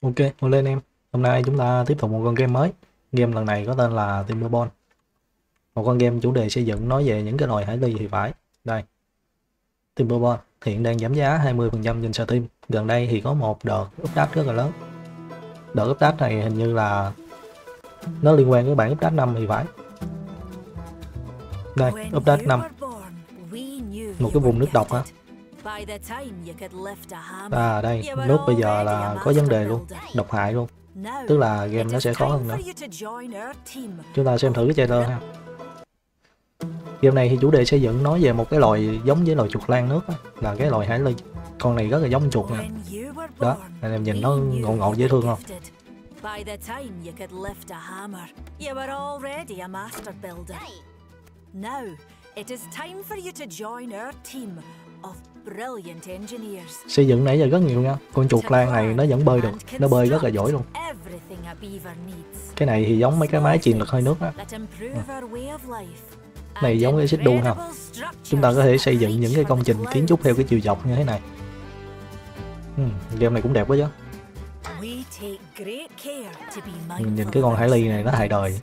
Ok, ngồi lên em. Hôm nay chúng ta tiếp tục một con game mới. Game lần này có tên là Timberborn. Một con game chủ đề xây dựng nói về những cái loài hải ly thì phải. Đây, Timberborn hiện đang giảm giá 20% trên Steam. Gần đây thì có một đợt update rất là lớn. Đợt update này hình như là nó liên quan với bản update 5 thì phải. Đây, update 5. Một cái vùng nước độc hả? À đây, nước bây giờ là có vấn đề luôn, độc hại luôn. Tức là game nó sẽ khó hơn nữa. Chúng ta xem thử cái trailer ha. Game này thì chủ đề xây dựng nói về một cái loài giống với loài chuột lang nước á, là cái loài hải ly. Con này rất là giống chuột nè. Đó, anh em nhìn nó ngộ ngộ dễ thương không? Xây dựng nãy giờ rất nhiều nha. Con chuột lang này nó vẫn bơi được, nó bơi rất là giỏi luôn. Cái này thì giống mấy cái máy chìm lực hơi nước á. Này giống cái xích đu ha. Chúng ta có thể xây dựng những cái công trình kiến trúc theo cái chiều dọc như thế này. Game này cũng đẹp quá chứ. Nhìn cái con hải ly này nó hài đời.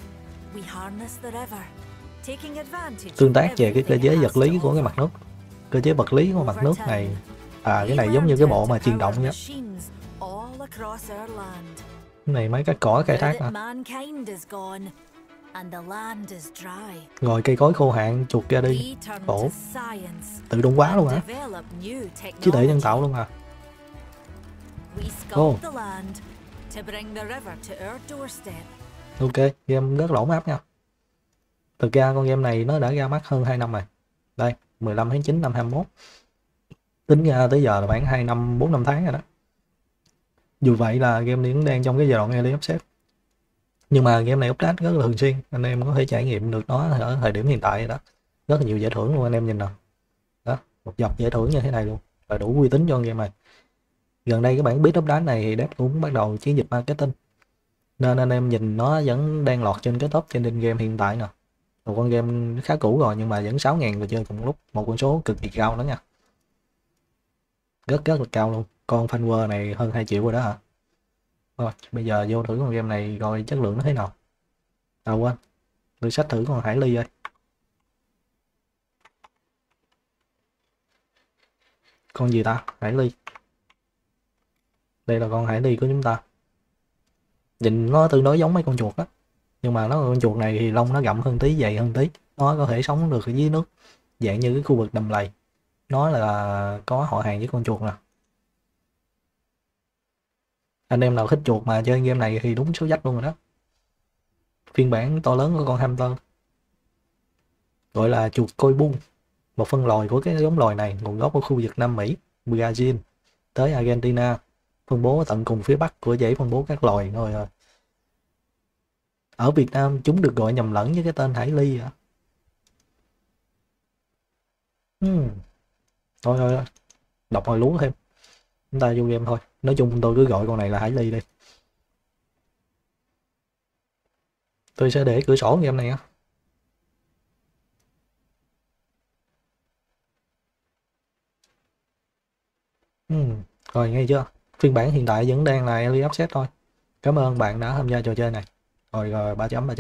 Tương tác về cái cơ chế vật lý của cái mặt nước. Cơ chế vật lý của mặt nước này. À, cái này giống như cái bộ mà chuyển động nhá. Cái này mấy cái cỏ khai thác hả? Ngồi cây cối khô hạn chuột ra đi. Khổ. Tự động hóa luôn hả? Trí tuệ nhân tạo luôn à? Oh. Ok, game rất lỗ map nha. Thực ra con game này nó đã ra mắt hơn 2 năm rồi. Đây, 15 tháng 9 năm 21. Tính ra tới giờ là khoảng 2 năm, 4 năm tháng rồi đó. Dù vậy là game này cũng đang trong cái giai đoạn early access. Nhưng mà game này update rất là thường xuyên, anh em có thể trải nghiệm được nó ở thời điểm hiện tại rồi đó. Rất là nhiều giải thưởng luôn, anh em nhìn nào. Đó, một dọc giải thưởng như thế này luôn, là đủ uy tín cho game này. Gần đây cái bản bit update này thì dev cũng bắt đầu chiến dịch marketing. Nên anh em nhìn nó vẫn đang lọt trên cái top trending game hiện tại nè. Một con game khá cũ rồi nhưng mà vẫn 6.000 người chơi cùng lúc, một con số cực kỳ cao đó nha. Rất là cao luôn. Con follower này hơn 2 triệu rồi đó hả? Rồi, bây giờ vô thử con game này coi chất lượng nó thế nào. À quên, tôi sách thử con hải ly ơi. Con gì ta? Hải ly. Đây là con hải ly của chúng ta. Nhìn nó tương đối giống mấy con chuột đó. Nhưng mà con chuột này thì lông nó gặm hơn tí, dày hơn tí. Nó có thể sống được ở dưới nước. Dạng như cái khu vực đầm lầy. Nó là có họ hàng với con chuột nè. Anh em nào thích chuột mà chơi game này thì đúng số dách luôn rồi đó. Phiên bản to lớn của con hamster. Gọi là chuột coi bung. Một phân loài của cái giống loài này nguồn gốc ở khu vực Nam Mỹ, Brazil tới Argentina, phân bố ở tận cùng phía bắc của dãy phân bố các loài thôi rồi. Ở Việt Nam chúng được gọi nhầm lẫn với cái tên hải ly à. Thôi, đọc hồi lú thêm. Chúng ta vô game thôi. Nói chung tôi cứ gọi con này là hải ly đi. Tôi sẽ để cửa sổ game này á. Rồi nghe chưa? Phiên bản hiện tại vẫn đang là early access thôi. Cảm ơn bạn đã tham gia trò chơi này. Rồi 3 chấm.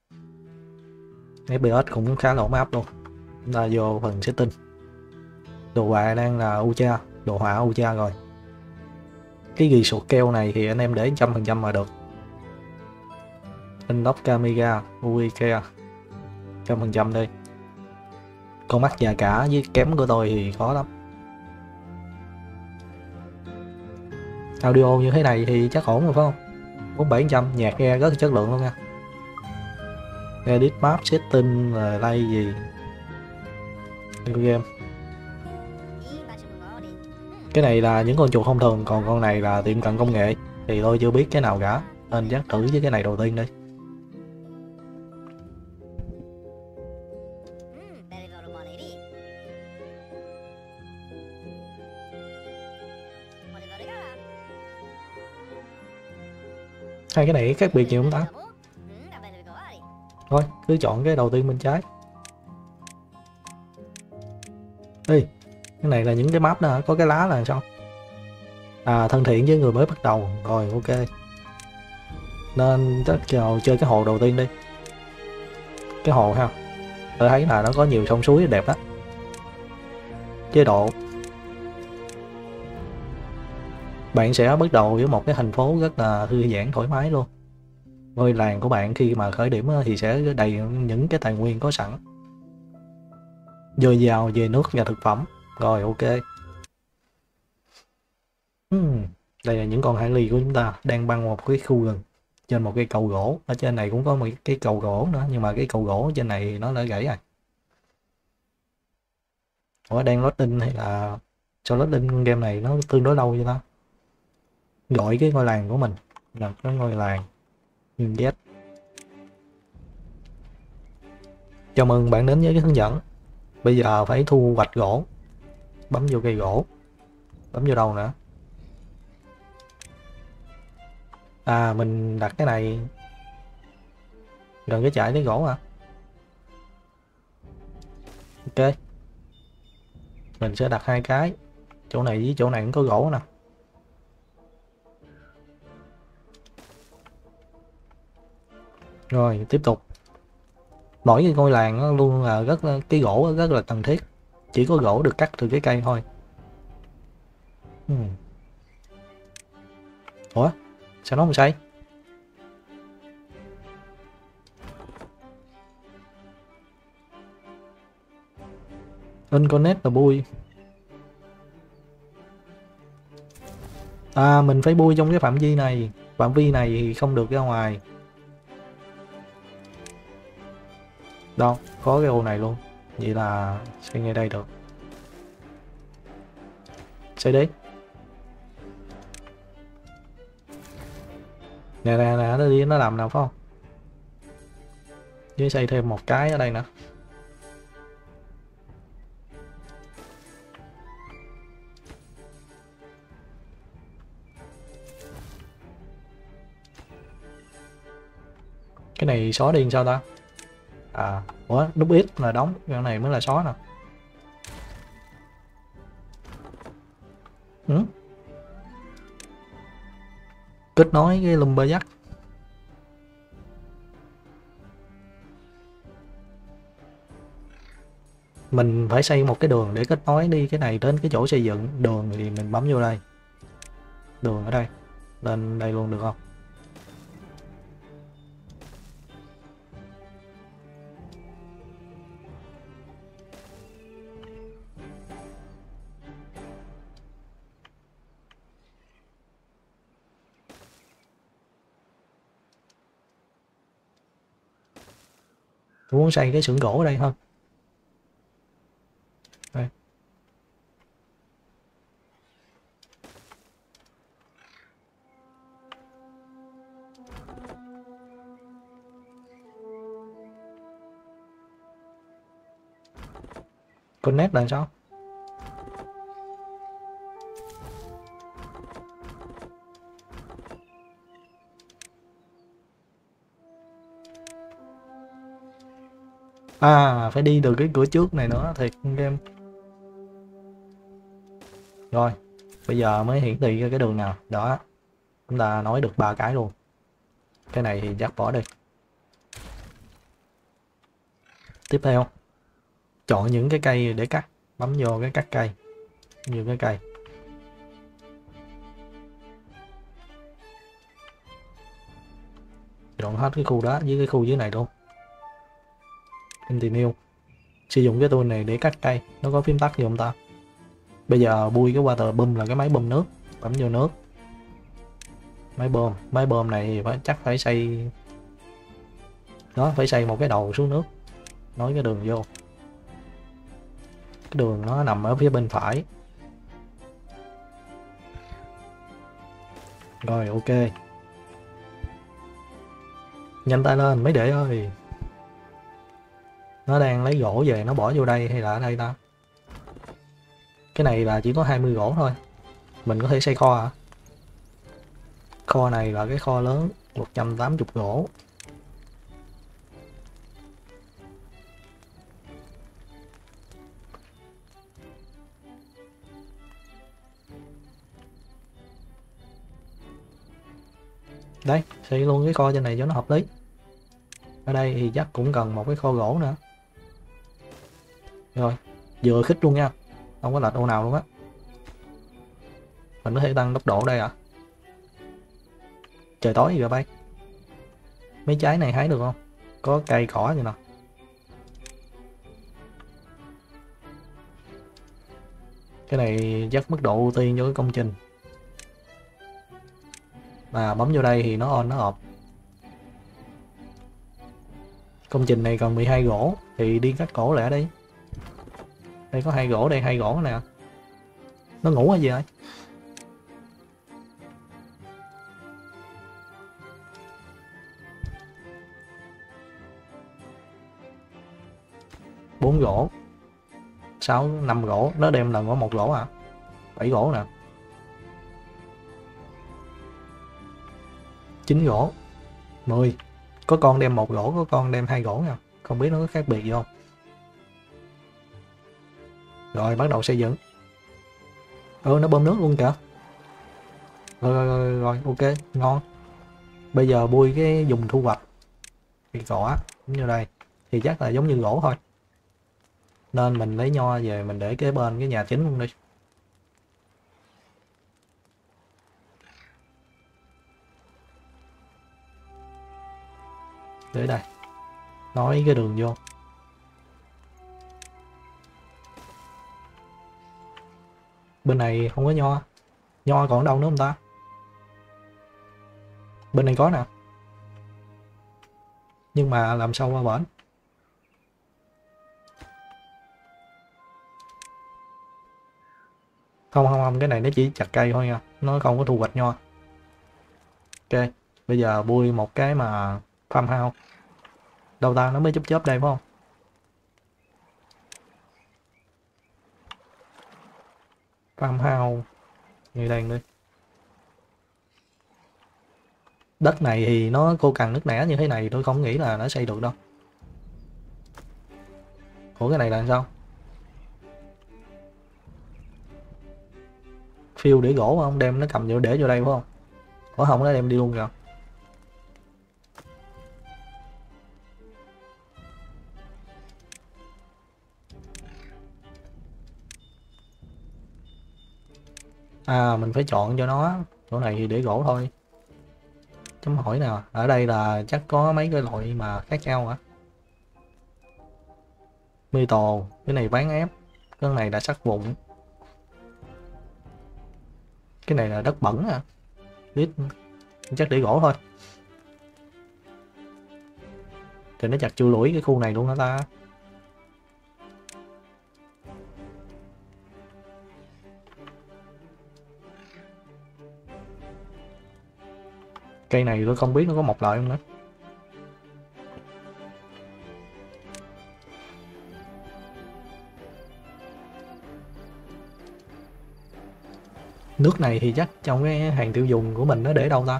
FPS cũng khá là ổn áp luôn. Chúng ta vô phần setting. Đồ họa đang là Ultra, đồ họa Ultra rồi. Cái ghi sụt keo này thì anh em để 100% mà được. Unlock camera, UI care 100% đi. Con mắt già cả với kém của tôi thì khó lắm. Audio như thế này thì chắc ổn rồi phải không? 4700, nhạc nghe rất là chất lượng luôn nha. Edit map setting là like gì. Game. Cái này là những con chuột thông thường, còn con này là tiệm cận công nghệ. Thì tôi chưa biết cái nào cả, nên chắc thử với cái này đầu tiên đi. Hai cái này khác biệt nhiều không ta? Thôi, cứ chọn cái đầu tiên bên trái. Ê, cái này là những cái map đó hả? Có cái lá là sao? À, thân thiện với người mới bắt đầu. Rồi ok. Nên chắc chờ chơi cái hồ đầu tiên đi. Cái hồ ha. Tôi thấy là nó có nhiều sông suối đẹp đó. Chế độ. Bạn sẽ bắt đầu với một cái thành phố rất là thư giãn thoải mái luôn. Ngôi làng của bạn khi mà khởi điểm thì sẽ đầy những cái tài nguyên có sẵn. Dồi dào về nước và thực phẩm. Rồi ok. Đây là những con hải ly của chúng ta đang băng một cái khu rừng trên một cây cầu gỗ. Ở trên này cũng có một cái cầu gỗ nữa, nhưng mà cái cầu gỗ trên này nó đã gãy rồi. Ủa, đang loading hay là sao loading game này nó tương đối lâu vậy ta? Gọi cái ngôi làng của mình là cái ngôi làng Nguyên Z. Chào mừng bạn đến với cái hướng dẫn. Bây giờ phải thu hoạch gỗ. Bấm vô cây gỗ. Bấm vô đâu nữa? À, mình đặt cái này gần cái chải lấy gỗ hả? Ok, mình sẽ đặt hai cái. Chỗ này với chỗ này cũng có gỗ nè. Rồi, tiếp tục. Mỗi cái ngôi làng nó luôn là cái gỗ rất là cần thiết. Chỉ có gỗ được cắt từ cái cây thôi. Ủa? Sao nó không xây? Unconnect là bui. À, mình phải bui trong cái phạm vi này. Phạm vi này thì không được ra ngoài. Đâu, có cái ô này luôn. Vậy là xây ngay đây được. Xây đi. Nè nè nè, nó đi nó làm nào phải không? Với xây thêm một cái ở đây nữa. Cái này xóa đi sao ta? À, ủa, nút X là đóng, cái này mới là xóa nè. Ừ? Kết nối cái lumberjack. Mình phải xây một cái đường để kết nối đi cái này đến cái chỗ xây dựng. Đường thì mình bấm vô đây. Đường ở đây. Lên đây luôn được không? Tôi muốn xây cái xưởng gỗ ở đây hơn. Đây. Connect là sao? À, phải đi từ cái cửa trước này nữa, thiệt game. Rồi, bây giờ mới hiển thị ra cái đường nào. Đó, chúng ta nói được 3 cái luôn. Cái này thì chắc bỏ đi. Tiếp theo, chọn những cái cây để cắt. Bấm vô cái cắt cây. Như cái cây. Chọn hết cái khu đó với cái khu dưới này luôn. Continue. Sử dụng cái tool này để cắt cây. Nó có phím tắt gì không ta? Bây giờ bui cái water boom là cái máy bơm nước. Bấm vô nước. Máy bơm này chắc phải xây. Đó, phải xây một cái đầu xuống nước. Nối cái đường vô. Cái đường nó nằm ở phía bên phải. Rồi ok. Nhanh tay lên mấy đệ ơi. Nó đang lấy gỗ về nó bỏ vô đây hay là ở đây ta? Cái này là chỉ có 20 gỗ thôi. Mình có thể xây kho à? Kho này là cái kho lớn 180 gỗ. Đấy, xây luôn cái kho trên này cho nó hợp lý. Ở đây thì chắc cũng cần một cái kho gỗ nữa. Rồi, vừa khích luôn nha, không có lệch ô nào luôn á. Mình có thể tăng tốc độ đây ạ. Trời tối rồi bay. Mấy trái này hái được không? Có cây cỏ gì nào? Cái này chắc mức độ ưu tiên cho cái công trình. Mà bấm vô đây thì nó on nó off. Công trình này cần 12 gỗ thì đi cắt gỗ lẻ đi. Đây có 2 gỗ, đây 2 gỗ nè. Nó ngủ hay gì vậy? Bốn gỗ, 6, 5 gỗ, nó đem lần có 1 gỗ à? 7 gỗ nè. 9 gỗ, 10. Có con đem 1 gỗ, có con đem 2 gỗ nha. Không biết nó có khác biệt gì không? Rồi bắt đầu xây dựng. Nó bơm nước luôn kìa. Rồi, ok, ngon. Bây giờ bui cái dùng thu hoạch thì cỏ giống như đây thì chắc là giống như gỗ thôi, nên mình lấy nho về mình để kế bên cái nhà chính luôn đi. Để đây, nói cái đường vô. Bên này không có nho. Nho còn đâu nữa không ta? Bên này có nè, nhưng mà làm sao qua bển. Không, cái này nó chỉ chặt cây thôi nha, nó không có thu hoạch nho. Ok, bây giờ bui một cái mà farmhouse. Đâu ta, nó mới chớp đây phải không? Farmhouse như đây đi. Đất này thì nó khô cằn nứt nẻ như thế này tôi không nghĩ là nó xây được đâu. Ủa cái này là sao? Phiêu để gỗ không? Đem nó cầm vô để vô đây phải không? Ủa không, nó đem đi luôn rồi. À mình phải chọn cho nó. Chỗ này thì để gỗ thôi. Chấm hỏi nào. Ở đây là chắc có mấy cái loại mà khác nhau hả? Metal, cái này bán ép. Cái này là sắt vụn. Cái này là đất bẩn à? Biết, chắc để gỗ thôi. Thì nó chặt chui lũi cái khu này luôn hả ta? Cây này tôi không biết nó có mọc lại không nữa. Nước này thì chắc trong cái hàng tiêu dùng của mình nó để đâu ta?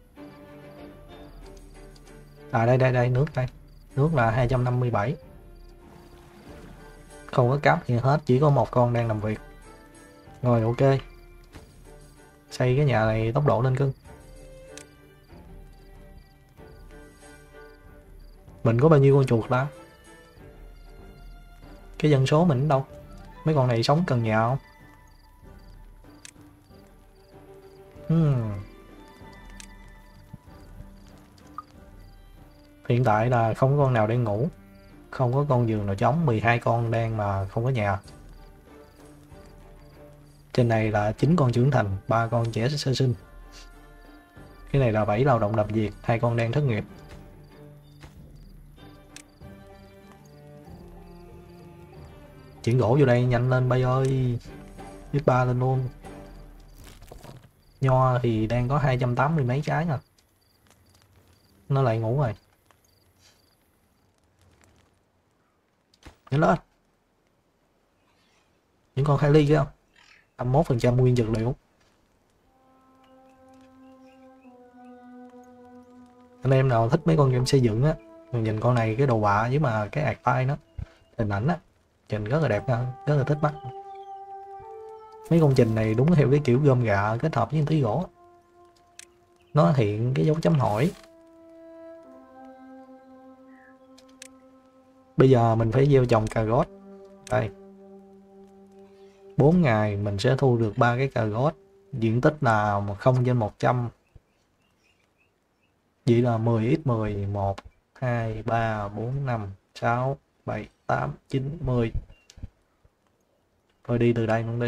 À đây, nước đây. Nước là 257. Không có cáp gì hết, chỉ có một con đang làm việc. Rồi ok. Xây cái nhà này tốc độ lên cưng. Mình có bao nhiêu con chuột ta? Cái dân số mình đâu? Mấy con này sống cần nhà không? Hiện tại là không có con nào đang ngủ. Không có con giường nào trống, 12 con đang mà không có nhà. Trên này là 9 con trưởng thành, 3 con trẻ sơ sinh. Cái này là 7 lao động làm việc, 2 con đang thất nghiệp. Chuyển gỗ vô đây nhanh lên bay ơi. Viết 3 lên luôn. Nho thì đang có 280 mấy trái nè. Nó lại ngủ rồi. Nhớ lên. Những con khai ly kia không? 51% nguyên vật liệu. Anh em nào thích mấy con game xây dựng á, nhìn con này cái đồ họa với mà cái ạt tay nó, hình ảnh á, nhìn rất là đẹp nha, rất là thích mắt. Mấy công trình này đúng theo cái kiểu gom gạ kết hợp với tí gỗ. nó hiện cái dấu chấm hỏi. Bây giờ mình phải gieo trồng cà rốt. Đây, 4 ngày mình sẽ thu được 3 cái cà rốt, diện tích là 0/100. Vậy là 10 x 10, 1 2 3 4 5 6 7 8 9 10. Thôi đi từ đây luôn đi.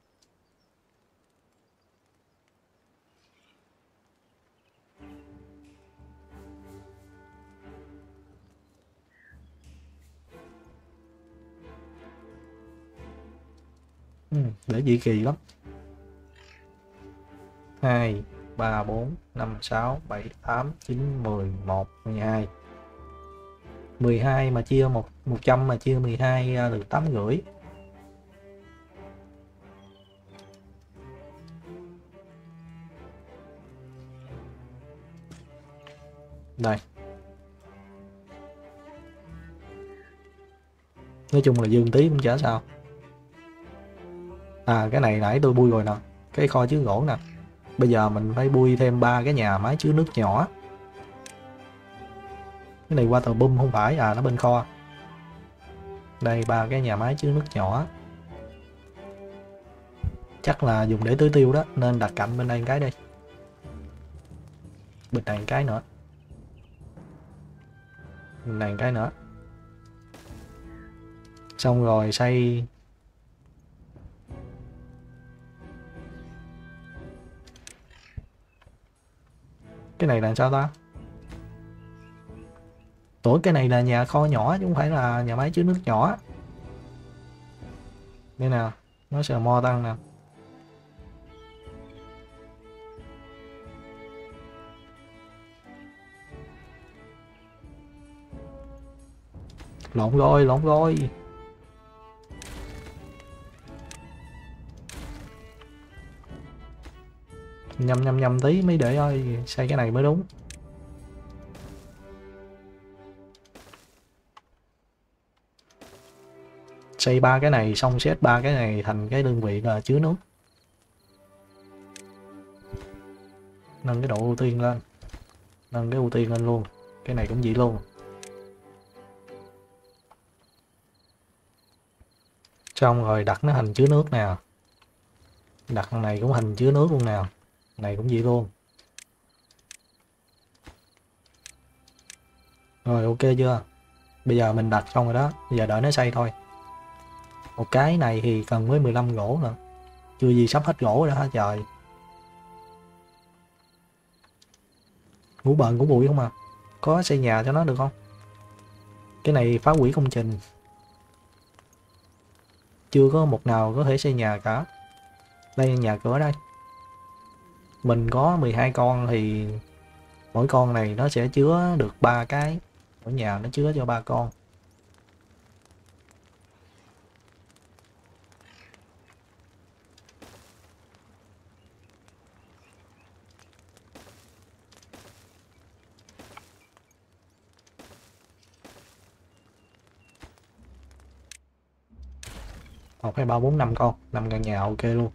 Để dị kỳ lắm. 2 3 4 5 6 7 8 9 10 1 12. 12 mà chia 100 mà chia 12 ra được 8,5. Đây. Nói chung là dương tí cũng chả sao. À, cái này nãy tôi bui rồi nè, cái kho chứa gỗ nè. Bây giờ mình phải bui thêm 3 cái nhà máy chứa nước nhỏ. Cái này water boom không phải, à nó bên kho. Đây, 3 cái nhà máy chứa nước nhỏ. Chắc là dùng để tưới tiêu đó, nên đặt cạnh bên đây một cái đi. Bên này một cái nữa. Bên này một cái nữa. Xong rồi xây. Cái này là sao ta? Ủa, cái này là nhà kho nhỏ chứ không phải là nhà máy chứa nước nhỏ. Đây nè, nó sẽ mo tăng nè. Lộn rồi, lộn rồi. Nhầm tí mới để ơi, xây cái này mới đúng. Xây 3 cái này xong xếp 3 cái này thành cái đơn vị là chứa nước. Nâng cái độ ưu tiên lên. Nâng cái ưu tiên lên luôn. Cái này cũng vậy luôn. Xong rồi đặt nó thành chứa nước nè. Đặt thằng này cũng thành chứa nước luôn nè. Này cũng vậy luôn. Rồi ok chưa? Bây giờ mình đặt xong rồi đó. Bây giờ đợi nó xây thôi. Một cái này thì cần với 15 gỗ nữa. Chưa gì sắp hết gỗ rồi đó hả trời. Ngủ bần ngủ bụi không à. Có xây nhà cho nó được không? Cái này phá hủy công trình. Chưa có một nào có thể xây nhà cả. Đây nhà cửa đây. Mình có 12 con thì mỗi con này nó sẽ chứa được 3 cái. Mỗi nhà nó chứa cho 3 con. Một, hai, ba, bốn, 5 con. 5 căn nhà ok luôn.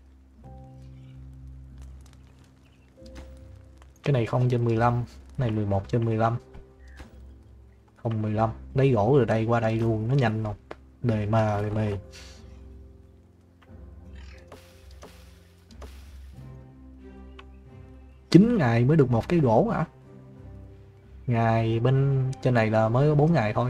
Cái này 0/15. Cái này 11/15. 0/15. Lấy gỗ từ đây qua đây luôn. Nó nhanh không? Đề ma đề mê. Chín ngày mới được một cái gỗ hả? Ngày bên trên này là mới có 4 ngày thôi.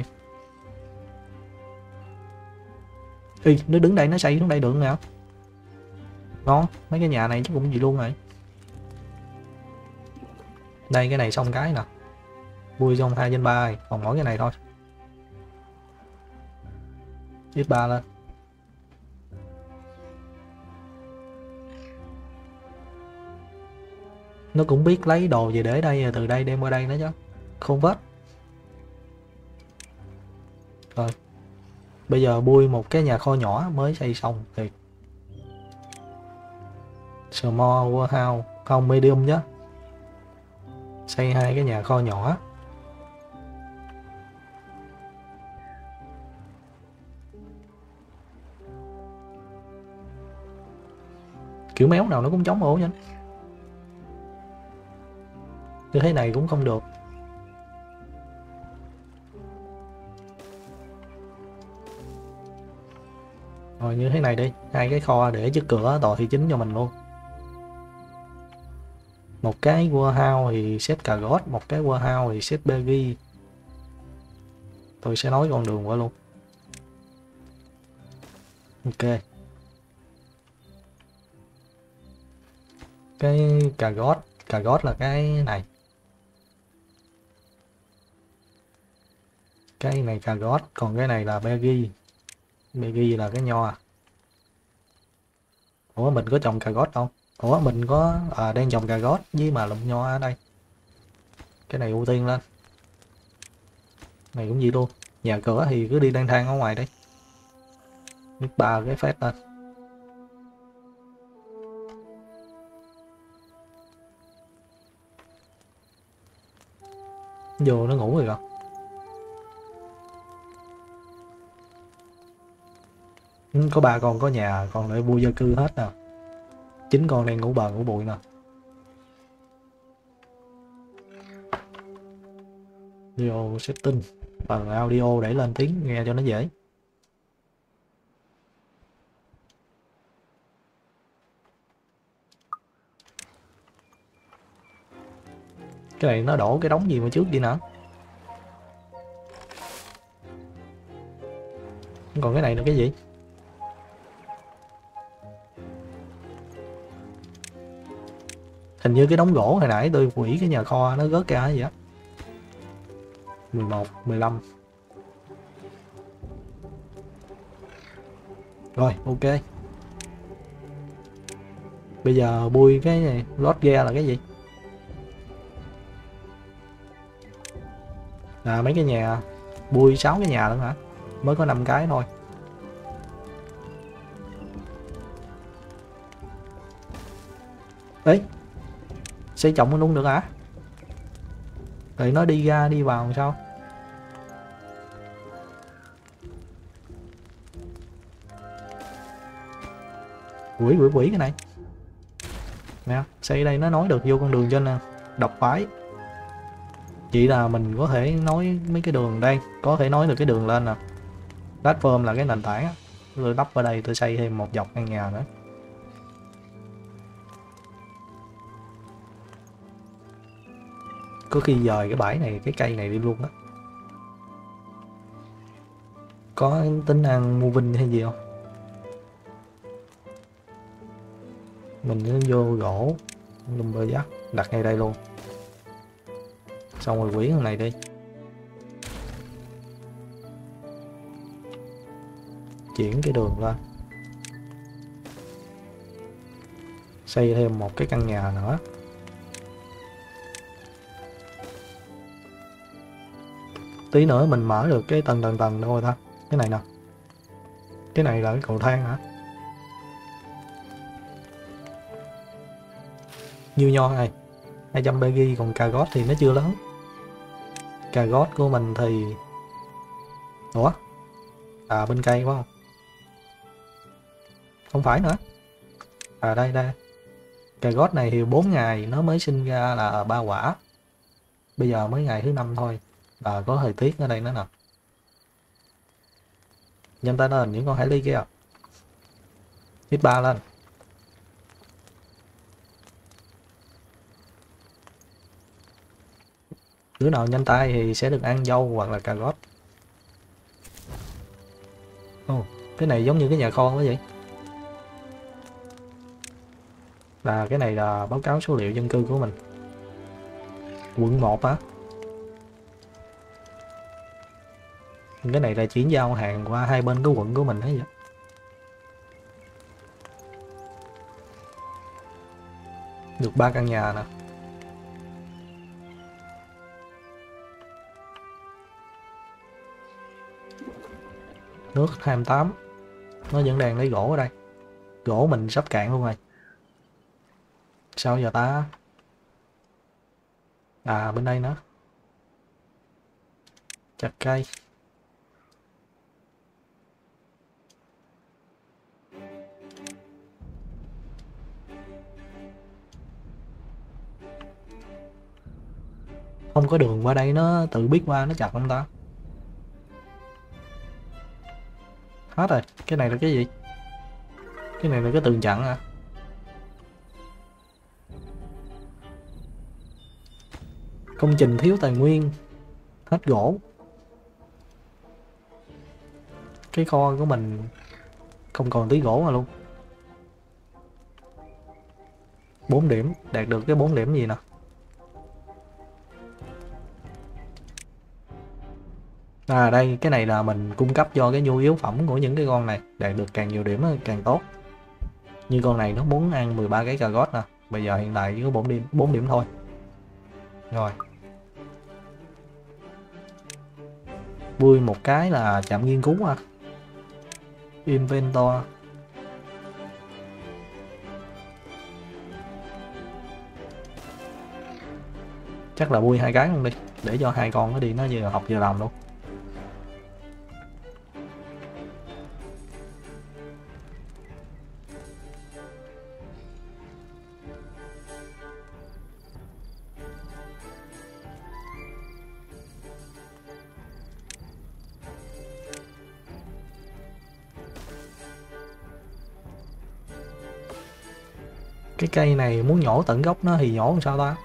Ê, nó đứng đây nó xây xuống đây được nè. Ngon, mấy cái nhà này chắc cũng gì luôn rồi. Đây cái này xong cái nè. Bui xong 2/3 rồi, còn mỗi cái này thôi. X3 lên. Nó cũng biết lấy đồ về để đây, từ đây đem qua đây nữa chứ. Không vết. Rồi. Bây giờ bui một cái nhà kho nhỏ mới xây xong thì small warehouse, không medium chứ. Xây 2 cái nhà kho nhỏ. Kiểu méo nào nó cũng chống ổ nhanh. Như thế này cũng không được. Rồi như thế này đi, hai cái kho để trước cửa tòa thị chính cho mình luôn. Một cái warehouse thì xếp cà rốt, một cái warehouse thì xếp berry. Tôi sẽ nói con đường qua luôn. Ok. Cái cà rốt là cái này. Cái này cà rốt, còn cái này là berry. Berry là cái nho. Ủa mình có trồng cà rốt không? Ủa mình có đang trồng cà rốt với mà lụm nho ở đây. Cái này ưu tiên lên. Này cũng vậy luôn. Nhà cửa thì cứ đi lang thang ở ngoài đi. Biết ba cái phép lên. Vô nó ngủ rồi không? Có ba con có nhà, còn lại vui gia cư hết nè. 9 con đang ngủ bờ ngủ bụi nè. Video setting. Phần audio để lên tiếng nghe cho nó dễ. Cái này nó đổ cái đống gì mà trước đi nữa. Còn cái này là cái gì? Hình như cái đống gỗ hồi nãy tôi quỷ cái nhà kho nó rớt ra vậy á. 11, 15. Rồi, ok. Bây giờ bui cái này, lót ghe là cái gì? Là mấy cái nhà, bui 6 cái nhà luôn hả? Mới có 5 cái thôi. Đấy, xây trọng luôn được hả? Rồi nó đi ra đi vào sao? Quỷ cái này. Nè, xây đây nó nói được vô con đường trên nè. Độc phái. Chỉ là mình có thể nói mấy cái đường đây, có thể nói được cái đường lên nè. Platform là cái nền tảng á. Tôi lắp ở đây tôi xây thêm một dọc căn nhà nữa. Có khi dời cái bãi này, cái cây này đi luôn á. Có tính năng moving hay gì không? Mình sẽ vô gỗ lumberjack đặt ngay đây luôn. Xong rồi quỷ thằng này đi. Chuyển cái đường lên. Xây thêm một cái căn nhà nữa. Tí nữa mình mở được cái tầng thôi ta. Cái này nè. Cái này là cái cầu thang hả? Nhiêu nho này? 200 berry, còn cà rốt thì nó chưa lớn. Cà rốt của mình thì... Ủa? À bên cây phải không? Không phải nữa. À đây đây. Cà rốt này thì 4 ngày nó mới sinh ra là 3 quả. Bây giờ mới ngày thứ 5 thôi. Và có thời tiết ở đây nữa nè. Nhanh tay lên những con hải ly kia. Hit 3 lên. Đứa nào nhanh tay thì sẽ được ăn dâu hoặc là cà rốt. Ồ, cái này giống như cái nhà kho quá vậy. Là cái này là báo cáo số liệu dân cư của mình. Quận 1 hả? Cái này là chuyển giao hàng qua hai bên cái quận của mình thấy vậy. Được 3 căn nhà nè. Nước 28. Nó vẫn đang lấy gỗ ở đây. Gỗ mình sắp cạn luôn rồi. Sao giờ ta? À bên đây nữa. Chặt cây. Không có đường qua đây nó tự biết qua nó chặt không ta? Hết rồi, cái này là cái gì? Cái này là cái tường chặn à? Công trình thiếu tài nguyên, hết gỗ. Cái kho của mình không còn tí gỗ mà luôn. 4 điểm, đạt được cái 4 điểm gì nè. À đây, cái này là mình cung cấp cho cái nhu yếu phẩm của những cái con này, đạt được càng nhiều điểm càng tốt. Như con này nó muốn ăn 13 cái cà rốt nè, bây giờ hiện tại chỉ có 4 điểm thôi. Rồi. Vui một cái là chạm nghiên cứu à. Inventor. Chắc là vui hai cái luôn đi, để cho hai con nó đi, nó vừa học vừa làm luôn. Cái cây này muốn nhổ tận gốc nó thì nhổ làm sao ta?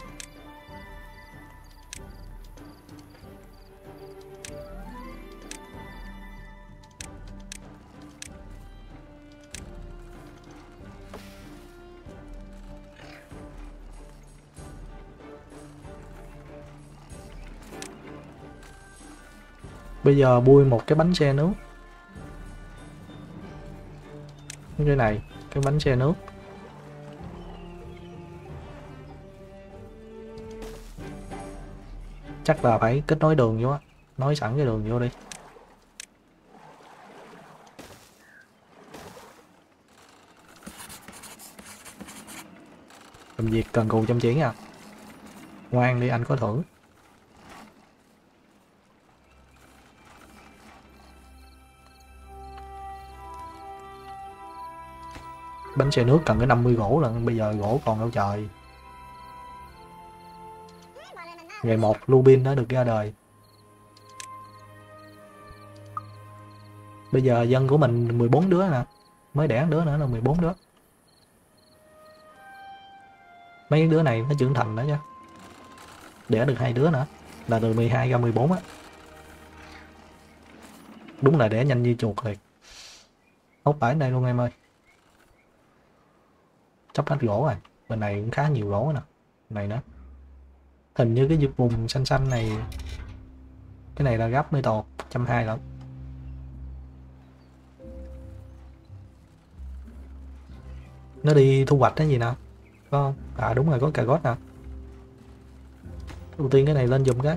Bây giờ bui một cái bánh xe nước. Cái này, cái bánh xe nước. Chắc là phải kết nối đường vô á, nói sẵn cái đường vô đi. Làm việc cần cù chăm chỉ nha. Ngoan đi, anh có thưởng. Bánh xe nước cần cái 50 gỗ lần, bây giờ gỗ còn đâu trời. Ngày 1 Lubin đã được ra đời. Bây giờ dân của mình 14 đứa nè, mới đẻ đứa nữa là 14 đứa. Mấy đứa này nó trưởng thành nữa chứ. Đẻ được 2 đứa nữa, là từ 12 ra 14 á. Đúng là đẻ nhanh như chuột liệt. Hốt bãi đây luôn em ơi. Chóc hết gỗ rồi, bên này cũng khá nhiều gỗ nè. Này nữa. Hình như cái vùng xanh xanh này, cái này là gấp metal 120 lắm. Nó đi thu hoạch cái gì nè, có không? À đúng rồi, có cà rốt nè. Ưu tiên cái này lên dùng cái.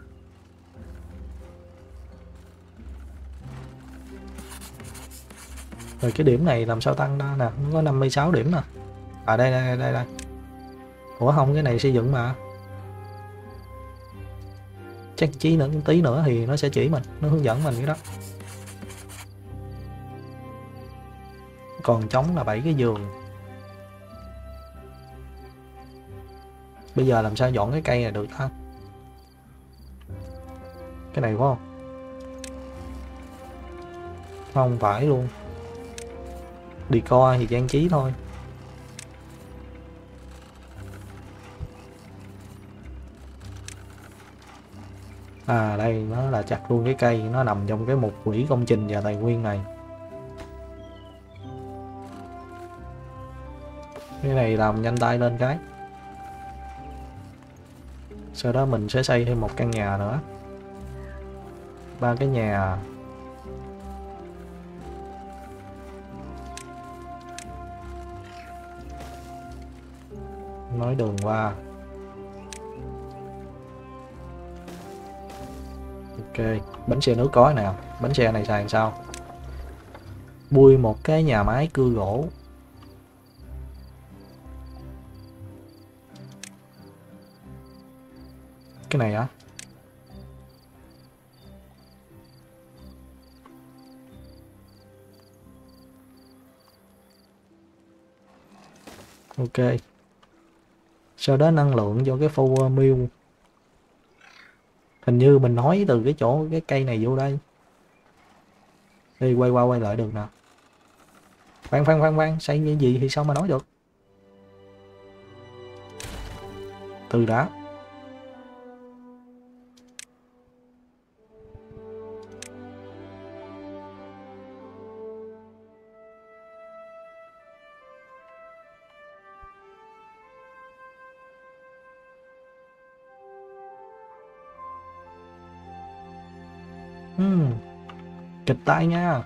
Rồi cái điểm này làm sao tăng đó nè, nó có 56 điểm nè. À đây đây đây đây. Ủa không, cái này xây dựng mà. Chắc chí nữa tí nữa thì nó sẽ chỉ mình, nó hướng dẫn mình cái đó. Còn trống là 7 cái giường. Bây giờ làm sao dọn cái cây này được ta? Cái này phải không? Không phải luôn. Decor thì trang trí thôi. À đây, nó là chặt luôn cái cây, nó nằm trong cái mục quỹ công trình và tài nguyên này. Cái này làm nhanh tay lên cái. Sau đó mình sẽ xây thêm một căn nhà nữa. 3 cái nhà. Nối đường qua. Ok, bánh xe nước có nào. Bánh xe này xài làm sao? Bui một cái nhà máy cưa gỗ. Cái này hả? Ok. Sau đó năng lượng cho cái flour mill. Hình như mình nói từ cái chỗ cái cây này vô đây. Đi quay qua quay lại được nè. Khoan, xây như gì thì sao mà nói được. Từ đã. Kịch tay nha.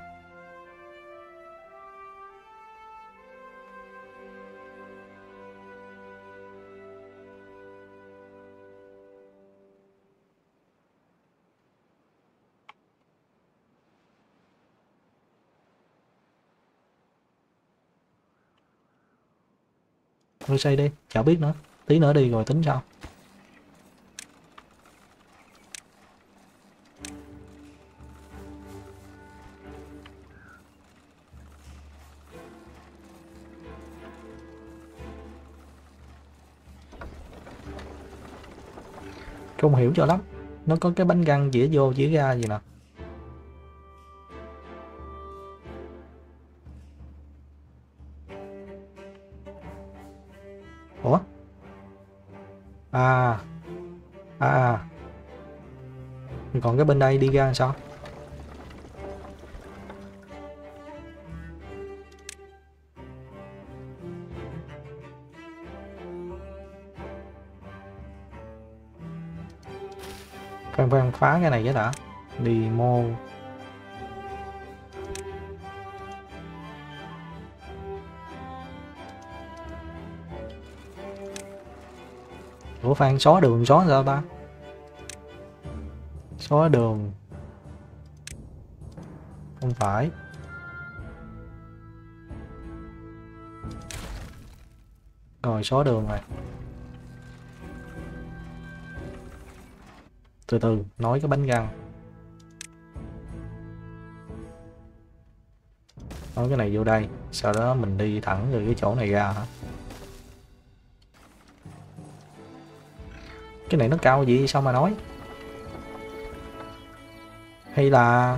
Thôi xây đi, chả biết nữa. Tí nữa đi rồi tính sau. Không hiểu cho lắm. Nó có cái bánh răng chĩa vô chĩa ra gì nè. Ủa? À. À. Còn cái bên đây đi ra làm sao? Khoan phá cái này cái đã. Demo. Ủa Phan xóa đường xóa sao ta? Xóa đường. Không phải. Rồi xóa đường rồi. Từ từ nói cái bánh răng. Nói cái này vô đây. Sau đó mình đi thẳng từ cái chỗ này ra hả? Cái này nó cao gì sao mà nói? Hay là...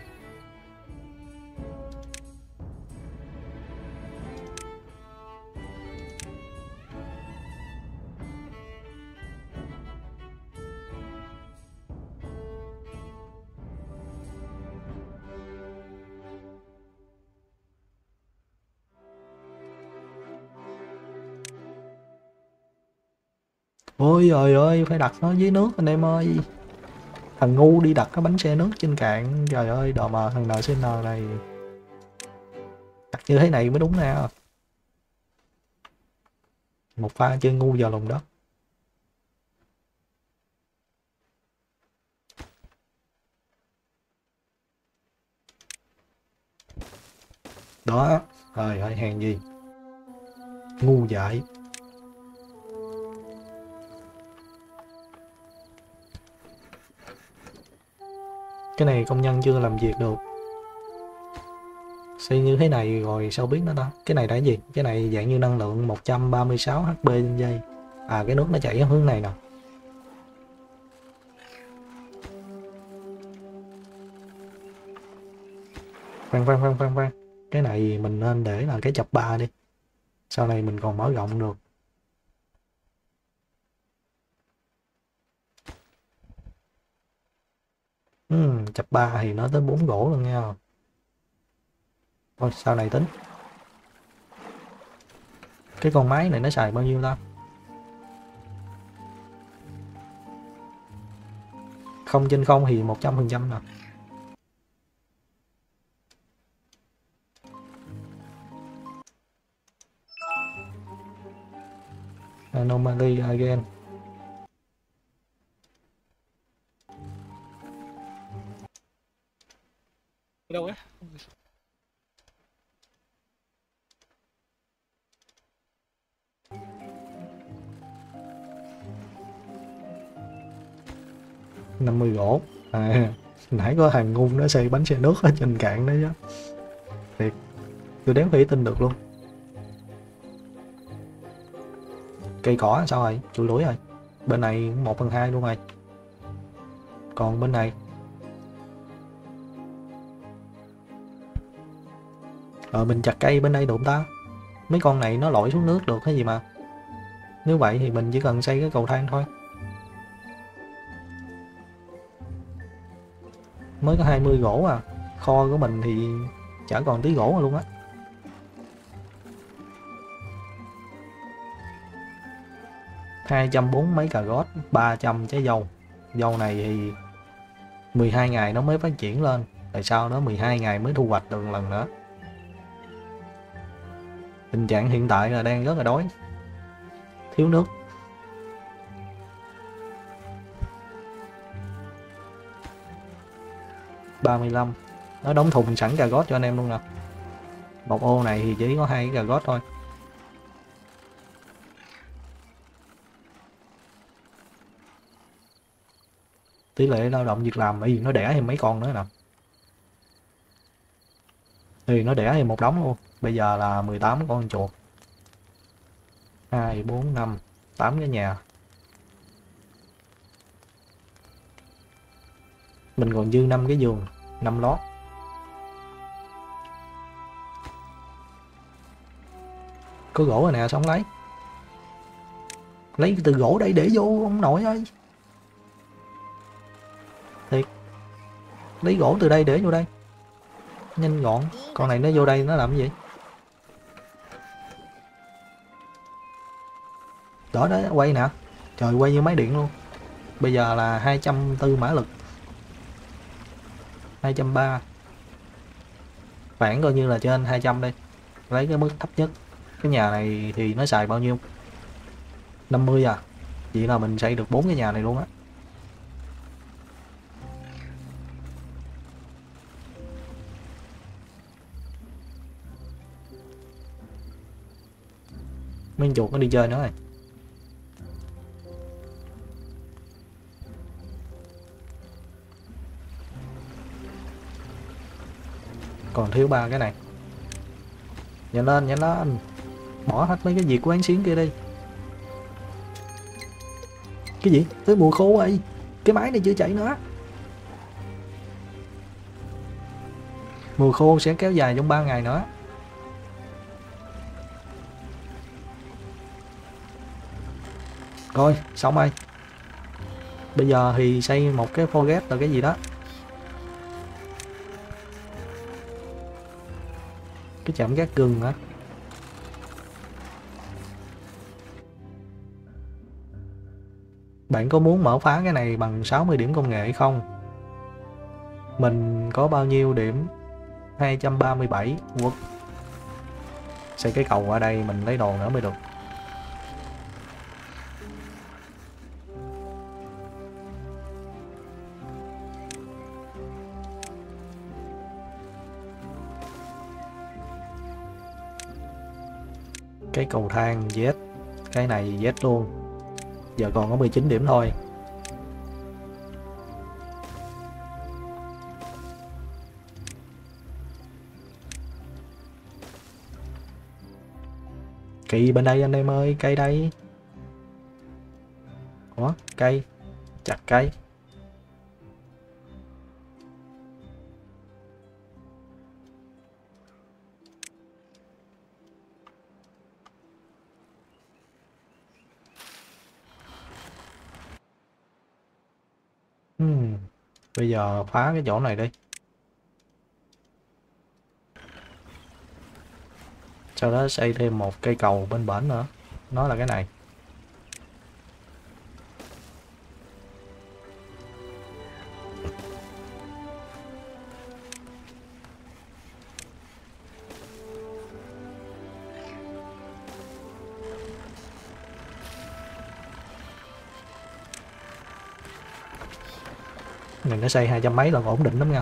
Ôi trời ơi, phải đặt nó dưới nước anh em ơi. Thằng ngu đi đặt cái bánh xe nước trên cạn. Trời ơi, đò mà thằng NCN này. Đặt như thế này mới đúng nè. Một pha chơi ngu vào lòng đất. Đó. Trời ơi, hèn gì. Ngu dại. Cái này công nhân chưa làm việc được. Xây như thế này rồi sao biết nó ta? Cái này là cái gì? Cái này dạng như năng lượng 136 HP trên giây. À cái nước nó chảy ở hướng này nè. Khoan. Cái này mình nên để là cái chập 3 đi. Sau này mình còn mở rộng được. Chập 3 thì nó tới 4 gỗ luôn nha. Thôi sau này tính. Cái con máy này nó xài bao nhiêu ta? 0/0 thì 100% nè. Anomaly again. Đâu ấy? 50 gỗ. À, nãy có thằng ngu nó xây bánh xe nước ở trên cạn đó chứ. Thiệt, tôi đéo thể tin được luôn. Cây cỏ sao rồi? Chùi lủi rồi. Bên này 1/2 luôn rồi. Còn bên này mình chặt cây bên đây được không ta? Mấy con này nó lội xuống nước được cái gì mà. Nếu vậy thì mình chỉ cần xây cái cầu thang thôi. Mới có 20 gỗ à. Kho của mình thì chả còn tí gỗ rồi luôn á. Hai trăm bốn mấy cà rốt, 300 trái dâu. Dâu này thì 12 ngày nó mới phát triển lên. Tại sao nó 12 ngày mới thu hoạch được một lần nữa. Tình trạng hiện tại là đang rất là đói. Thiếu nước. $35. Nó đóng thùng sẵn cà rốt cho anh em luôn nè. Một ô này thì chỉ có 2 cái cà rốt thôi. Tỷ lệ lao động việc làm nó đẻ thêm mấy con nữa nè. Thì nó đẻ thêm một đống luôn. Bây giờ là 18 con chuột. 2, 4, 5, 8 cái nhà. Mình còn dư 5 cái giường, 5 lót. Có gỗ rồi nè, xong lấy. Lấy từ gỗ đây để vô ông nội ơi. Thiệt. Lấy gỗ từ đây để vô đây. Nhanh gọn. Con này nó vô đây nó làm cái gì? Đó đó, quay nè. Trời, quay như máy điện luôn. Bây giờ là 240 mã lực. 230. Khoảng coi như là trên 200 đi. Lấy cái mức thấp nhất. Cái nhà này thì nó xài bao nhiêu? 50 à? Vậy là mình xây được 4 cái nhà này luôn á. Mấy chuột nó đi chơi nữa rồi. Còn thiếu 3 cái này. Nhanh lên, nhanh lên. Bỏ hết mấy cái việc quán xuyến kia đi. Cái gì? Tới mùa khô rồi. Cái máy này chưa chạy nữa. Mùa khô sẽ kéo dài trong 3 ngày nữa. Rồi, xong rồi. Bây giờ thì xây một cái forget là cái gì đó. Cái trạm gác rừng hả? Bạn có muốn mở phá cái này bằng 60 điểm công nghệ hay không? Mình có bao nhiêu điểm? 237 quốc. Xây cái cầu ở đây mình lấy đồ nữa mới được. Cái cầu thang Z. Cái này Z luôn. Giờ còn có 19 điểm thôi. Cây bên đây anh em ơi, cây đây. Ủa, cây. Chặt cây. Bây giờ phá cái chỗ này đi. Sau đó xây thêm một cây cầu bên bển nữa. Nó là cái này. Mình nó xây 200 mấy là ổn định lắm nha.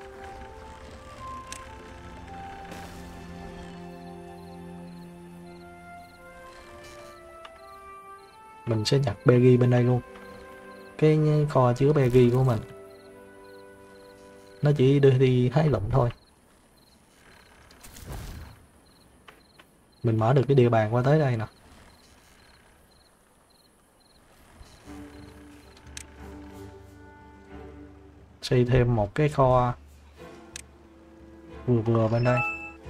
Mình sẽ nhặt berry bên đây luôn. Cái kho chứa berry của mình. Nó chỉ đưa đi hái lụm thôi. Mình mở được cái địa bàn qua tới đây nè. Xây thêm một cái kho vừa vừa bên đây.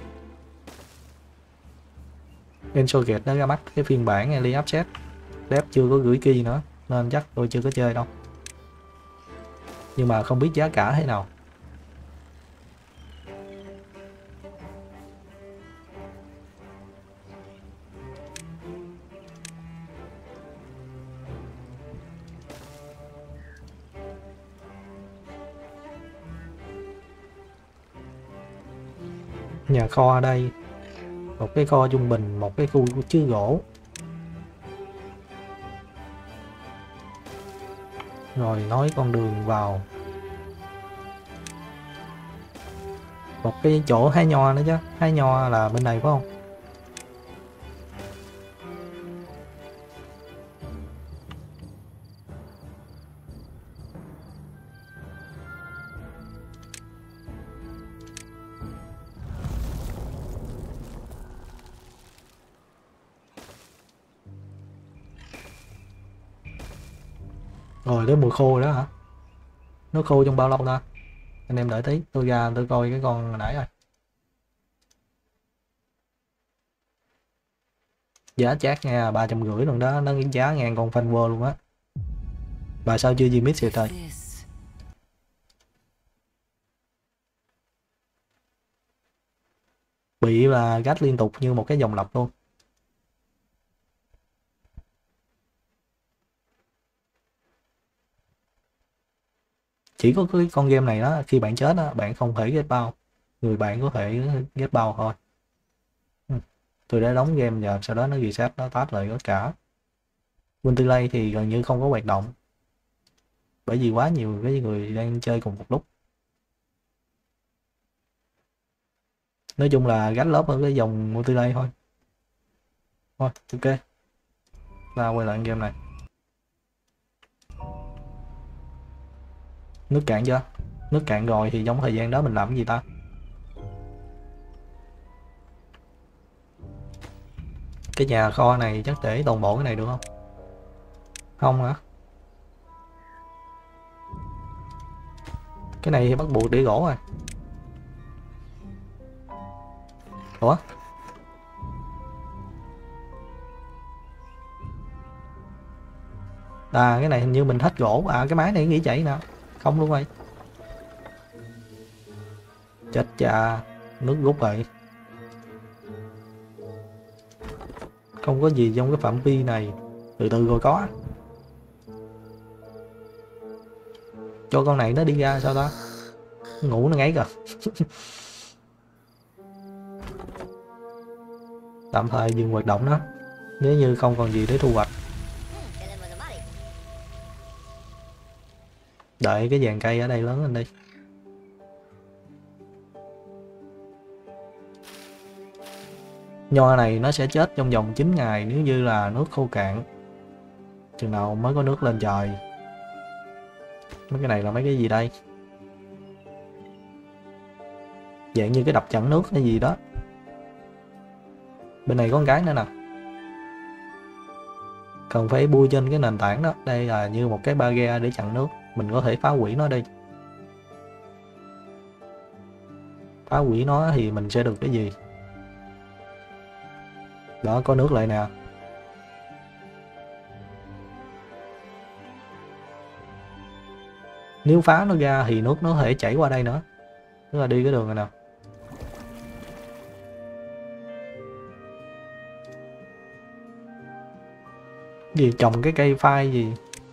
Ensoget nó ra mắt cái phiên bản Early Access, dev chưa có gửi key nữa nên chắc tôi chưa có chơi đâu, nhưng mà không biết giá cả thế nào. Nhà kho ở đây, một cái kho trung bình, một cái khu chứa gỗ, rồi nối con đường vào một cái chỗ hái nho nữa chứ. Hái nho là bên này phải không? Rồi đến mùa khô đó hả? Nó khô trong bao lâu ta? Anh em đợi tí, tôi ra tôi coi cái con hồi nãy rồi. Giá chát nha, 350 luôn đó, nó giá ngang con Fan World luôn á. Bà sao chưa gì miss vậy trời? Bị là gách liên tục như một cái dòng lặp luôn. Chỉ có cái con game này đó, khi bạn chết đó, bạn không thể get bao, người bạn có thể get bao thôi. Tôi đã đóng game giờ, sau đó nó reset, nó tách lại tất cả. Multiplayer thì gần như không có hoạt động, bởi vì quá nhiều cái người đang chơi cùng một lúc. Nói chung là gánh lớp ở cái dòng multiplayer thôi. Thôi, ok. Ta quay lại game này. Nước cạn chưa? Nước cạn rồi thì trong thời gian đó mình làm cái gì ta? Cái nhà kho này chắc để toàn bộ cái này được không? Không hả? Cái này thì bắt buộc để gỗ rồi. Ủa? À cái này hình như mình hết gỗ. À cái máy này nghĩ chạy nè. Không luôn rồi. Chết cha, nước rút rồi. Không có gì trong cái phạm vi này. Từ từ rồi có. Cho con này nó đi ra sao ta? Ngủ nó ngáy kìa. Tạm thời dừng hoạt động đó, nếu như không còn gì để thu hoạch. Đợi cái dàn cây ở đây lớn lên đi. Nho này nó sẽ chết trong vòng 9 ngày nếu như là nước khô cạn. Chừng nào mới có nước lên trời. Mấy cái này là mấy cái gì đây? Dạng như cái đập chặn nước hay gì đó. Bên này có con cái nữa nè. Cần phải bui trên cái nền tảng đó. Đây là như một cái barrier để chặn nước. Mình có thể phá hủy nó đi. Phá hủy nó thì mình sẽ được cái gì? Đó, có nước lại nè. Nếu phá nó ra thì nước nó có thể chảy qua đây nữa. Tức là đi cái đường này nè. Gì trồng cái cây phai gì?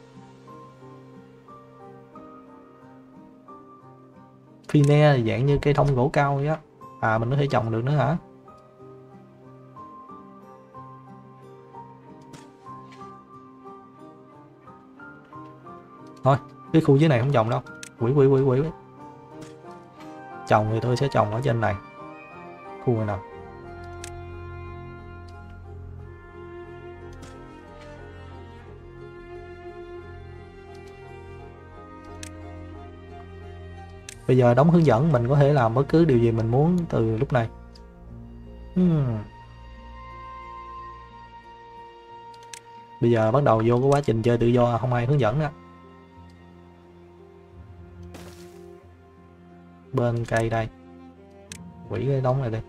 Phi ne là dạng như cây thông gỗ cao vậy á. À mình có thể trồng được nữa hả? Thôi, cái khu dưới này không trồng đâu. Quỷ. Trồng thì tôi sẽ trồng ở trên này. Khu này nào. Bây giờ đóng hướng dẫn mình có thể làm bất cứ điều gì mình muốn từ lúc này. Bây giờ bắt đầu vô cái quá trình chơi tự do, không ai hướng dẫn nữa. bên cây đây, quỷ cái đống này đi,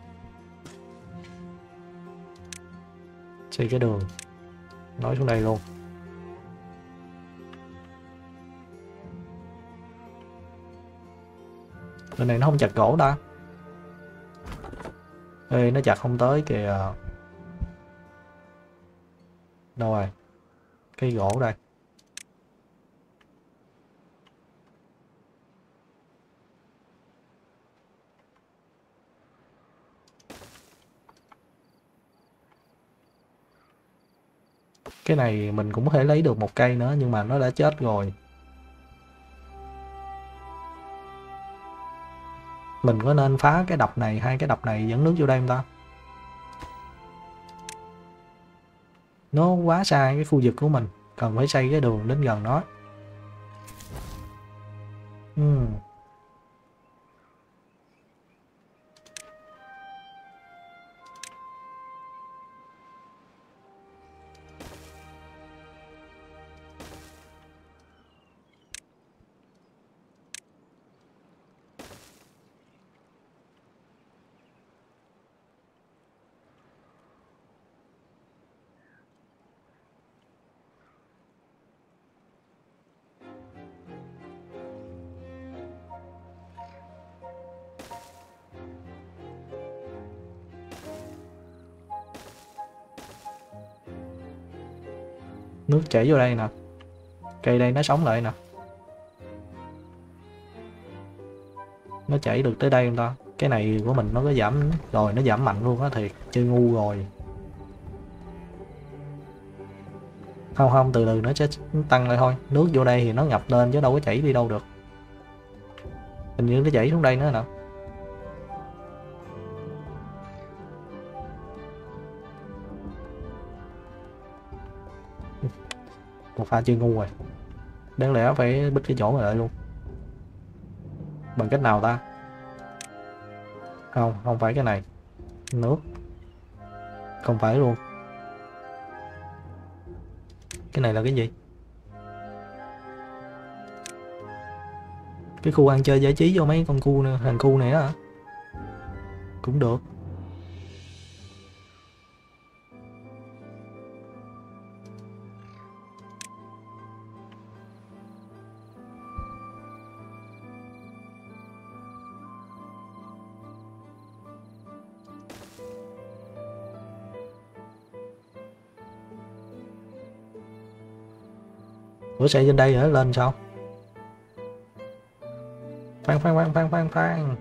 xây cái đường nối xuống đây luôn. Bên này nó không chặt gỗ ta. Ê, nó chặt không tới kìa. Đâu rồi? Cây gỗ đây. Cái này mình cũng có thể lấy được một cây nữa nhưng mà nó đã chết rồi. Mình có nên phá cái đập này, hai cái đập này dẫn nước vô đây không ta? Nó quá xa cái khu vực của mình, cần phải xây cái đường đến gần nó. Nước chảy vô đây nè, cây đây nó sống lại nè. Nó chảy được tới đây không ta? Cái này của mình nó có giảm rồi, nó giảm mạnh luôn á, thiệt chơi ngu rồi. Không không, từ từ nó sẽ tăng lại thôi. Nước vô đây thì nó ngập lên chứ đâu có chảy đi đâu được. Hình như nó chảy xuống đây nữa nè. Một pha chơi ngu rồi. Đáng lẽ phải bích cái chỗ này lại luôn. Bằng cách nào ta? Không, không phải cái này. Nước. Không phải luôn. Cái này là cái gì? Cái khu ăn chơi giải trí cho mấy con cu này, hàng cu này á. Cũng được. Ủa xây trên đây hả? Lên sao? Khoan.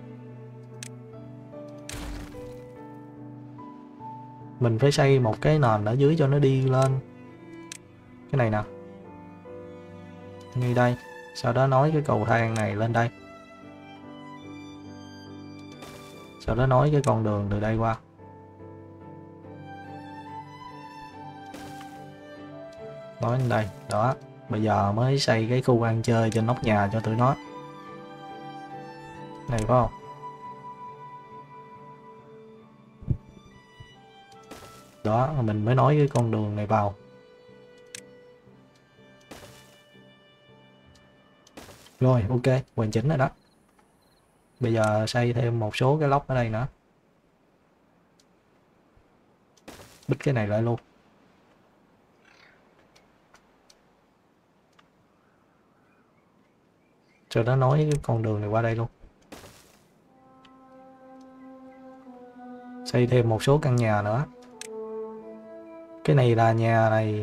Mình phải xây một cái nền ở dưới cho nó đi lên. Cái này nè. Ngay đây. Sau đó nối cái cầu thang này lên đây. Sau đó nối cái con đường từ đây qua. Nối lên đây. Đó. Bây giờ mới xây cái khu ăn chơi trên nóc nhà cho tụi nó. Này phải không? Đó, mình mới nối cái con đường này vào. Rồi, ok, hoàn chỉnh rồi đó. Bây giờ xây thêm một số cái lốc ở đây nữa. Bích cái này lại luôn. Sau đó nối cái con đường này qua đây luôn. Xây thêm một số căn nhà nữa. Cái này là nhà này.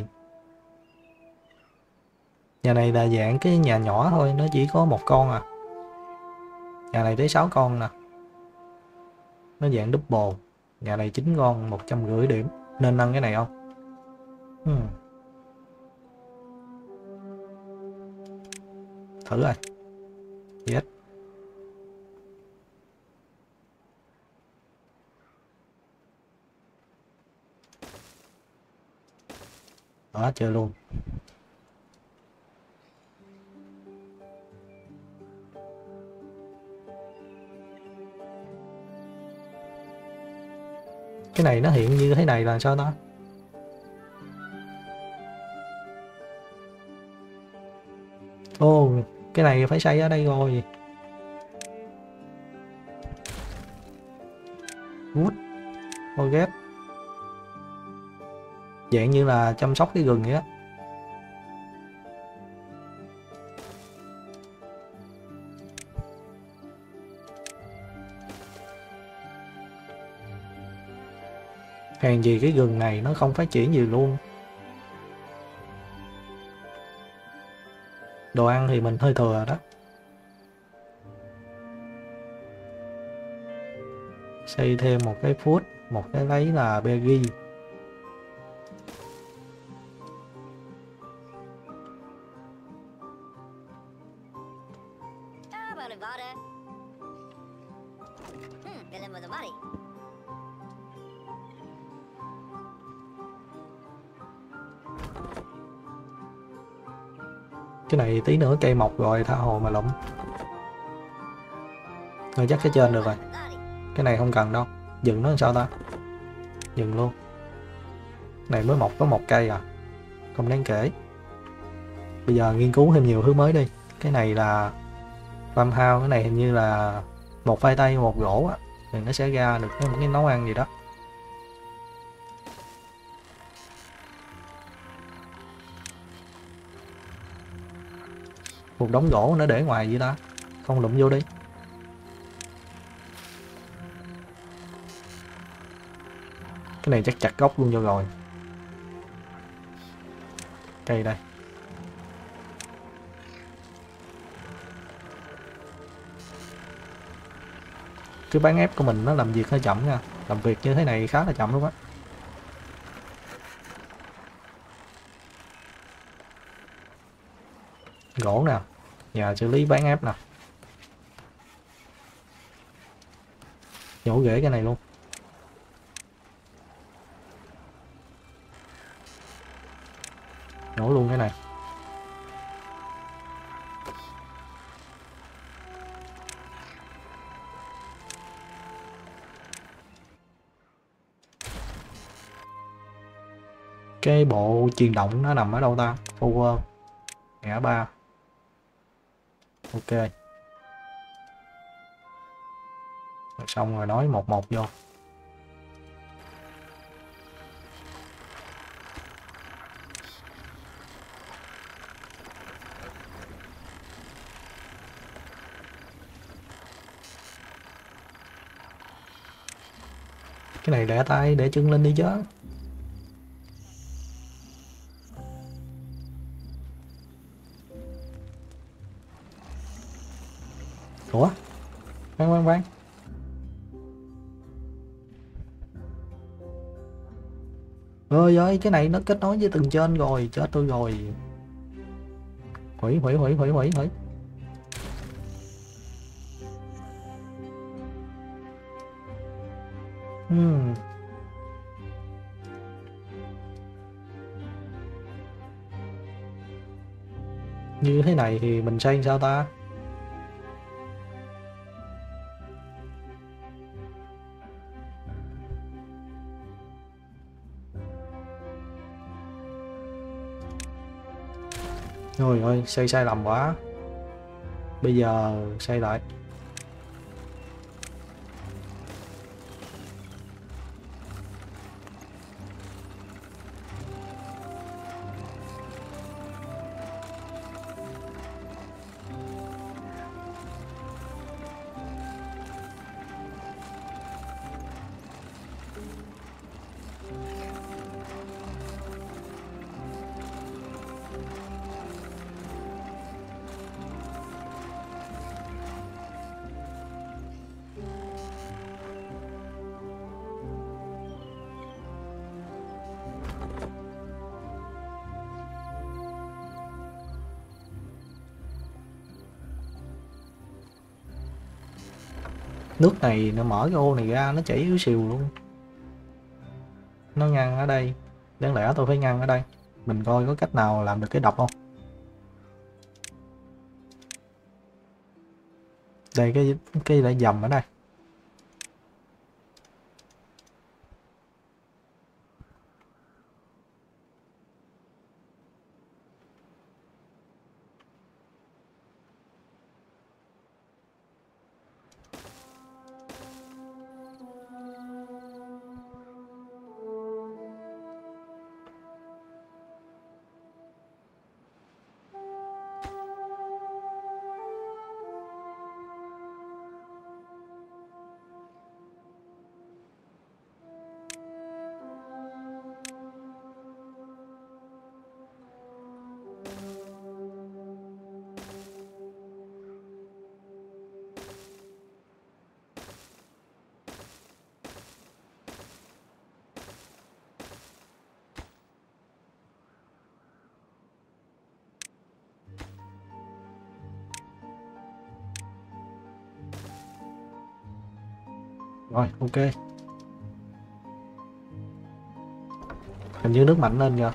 Nhà này là dạng cái nhà nhỏ thôi, nó chỉ có một con à. Nhà này tới 6 con nè. Nó dạng double. Nhà này 9 con, 150 điểm. Nên nâng cái này không? Thử rồi. Yes. Đó, chơi luôn. Cái này nó hiện như thế này là sao đó? Ồ, cái này phải xây ở đây rồi. wood forget, dạng như là chăm sóc cái gừng vậy á. Hèn gì cái gừng này nó không phát triển gì luôn. Đồ ăn thì mình hơi thừa đó. Xây thêm một cái food, một cái lấy là berry. Cái này tí nữa cây mọc rồi tha hồ mà lụm. Rồi chắc cái trên được rồi. Cái này không cần đâu. Dừng nó làm sao ta? Dừng luôn. Này mới mọc có một cây à. Không đáng kể. Bây giờ nghiên cứu thêm nhiều thứ mới đi. Cái này là farmhouse, cái này hình như là một khoai tây, một gỗ á. Thì nó sẽ ra được một cái nấu ăn gì đó. Một đống gỗ nó để ngoài vậy ta. Không lụm vô đi. Cái này chắc chặt gốc luôn vô rồi. Cây đây. Cái bán ép của mình nó làm việc hơi chậm nha. Làm việc như thế này khá là chậm luôn á. Gỗ nè. Nhà xử lý bán ép nè. Nhổ rễ cái này luôn. Nhổ luôn cái này. Cái bộ truyền động nó nằm ở đâu ta? Power ngã 3. Ok. Rồi xong rồi nói một vô. Cái này để tay để chân lên đi chứ. Ủa? Khoan. Ơi ơi, cái này nó kết nối với tầng trên rồi, chết tôi rồi. Hủy. Hmm. Như thế này thì mình xây sao ta? Rồi ơi, xây sai lầm quá. Bây giờ xây lại. Nước này nó mở cái ô này ra nó chảy yếu xìu luôn. Nó ngăn ở đây. Đáng lẽ tôi phải ngăn ở đây. Mình coi có cách nào làm được cái đập không. Đây cái lại dầm ở đây. Rồi, ok. Hình như nước mạnh lên kìa.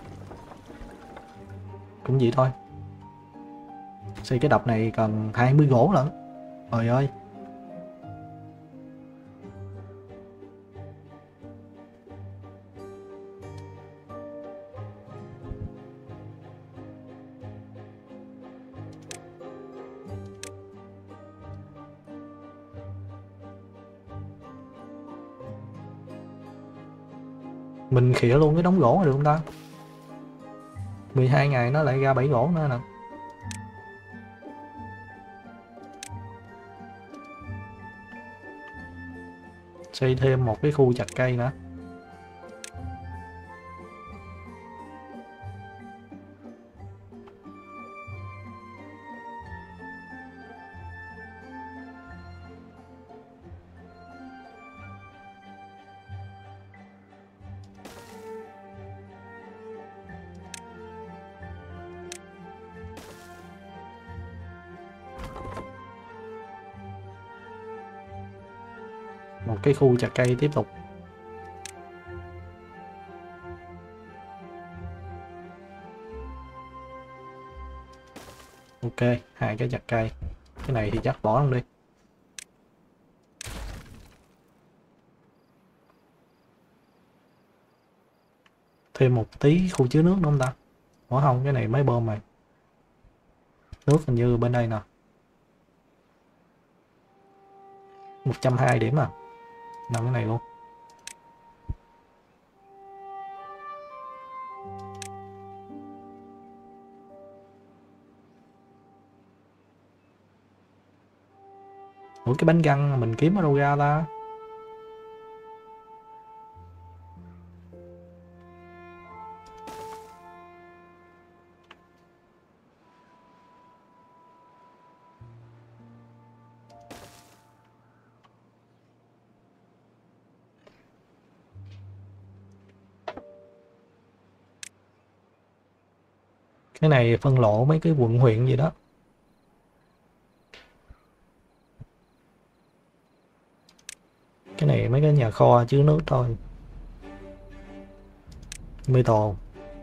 Cũng vậy thôi. Xây cái đập này cần 20 gỗ lận. Trời ơi. Mình khịa luôn cái đống gỗ này được không ta? 12 ngày nó lại ra 7 gỗ nữa nè. Xây thêm một cái khu chặt cây nữa. Một cái khu chặt cây tiếp tục. Ok, 2 cái chặt cây. Cái này thì chắc bỏ luôn đi. Thêm một tí khu chứa nước đúng không ta? Ủa không, cái này máy bơm này. Nước hình như bên đây nè. 120 điểm à. Nằm cái này luôn. Ủa cái bánh găng mình kiếm ở đâu ra ta? Cái này phân lộ mấy cái quận huyện gì đó. Cái này mấy cái nhà kho chứa nước thôi. Metal.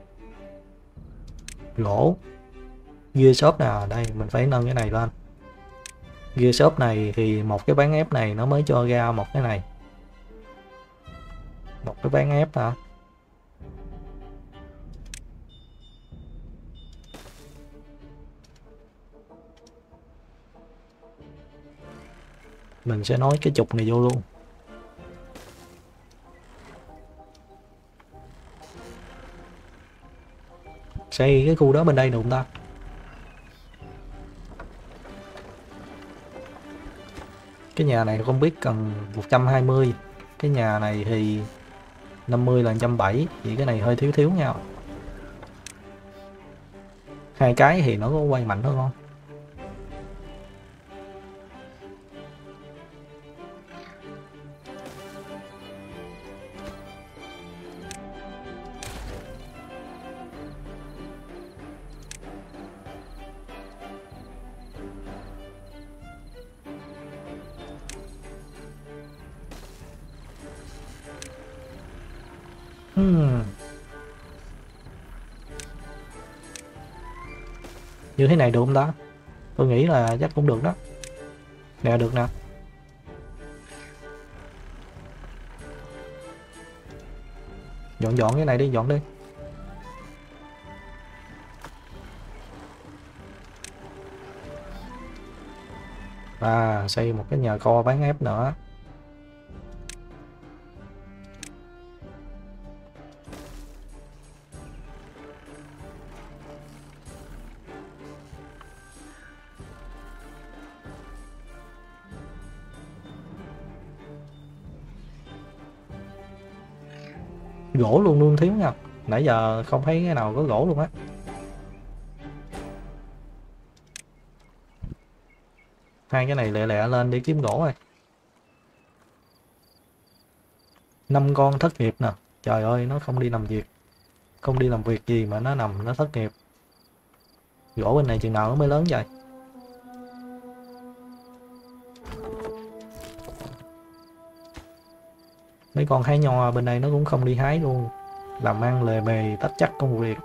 Gỗ. Gear shop nè, đây mình phải nâng cái này lên. Gear shop này thì một cái bán ép này nó mới cho ra một cái này. Một cái bán ép hả? Mình sẽ nói cái trục này vô luôn. Xây cái khu đó bên đây được không ta? Cái nhà này không biết cần 120. Cái nhà này thì 50 là 170. Vậy cái này hơi thiếu thiếu nhau. Hai cái thì nó có quay mạnh hơn không? Như thế này được không ta? Tôi nghĩ là chắc cũng được đó. Nè được nè. Dọn cái này đi, dọn đi. À, xây một cái nhà kho bán ép nữa. Gỗ luôn luôn thiếu nha. Nãy giờ không thấy cái nào có gỗ luôn á. Hai cái này lẹ lẹ lên đi kiếm gỗ rồi. 5 con thất nghiệp nè. Trời ơi, nó không đi làm việc. Không đi làm việc gì mà nó nằm nó thất nghiệp. Gỗ bên này chừng nào nó mới lớn vậy? Mấy con hái nho bên đây nó cũng không đi hái luôn, làm ăn lề mề tách chắc công việc.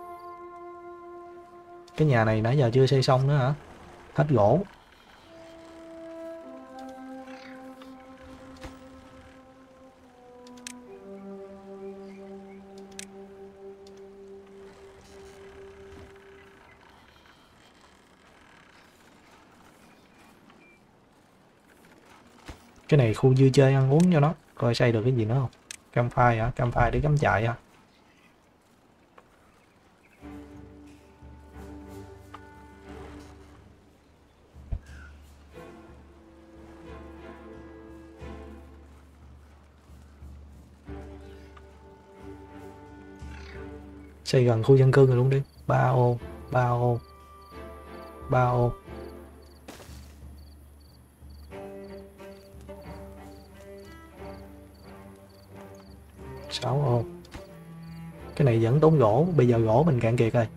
Cái nhà này nãy giờ chưa xây xong nữa hả? Hết gỗ. Cái này khu vui chơi ăn uống cho nó, coi xây được cái gì nữa không. Campfire hả? Campfire để cắm trại hả? Xây gần khu dân cư rồi luôn đi. 3 ô, 3 ô, 3 ô. 6 ô. Cái này vẫn tốn gỗ, bây giờ gỗ mình cạn kiệt rồi.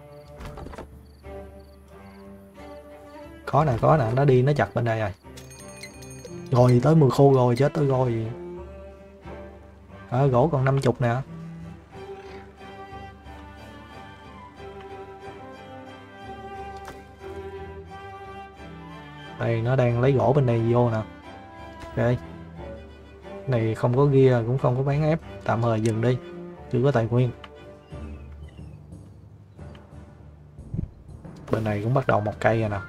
Có nè, nó đi nó chặt bên đây rồi. Rồi tới mùa khô rồi, chết tới rồi. Gỗ còn 50 nè. Đây nó đang lấy gỗ bên đây vô nè. Ok. Này không có gear cũng không có bán ép, tạm thời dừng đi, chưa có tài nguyên. Bên này cũng bắt đầu một cây rồi nè.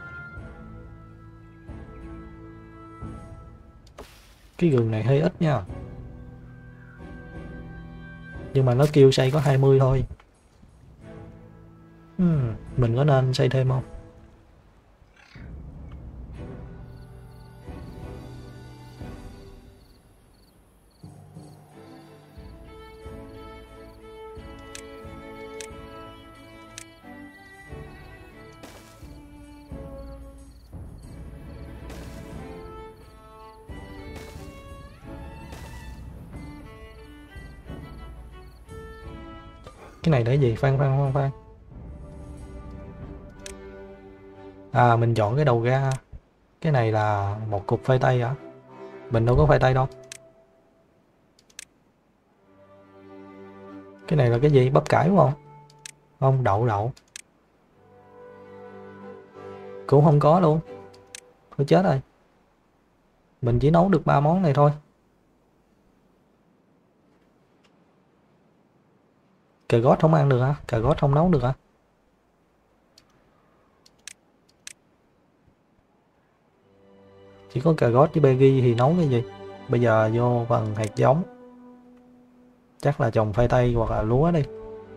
Cái gừng này hơi ít nha, nhưng mà nó kêu xây có 20 thôi. Mình có nên xây thêm không? Cái này để gì? Khoan. À, mình chọn cái đầu ra. Cái này là một cục khoai tây hả? Mình đâu có khoai tây đâu. Cái này là cái gì? Bắp cải đúng không? Không, đậu. Cũng không có luôn. Thôi chết rồi. Mình chỉ nấu được 3 món này thôi. Cà rốt không ăn được hả? Cà rốt không nấu được hả? Chỉ có cà rốt với Peggy thì nấu cái gì? Bây giờ vô phần hạt giống. Chắc là trồng khoai tây hoặc là lúa đi.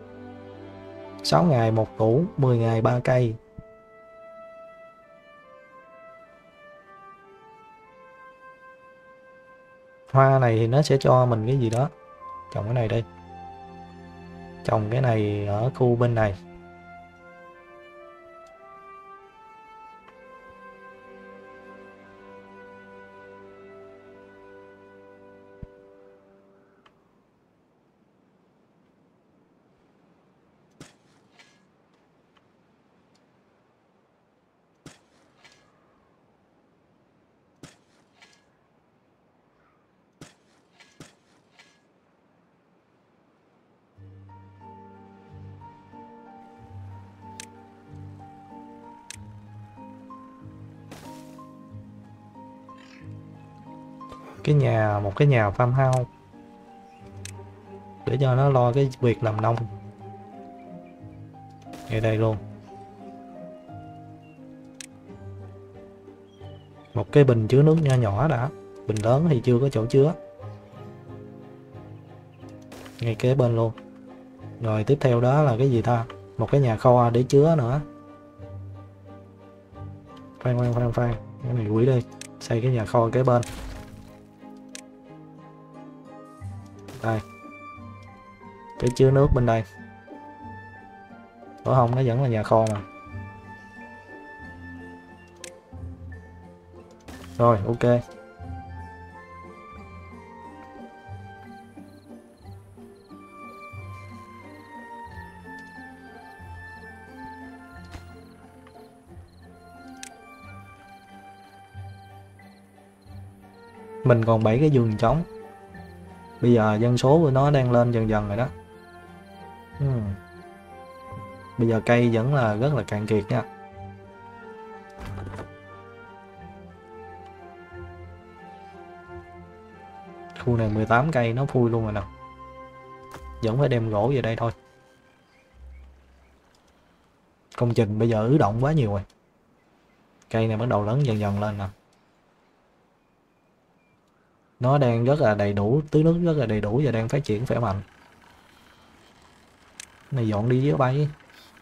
6 ngày 1 củ, 10 ngày 3 cây. Hoa này thì nó sẽ cho mình cái gì đó. Trồng cái này đi. Trồng cái này ở khu bên này. Một cái nhà farmhouse để cho nó lo cái việc làm nông ngay đây luôn. Một cái bình chứa nước nho nhỏ đã, bình lớn thì chưa có chỗ chứa. Ngay kế bên luôn. Rồi tiếp theo đó là cái gì ta? Một cái nhà kho để chứa nữa. Khoan, cái này quỷ đi. Xây cái nhà kho kế bên. Đây. Cái chứa nước bên đây. Ở không nó vẫn là nhà kho mà. Rồi, ok. Mình còn 7 cái giường trống. Bây giờ dân số của nó đang lên dần dần rồi đó. Bây giờ cây vẫn là rất là cạn kiệt nha. Khu này 18 cây nó phui luôn rồi nè. Vẫn phải đem gỗ về đây thôi. Công trình bây giờ ứ động quá nhiều rồi. Cây này bắt đầu lớn dần dần lên nè. Nó đang rất là đầy đủ, tưới nước rất là đầy đủ và đang phát triển khỏe mạnh. Này dọn đi với bay.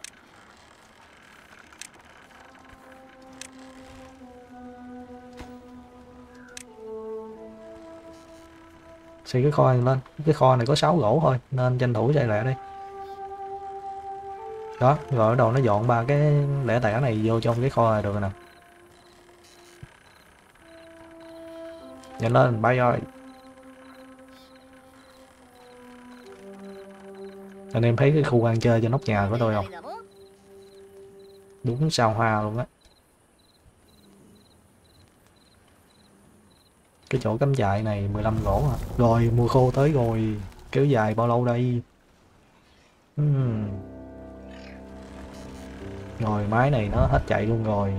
Xây cái kho này lên. Cái kho này có 6 gỗ thôi nên tranh thủ xây lẹ đi. Đó, rồi bắt đầu nó dọn 3 cái lẻ tẻ này vô trong cái kho này được rồi nè. Nhanh lên, bay rồi. Anh em thấy cái khu ăn chơi cho nóc nhà của tôi không? Đúng sao hoa luôn á. Cái chỗ cắm trại này 15 gỗ hả? Rồi mùa khô tới rồi. Kéo dài bao lâu đây? Rồi máy này nó hết chạy luôn rồi.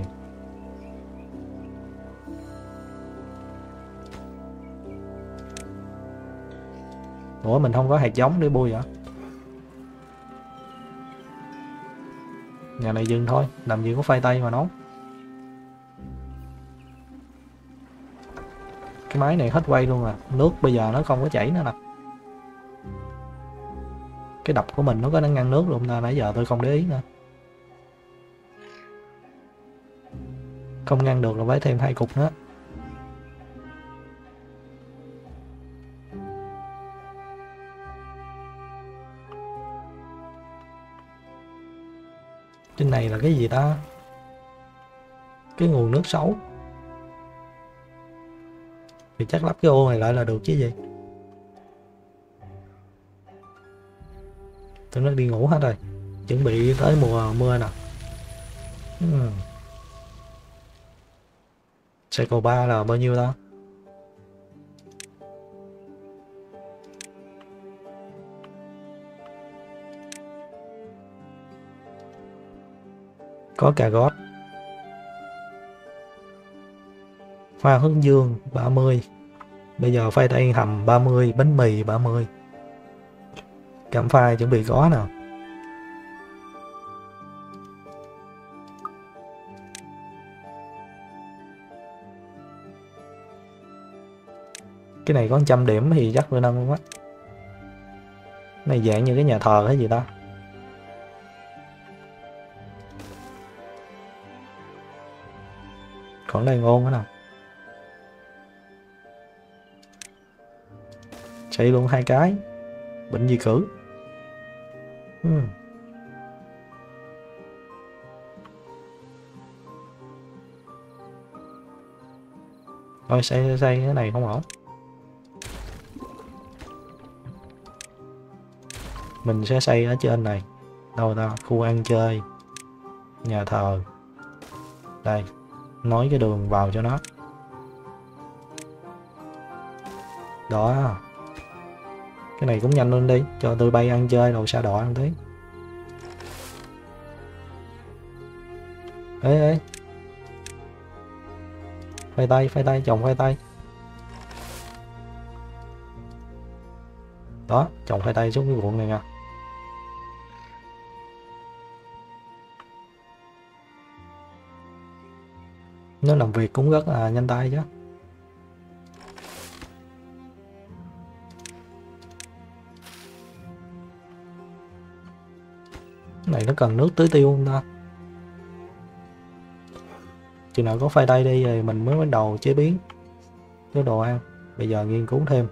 Ủa mình không có hạt giống để bui hả? Nhà này dừng thôi, làm gì có khoai tây mà nấu. Cái máy này hết quay luôn à. Nước bây giờ nó không có chảy nữa nè. Cái đập của mình nó có ngăn nước luôn ta, nãy giờ tôi không để ý nữa. Không ngăn được là phải thêm 2 cục nữa. Trên này là cái gì ta? Cái nguồn nước xấu. Thì chắc lắp cái ô này lại là được chứ gì. Tụi nó đi ngủ hết rồi. Chuẩn bị tới mùa mưa nè. Cycle 3 là bao nhiêu ta? Có cà gót. Hoa hướng dương 30. Bây giờ khoai tây hầm 30, bánh mì 30. Cam phai chuẩn bị có nào. Cái này có 100 điểm thì chắc tôi nâng luôn á. Này dạng như cái nhà thờ hay gì ta? Còn đây ngon nữa nào. Chạy luôn 2 cái. Bệnh gì cử. Thôi xây cái này không ổn. Mình sẽ xây ở trên này. Đâu ta? Khu ăn chơi. Nhà thờ. Đây. Nối cái đường vào cho nó. Đó. Cái này cũng nhanh luôn đi. Cho tôi bay ăn chơi rồi xa đỏ ăn tí. Ê. Khoai tây, trồng khoai tây. Đó, trồng khoai tây xuống cái ruộng này nha. Nó làm việc cũng rất là nhanh tay chứ. Cái này nó cần nước tưới tiêu không ta? Chừng nào có khoai tây đi rồi mình mới bắt đầu chế biến cái đồ ăn. Bây giờ nghiên cứu thêm.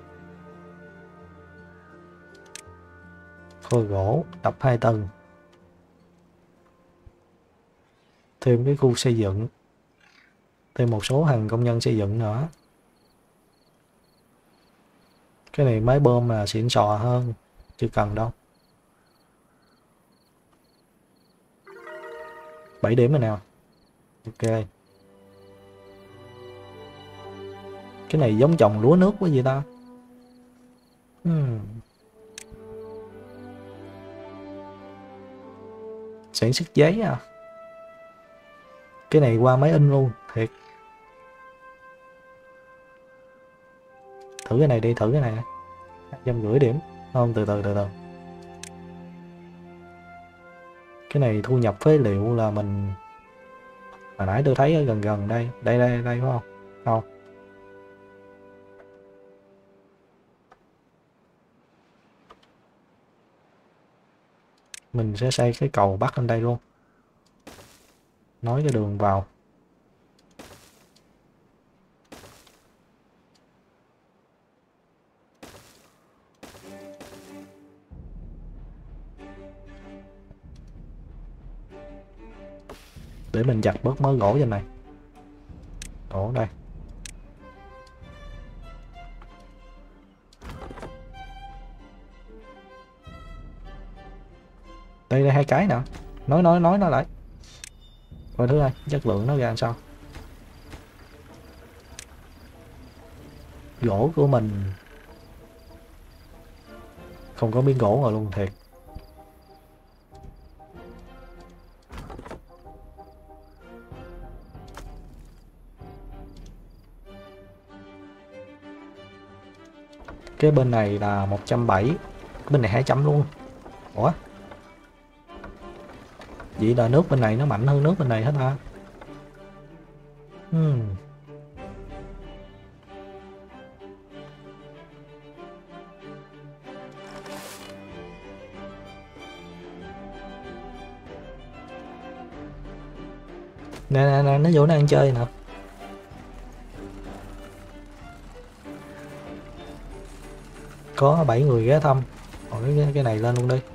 Khôi gỗ, đập 2 tầng. Thêm cái khu xây dựng. Thêm một số hàng công nhân xây dựng nữa. Cái này máy bơm là xịn sò hơn. Chưa cần đâu. 7 điểm rồi nào. Ok. Cái này giống trồng lúa nước quá gì ta? Sản xuất giấy à? Cái này qua máy in luôn, thiệt. Thử cái này đi, thử cái này. 250 điểm. Không, từ từ. Cái này thu nhập phế liệu là mình... Hồi nãy tôi thấy ở gần đây. Đây phải không? Không. Mình sẽ xây cái cầu bắc lên đây luôn. Nối cái đường vào. Để mình chặt bớt mớ gỗ trên này. Gỗ đây. Đây 2 cái nè. Nói nó lại. Coi thứ hai, chất lượng nó ra làm sao. Gỗ của mình không có miếng gỗ rồi luôn, thiệt. Cái bên này là 170, bên này 200 luôn. Ủa? Vậy là nước bên này nó mạnh hơn nước bên này hết hả? Nè, nó vô nó ăn chơi nè. Có 7 người ghé thăm. Rồi cái này lên luôn đi.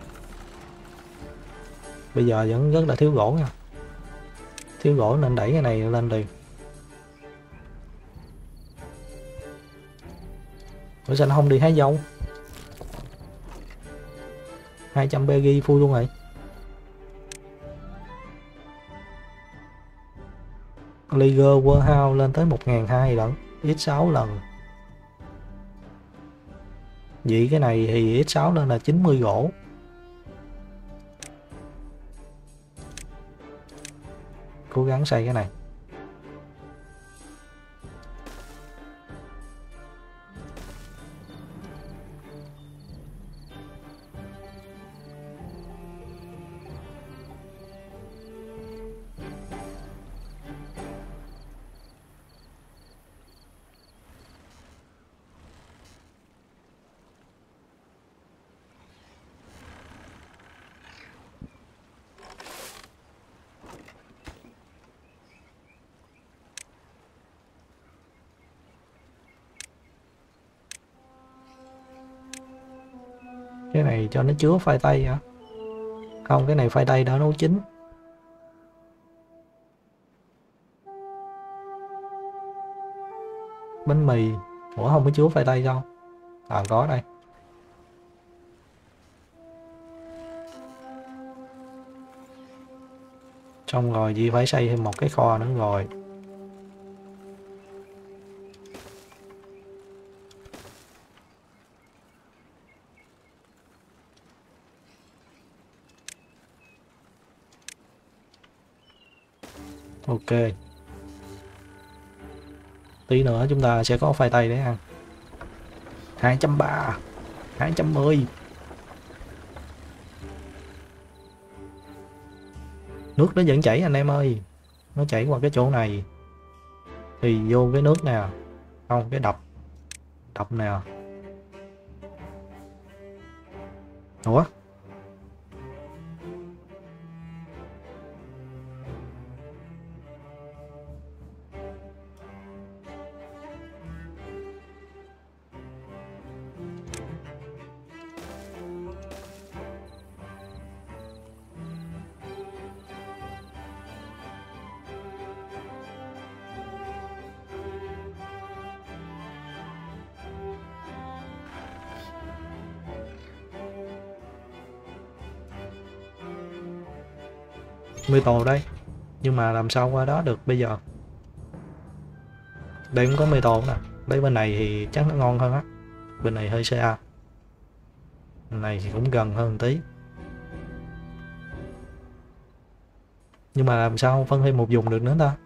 Bây giờ vẫn rất là thiếu gỗ nha. Thiếu gỗ nên đẩy cái này lên liền. Ủa sao nó không đi hái dâu? 200 BG full luôn rồi. Liger Warehouse lên tới 1.200 lận, x6 lần. Vậy cái này thì x6 lên là 90 gỗ. Cố gắng xây cái này. Cái này cho nó chứa khoai tây hả? Không, cái này khoai tây đã nấu chín. Bánh mì. Ủa không có chứa khoai tây đâu? À có đây. Xong rồi chỉ phải xây thêm một cái kho nữa rồi. Ok. Tí nữa chúng ta sẽ có khoai tây để ăn. 230, 210. Nước nó vẫn chảy anh em ơi. Nó chảy qua cái chỗ này. Thì vô cái nước nè. Không, cái đập. Đập nè. Ủa? Mê tổ đây. Nhưng mà làm sao qua đó được bây giờ? Đây cũng có mê tổ nè. Đây bên này thì chắc nó ngon hơn á. Bên này hơi xa. Này thì cũng gần hơn tí. Nhưng mà làm sao phân thêm một vùng được nữa ta?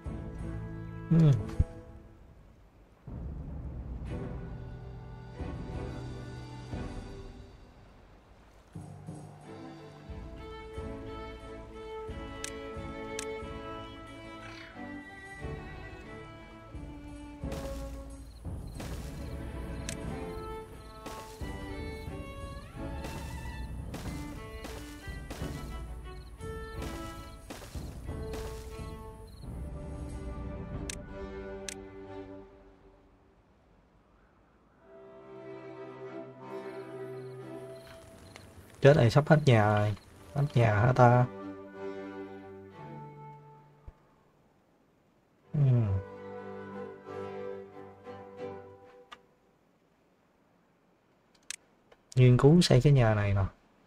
Chết này, sắp hết nhà rồi. Hết nhà hả ta? Nghiên cứu xây cái nhà này nè.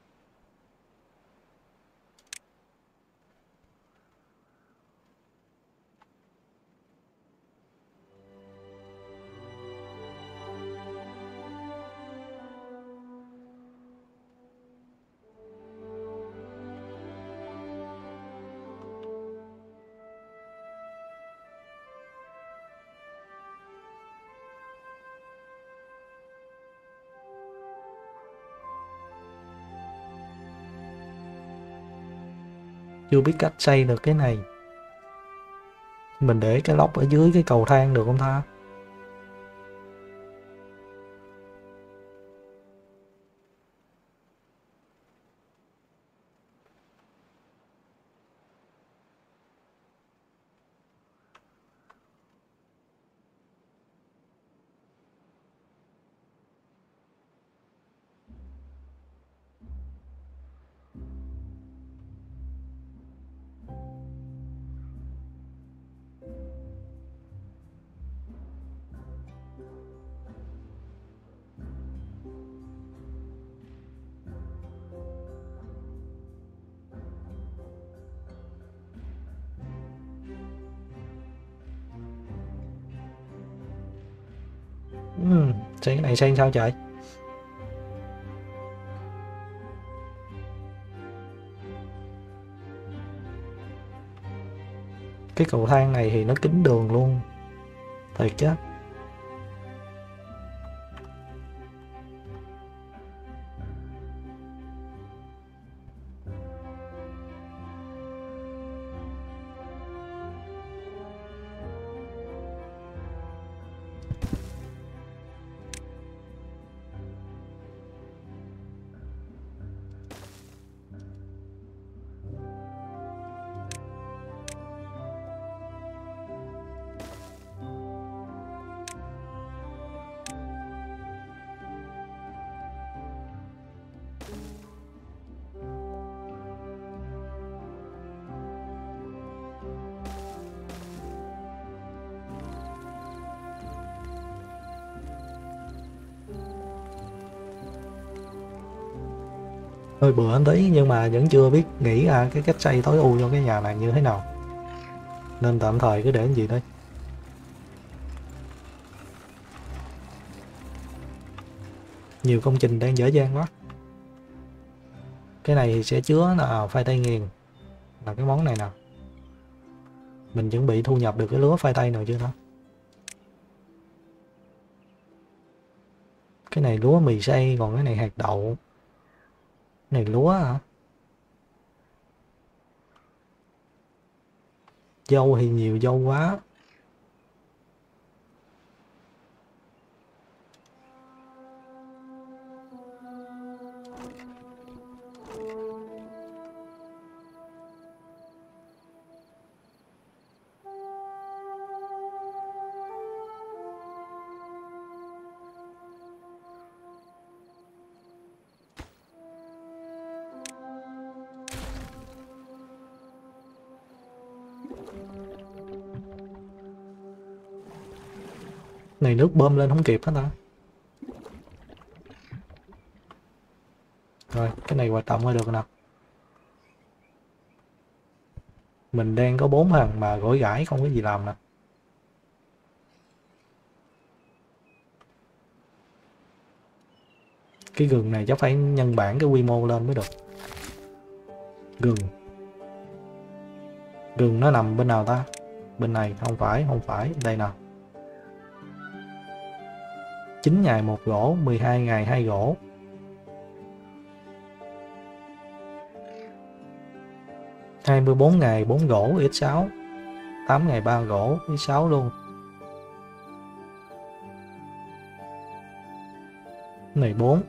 Chưa biết cách xây được cái này. Mình để cái lốc ở dưới cái cầu thang được không ta? Xây cái này xây sao trời? Cái cầu thang này thì nó kín đường luôn. Thiệt chứ. Hơi bừa anh tí nhưng mà vẫn chưa biết nghĩ ra cái cách xây tối ưu cho cái nhà này như thế nào. Nên tạm thời cứ để cái gì đây. Nhiều công trình đang dở dang quá. Cái này thì sẽ chứa là khoai tây nghiền. Là cái món này nè. Mình chuẩn bị thu nhập được cái lúa khoai tây nào chưa đó. Cái này lúa mì xay, còn cái này hạt đậu. Cái này lúa hả? Dâu thì nhiều dâu quá. Này nước bơm lên không kịp hết ta. Rồi, cái này hoạt động là được nè. Mình đang có 4 thằng mà gỏi gãi không có gì làm nè. Cái gừng này chắc phải nhân bản cái quy mô lên mới được. Gừng. Gừng nó nằm bên nào ta? Bên này, không phải, không phải, đây nè. 9 ngày 1 gỗ, 12 ngày 2 gỗ. 24 ngày 4 gỗ x6. 8 ngày 3 gỗ x6 luôn. Cái này 4.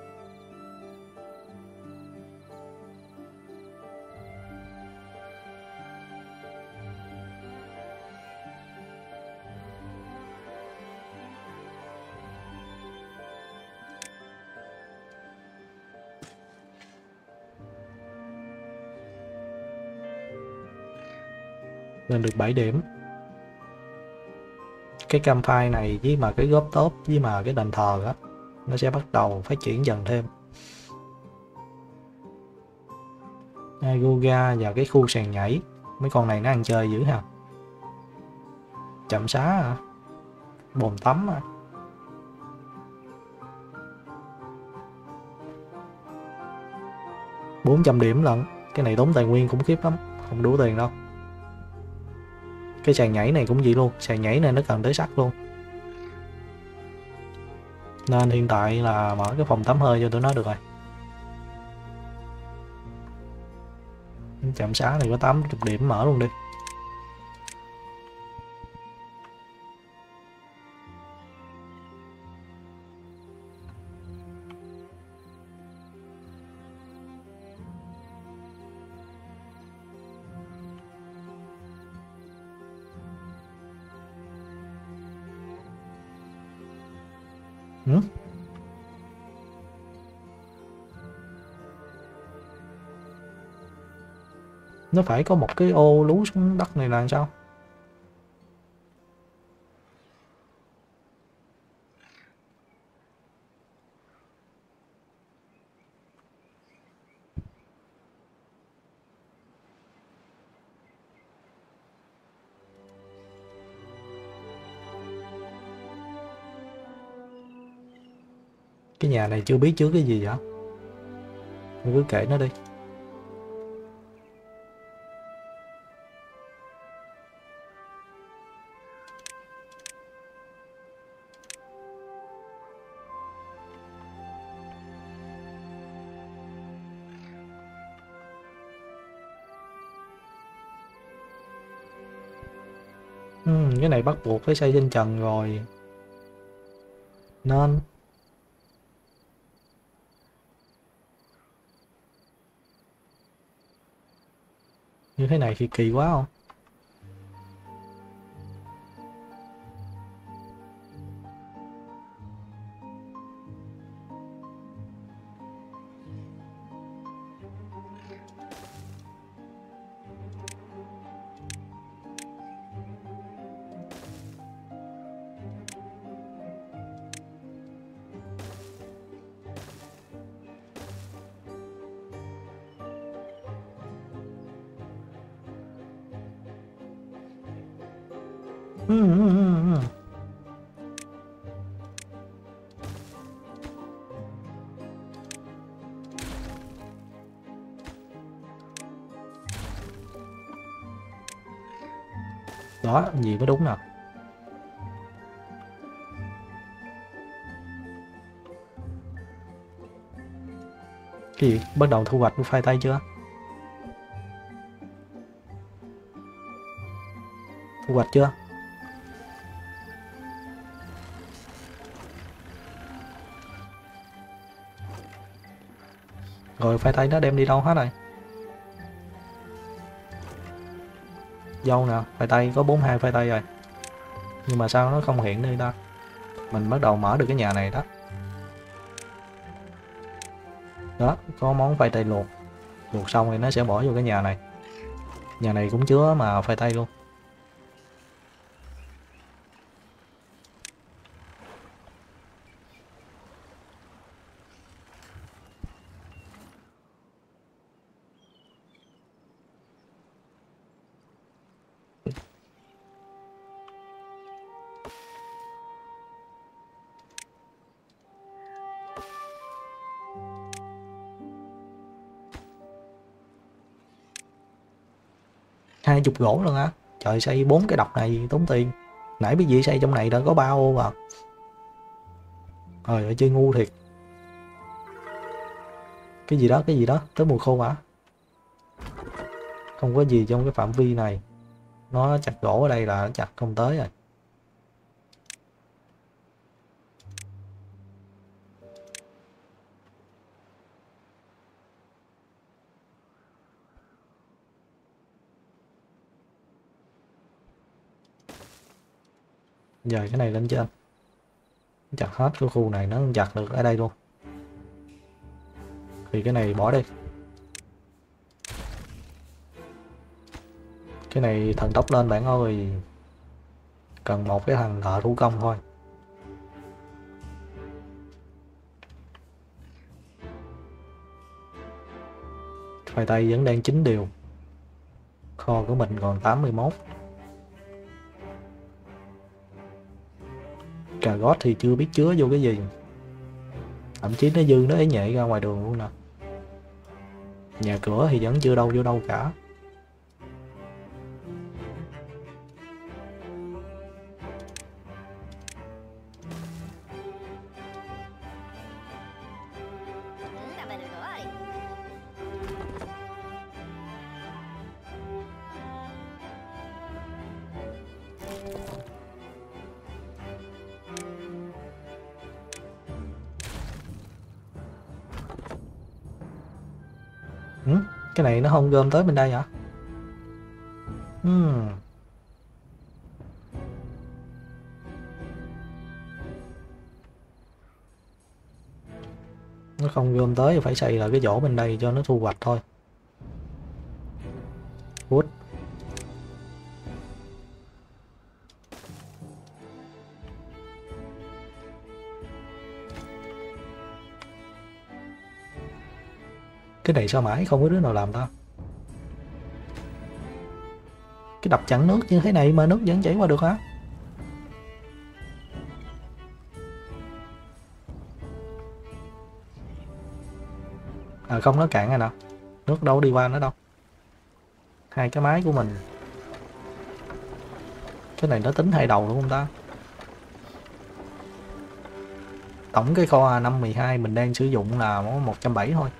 Lên được 7 điểm. Cái campfire này với mà cái góp tốt với mà cái đền thờ á, nó sẽ bắt đầu phát triển dần thêm. Yoga và cái khu sàn nhảy. Mấy con này nó ăn chơi dữ ha. Chậm xá à. Bồn tắm à. 400 điểm lận. Cái này tốn tài nguyên khủng khiếp lắm, không đủ tiền đâu. Cái sàn nhảy này cũng vậy luôn, sàn nhảy này nó cần tới sắt luôn. Nên hiện tại là mở cái phòng tắm hơi cho tụi nó được rồi. Trạm xá này có 80 điểm mở luôn đi. Ừ? Nó phải có một cái ô lú xuống đất này là sao? Cái nhà này chưa biết trước cái gì vậy? Mình cứ kệ nó đi. Cái này bắt buộc phải xây trên trần rồi. Nên như thế này thì kỳ quá không? Đó, gì mới đúng nào. Cái gì? Bắt đầu thu hoạch khoai tây chưa? Thu hoạch chưa? Rồi khoai tây nó đem đi đâu hết rồi? Dâu nè, khoai tây có 42 khoai tây rồi. Nhưng mà sao nó không hiện đây ta? Mình bắt đầu mở được cái nhà này đó. Đó, có món khoai tây luộc. Luộc xong thì nó sẽ bỏ vô cái nhà này. Nhà này cũng chứa mà khoai tây luôn. 20 gỗ luôn á. Trời, xây 4 cái đập này tốn tiền. Nãy biết gì xây trong này đã có 3 ô à. Trời ơi, chơi ngu thiệt. Cái gì đó, tới mùa khô hả? Không có gì trong cái phạm vi này. Nó chặt gỗ ở đây là nó chặt không tới rồi. Giờ cái này lên trên. Chặt hết cái khu này, nó không chặt được ở đây luôn. Thì cái này bỏ đi. Cái này thần tốc lên bạn ơi. Cần một cái thằng thợ thủ công thôi. Khoai tây vẫn đang chín đều. Kho của mình còn 81. Cà gót thì chưa biết chứa vô cái gì. Thậm chí nó dư nó ế nhệ ra ngoài đường luôn nè. Nhà cửa thì vẫn chưa đâu vô đâu cả. Cái này nó không gom tới bên đây hả? Nó không gom tới, phải xây lại cái chỗ bên đây cho nó thu hoạch thôi. Wood. Cái này sao mãi không có đứa nào làm ta? Cái đập chặn nước như thế này mà nước vẫn chảy qua được hả? À không, nó cạn rồi nè. Nước đâu đi qua nữa đâu. Hai cái máy của mình. Cái này nó tính hai đầu đúng không ta? Tổng cái kho 512 mình đang sử dụng là 170 thôi.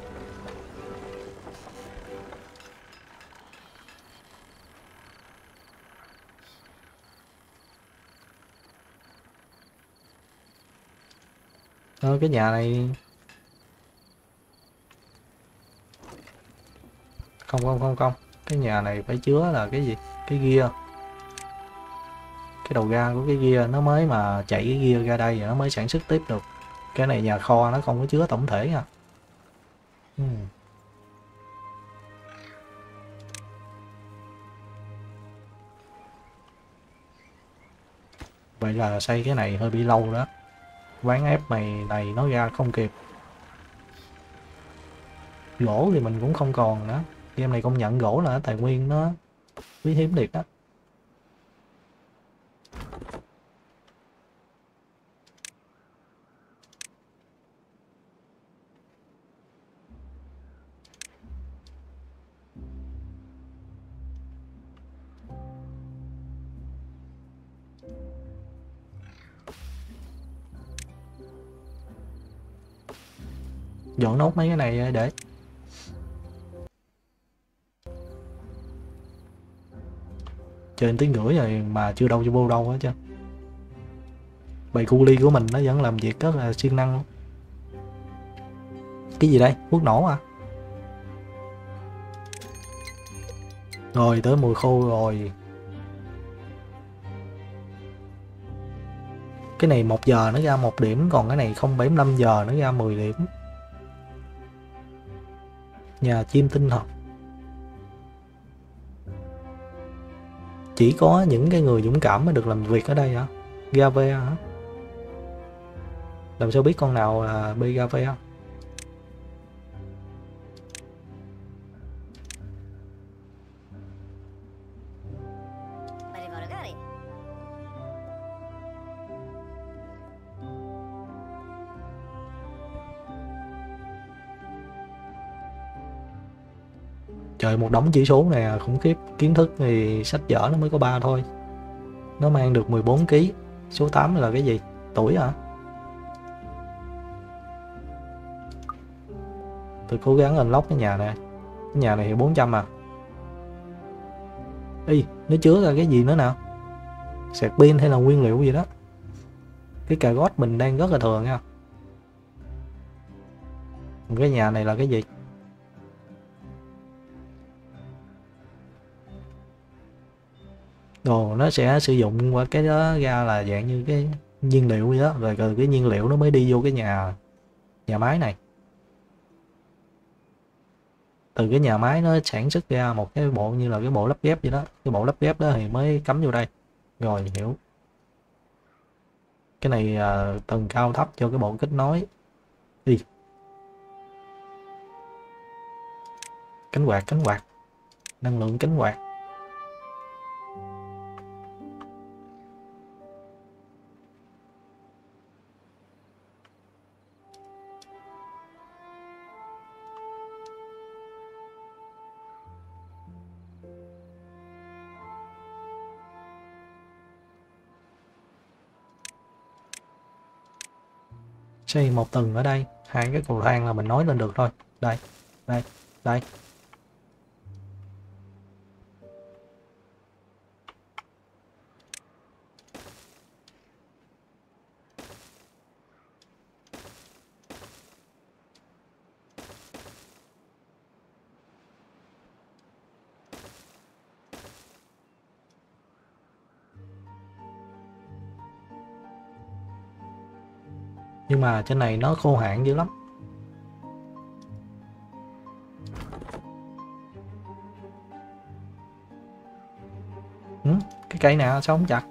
Cái nhà này không, cái nhà này phải chứa là cái gì? Cái gear. Cái đầu ra của cái gear nó mới mà chạy cái gear ra đây nó mới sản xuất tiếp được. Cái này nhà kho nó không có chứa tổng thể nha. Vậy là xây cái này hơi bị lâu đó. Ván ép này nó ra không kịp. Gỗ thì mình cũng không còn nữa. Game này công nhận gỗ là tài nguyên nó quý hiếm thiệt đó. Dọn nốt mấy cái này để trên tiếng rưỡi rồi mà chưa đâu cho vô đâu hết chứ. Bầy cu ly của mình nó vẫn làm việc rất là siêng năng luôn. Cái gì đây? Thuốc nổ à? Rồi tới mùa khô rồi. Cái này 1 giờ nó ra 1 điểm, còn cái này 0,75 giờ nó ra 10 điểm. Nhà chim tinh thần. Chỉ có những cái người dũng cảm mới được làm việc ở đây hả? Gave hả? Làm sao biết con nào là Bgave không? Trời, một đống chỉ số nè, khủng khiếp. Kiến thức thì sách vở nó mới có 3 thôi. Nó mang được 14 kg. Số 8 là cái gì? Tuổi hả? Tôi cố gắng unlock cái nhà này. Cái nhà này thì 400 à. Ê, nó chứa ra cái gì nữa nào? Sạc pin hay là nguyên liệu gì đó. Cái cà rốt mình đang rất là thừa nha. Cái nhà này là cái gì? Đồ nó sẽ sử dụng qua cái đó ra là dạng như cái nhiên liệu vậy đó, rồi từ cái nhiên liệu nó mới đi vô cái nhà máy này. Từ cái nhà máy nó sản xuất ra một cái bộ như là cái bộ lắp ghép vậy đó, cái bộ lắp ghép đó thì mới cắm vô đây. Rồi, hiểu. Cái này tầng cao thấp cho cái bộ kết nối. Đi. Cánh quạt, năng lượng cánh quạt. Xây một tầng ở đây, 2 cái cầu thang là mình nói lên được thôi. Đây, đây, đây. Nhưng mà trên này nó khô hạn dữ lắm. Cái cây nào sao không chặt?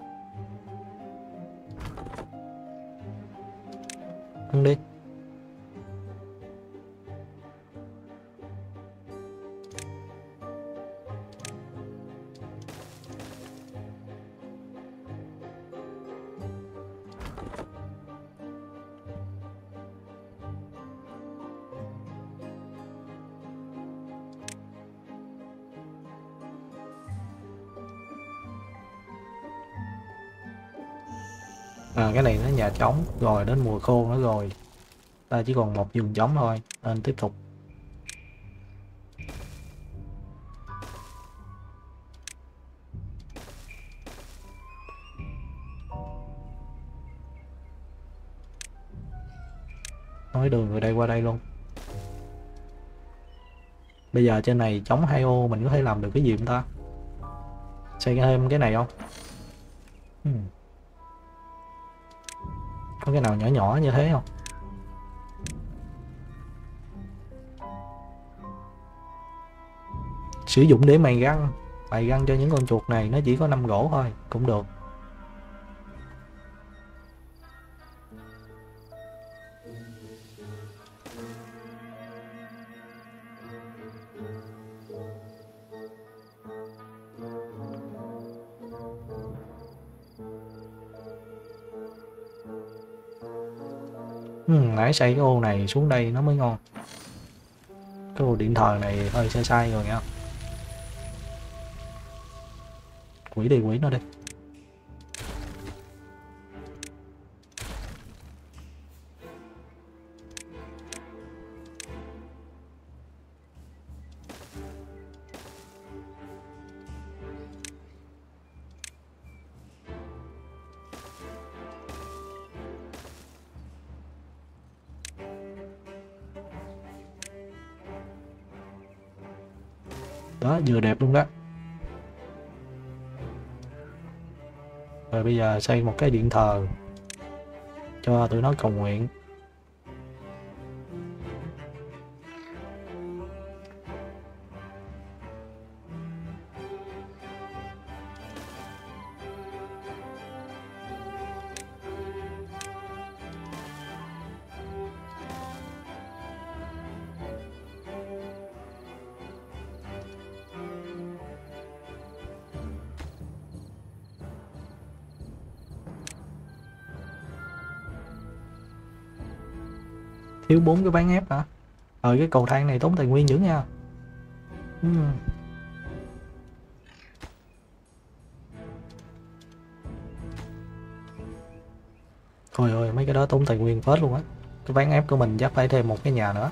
Ăn đi. Cái này nó nhà trống rồi, đến mùa khô nữa rồi, ta chỉ còn một vùng trống thôi nên tiếp tục. Nói đường từ đây qua đây luôn. Bây giờ trên này trống 2 ô, mình có thể làm được cái gì không ta? Xây thêm cái này không? Có cái nào nhỏ nhỏ như thế không? Sử dụng để mài găng cho những con chuột này, nó chỉ có 5 gỗ thôi cũng được. Nãy xây cái ô này xuống đây nó mới ngon. Cái ô điện thờ này hơi sai sai rồi nha. Quỷ đi, quỷ nó đi. Đó, vừa đẹp luôn đó. Rồi bây giờ xây một cái điện thờ cho tụi nó cầu nguyện. Thiếu 4 cái ván ép hả? Cái cầu thang này tốn tài nguyên dữ nha. Thôi ơi, mấy cái đó tốn tài nguyên phết luôn á. Cái ván ép của mình chắc phải thêm một cái nhà nữa.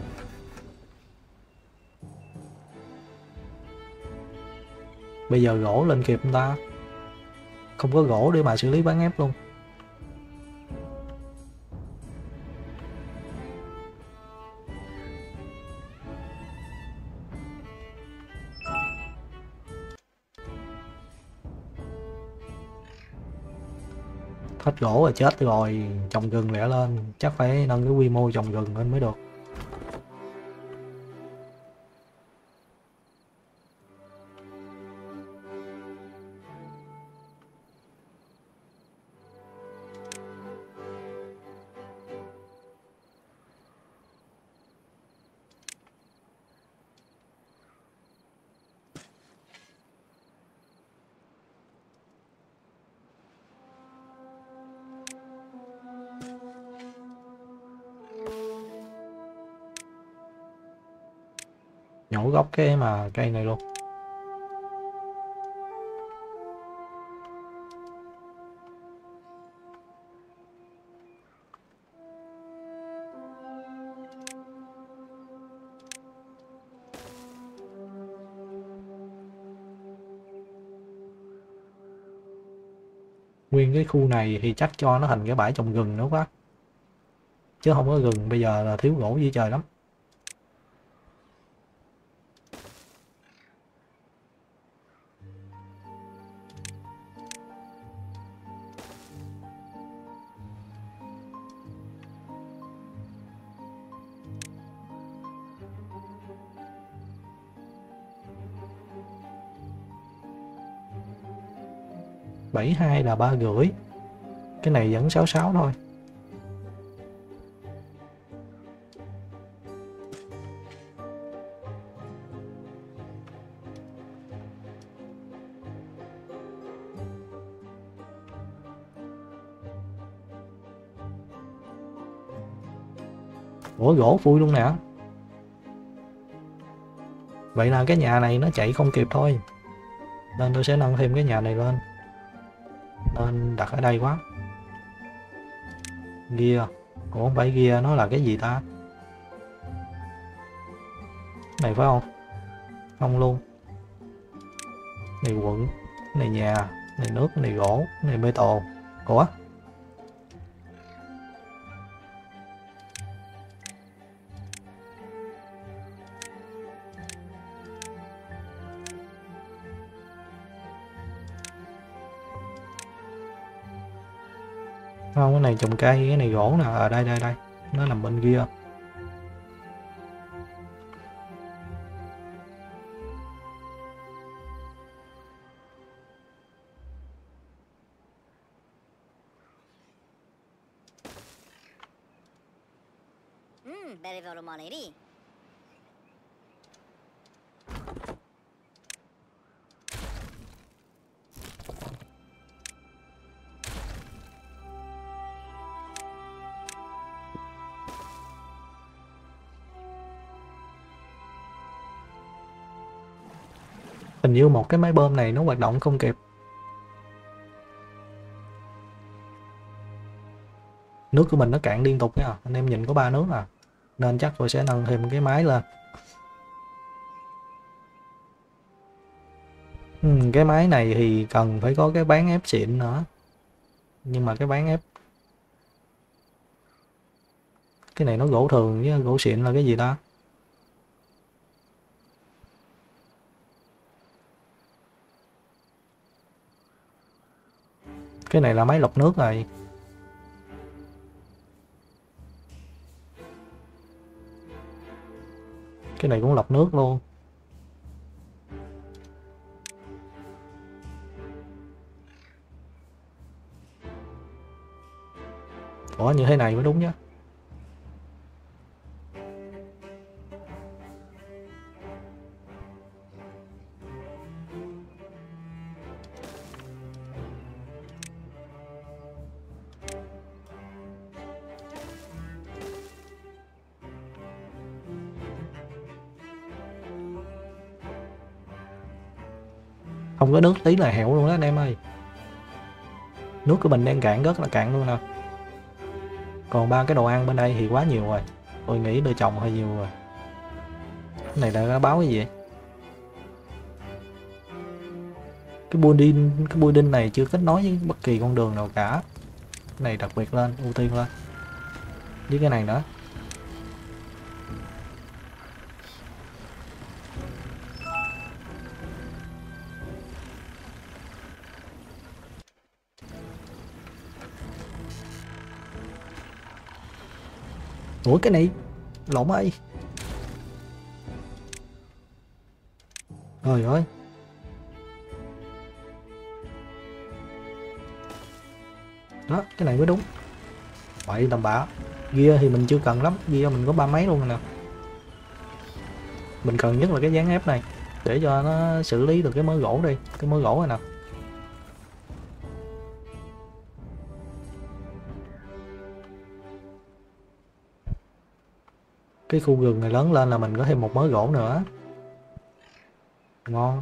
Bây giờ gỗ lên kịp không ta? Không có gỗ để mà xử lý ván ép luôn. Hết gỗ rồi, chết rồi. Trồng gừng lẻ lên. Chắc phải nâng cái quy mô trồng gừng lên mới được. Nhổ gốc cái mà cây này luôn. Nguyên cái khu này thì chắc cho nó thành cái bãi trồng gừng nữa quá. Chứ không có gừng bây giờ là thiếu gỗ dữ trời lắm. Bảy hai là 3,5. Cái này vẫn 66 thôi. Ủa gỗ phui luôn nè. Vậy là cái nhà này nó chạy không kịp thôi. Nên tôi sẽ nâng thêm cái nhà này lên. Nên đặt ở đây quá. Gear. Ủa không phải gear, nó là cái gì ta? Này phải không? Không luôn. Này quận. Này nhà. Này nước. Này gỗ. Này bê tồ. Ủa? Không, cái này trồng cây, cái này gỗ nè. Ở đây đây đây. Nó nằm bên kia. Very money đi. Hình như một cái máy bơm này nó hoạt động không kịp. Nước của mình nó cạn liên tục nha. Anh em nhìn có 3 nước à. Nên chắc tôi sẽ nâng thêm cái máy lên. Cái máy này thì cần phải có cái bán ép xịn nữa. Nhưng mà cái bán ép, cái này nó gỗ thường với gỗ xịn là cái gì ta? Cái này là máy lọc nước rồi. Cái này cũng lọc nước luôn. Ủa như thế này mới đúng chứ. Không có nước tí là hẹo luôn đó anh em ơi. Nước của mình đang cạn rất là cạn luôn nè. Còn ba cái đồ ăn bên đây thì quá nhiều rồi. Tôi nghĩ đưa trồng hơi nhiều rồi. Cái này đã báo cái gì vậy? Cái building này chưa kết nối với bất kỳ con đường nào cả. Cái này đặc biệt lên, ưu tiên lên. Với cái này nữa. Ủa cái này lộn ơi. Trời ơi. Đó, cái này mới đúng. Vậy tầm bạ. Gear thì mình chưa cần lắm, gear mình có ba mấy luôn nè. Mình cần nhất là cái dáng ép này để cho nó xử lý được cái mớ gỗ đi, cái mớ gỗ này nè. Cái khu rừng này lớn lên là mình có thêm một mớ gỗ nữa. Ngon.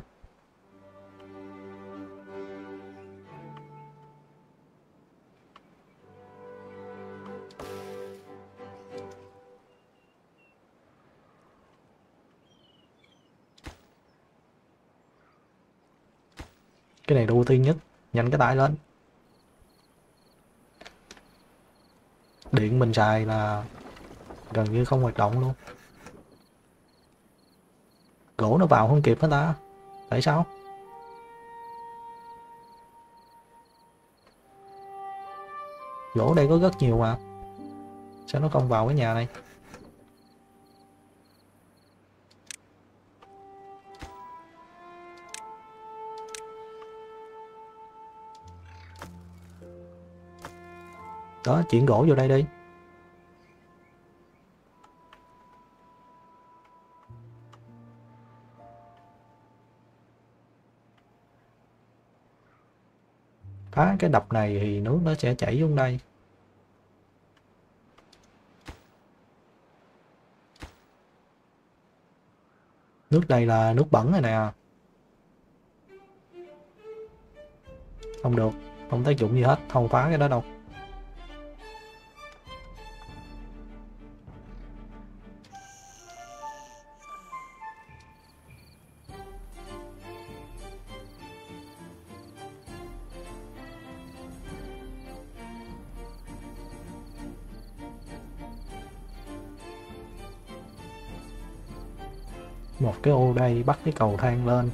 Cái này ưu tiên nhất, nhanh cái tay lên. Điện mình xài là gần như không hoạt động luôn. Gỗ nó vào không kịp hết ta. Tại sao? Gỗ đây có rất nhiều mà. Sao nó không vào cái nhà này? Đó, chuyển gỗ vô đây đi. Phá cái đập này thì nước nó sẽ chảy xuống đây. Nước đây là nước bẩn rồi nè. Không được, không tác dụng gì hết, không phá cái đó đâu. Một cái ô đây bắt cái cầu thang lên.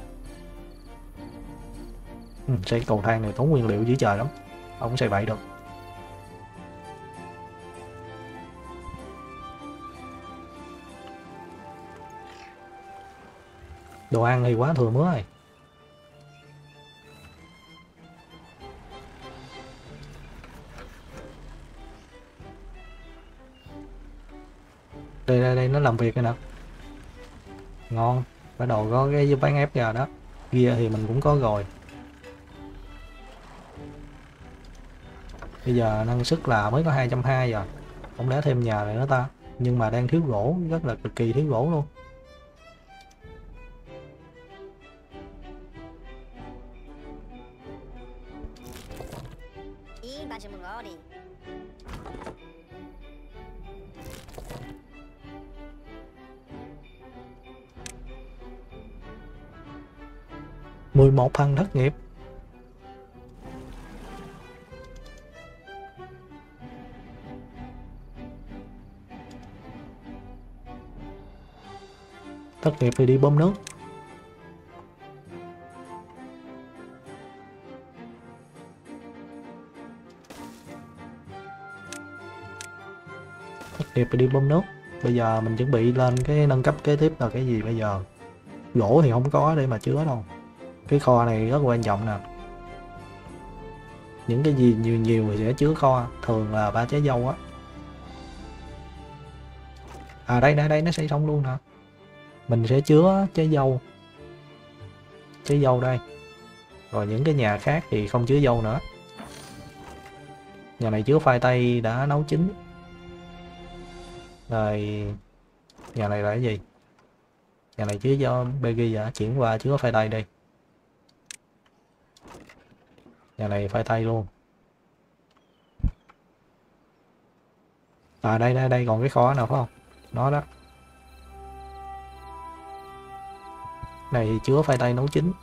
Xây cầu thang này tốn nguyên liệu dữ trời lắm, không xây vậy được. Đồ ăn thì quá thừa mứa rồi. Đây nó làm việc rồi nè. Ngon, bắt đầu có cái ván ép ra đó. Gear thì mình cũng có rồi. Bây giờ năng suất là mới có 220 rồi. Không lẽ thêm nhà này nữa ta. Nhưng mà đang thiếu gỗ, rất là cực kỳ thiếu gỗ luôn. Ih, baca mengori. Mười một thằng thất nghiệp. Thất nghiệp thì đi bơm nước. Thất nghiệp thì đi bơm nước. Bây giờ mình chuẩn bị lên cái nâng cấp kế tiếp là cái gì bây giờ? Gỗ thì không có để mà chứa đâu. Cái kho này rất quan trọng nè. Những cái gì nhiều nhiều thì sẽ chứa kho. Thường là ba trái dâu á. À đây nó xây xong luôn nè. Mình sẽ chứa trái dâu. Trái dâu đây. Rồi những cái nhà khác thì không chứa dâu nữa. Nhà này chứa khoai tây đã nấu chín. Rồi nhà này là cái gì? Nhà này chứa do Beggy à, chuyển qua chứa khoai tây đi. Nhà này phai tây luôn. À đây đây đây còn cái kho nào phải không? Nó đó. Này thì chứa phai tây nấu chín.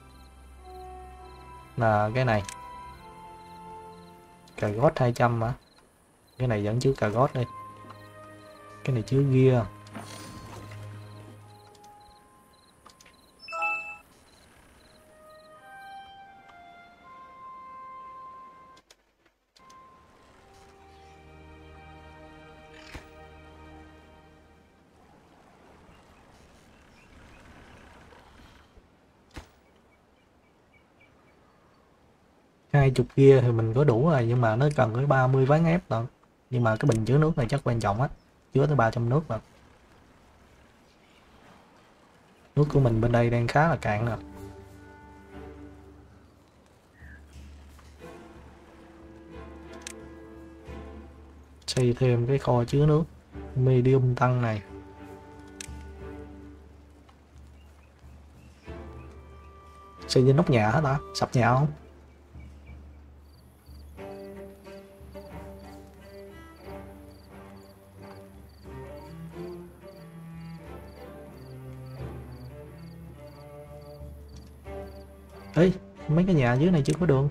Là cái này. Cà gót 200 mà. Cái này vẫn chứa cà gót đi. Cái này chứa gear. Hai chục gear thì mình có đủ rồi, nhưng mà nó cần tới 30 ván ép lận. Nhưng mà cái bình chứa nước này chắc quan trọng á, chứa tới 300 nước rồi. Nước của mình bên đây đang khá là cạn nè. Xây thêm cái kho chứa nước medium tăng này. Xây trên nóc nhà hả ta? Sập nhà không? Ê, mấy cái nhà dưới này chưa có đường.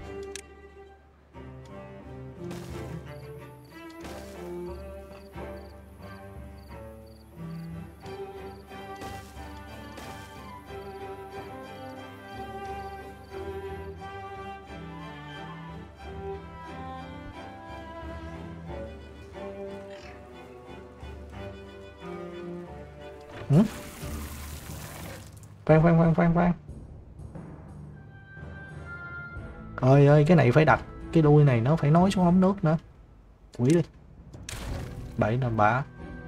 Ừ? Khoan. Ơi ơi, cái này phải đặt cái đuôi này, nó phải nối xuống ống nước nữa. Quỷ đi. 7 5 3.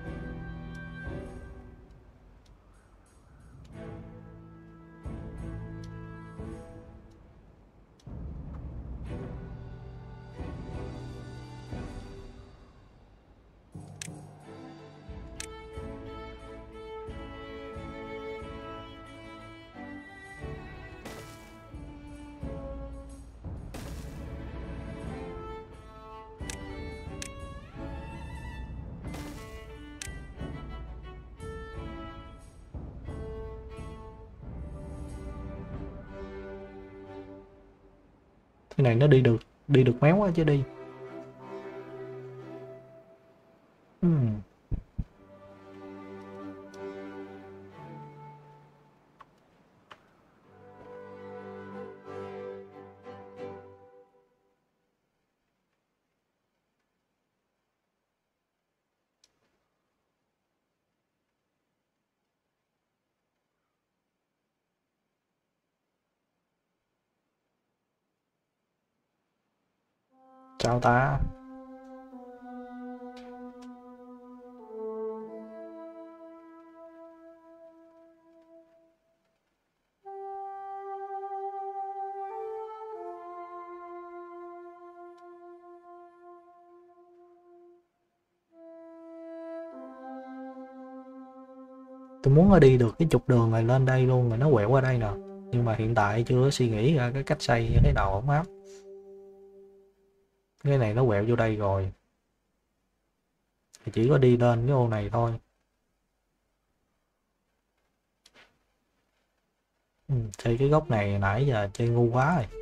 Cái này nó đi được méo quá chứ đi. Sao ta? Tôi muốn đi được cái trục đường này lên đây luôn, rồi nó quẹo qua đây nè. Nhưng mà hiện tại chưa có suy nghĩ ra cái cách xây như thế nào ổn áp. Cái này nó quẹo vô đây rồi. Thì chỉ có đi lên cái ô này thôi. Xây cái góc này nãy giờ chơi ngu quá rồi.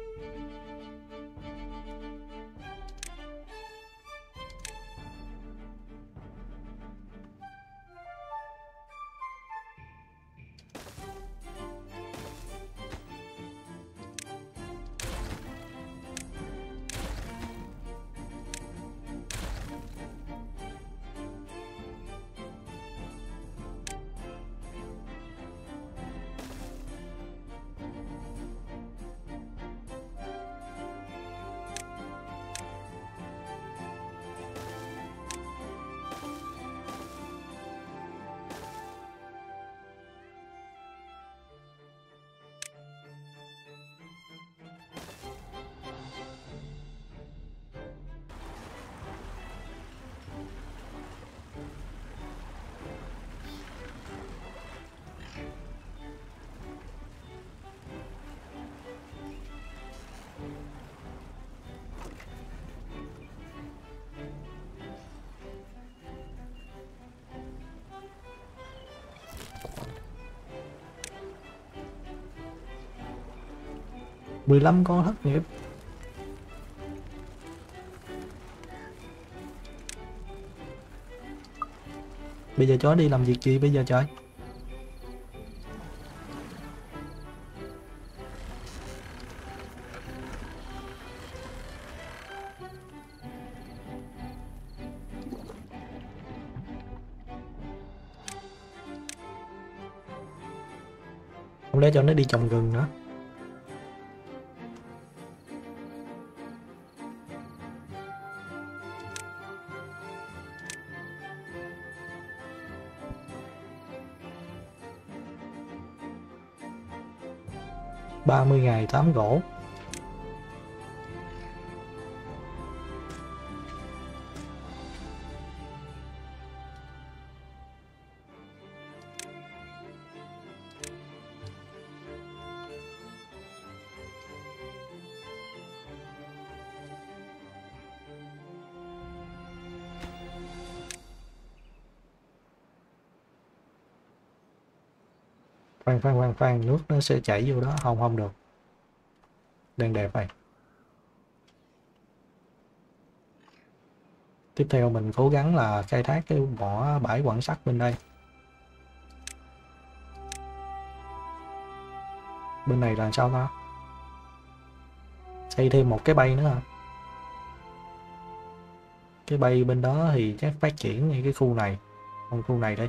15 con thất nghiệp. Bây giờ chó đi làm việc gì bây giờ trời? Không lẽ cho nó đi trồng gừng nữa? Ba mươi ngày 8 gỗ. Khoan, nước nó sẽ chảy vô đó. Không được. Đang đẹp này. Tiếp theo mình cố gắng là khai thác cái mỏ bãi quặng sắt bên đây. Bên này là sao ta? Xây thêm một cái bay nữa hả? Cái bay bên đó thì chắc phát triển ngay cái khu này. Không, khu này đây.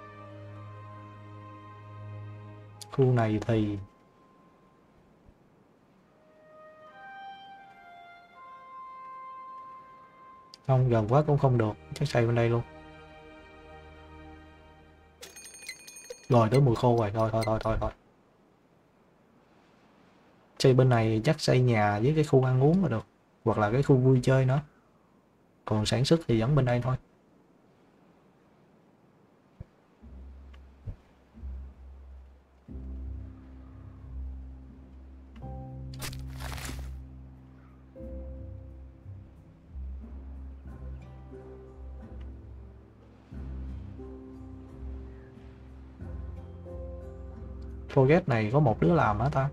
Khu này thì không, gần quá cũng không được, chắc xây bên đây luôn. Rồi tới mùa khô rồi, thôi. Xây bên này chắc xây nhà với cái khu ăn uống là được, hoặc là cái khu vui chơi nữa. Còn sản xuất thì vẫn bên đây thôi. Project này có một đứa làm hả ta?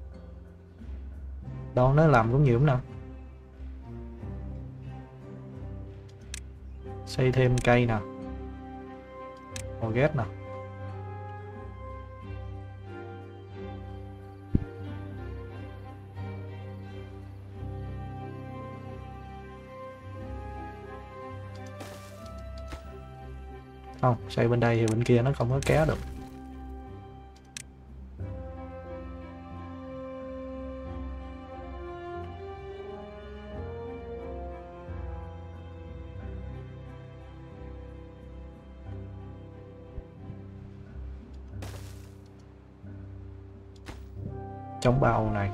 Đâu, nó làm cũng nhiều lắm nè. Xây thêm cây nè. Project nè. Không, xây bên đây thì bên kia nó không có kéo được. Trong bao này.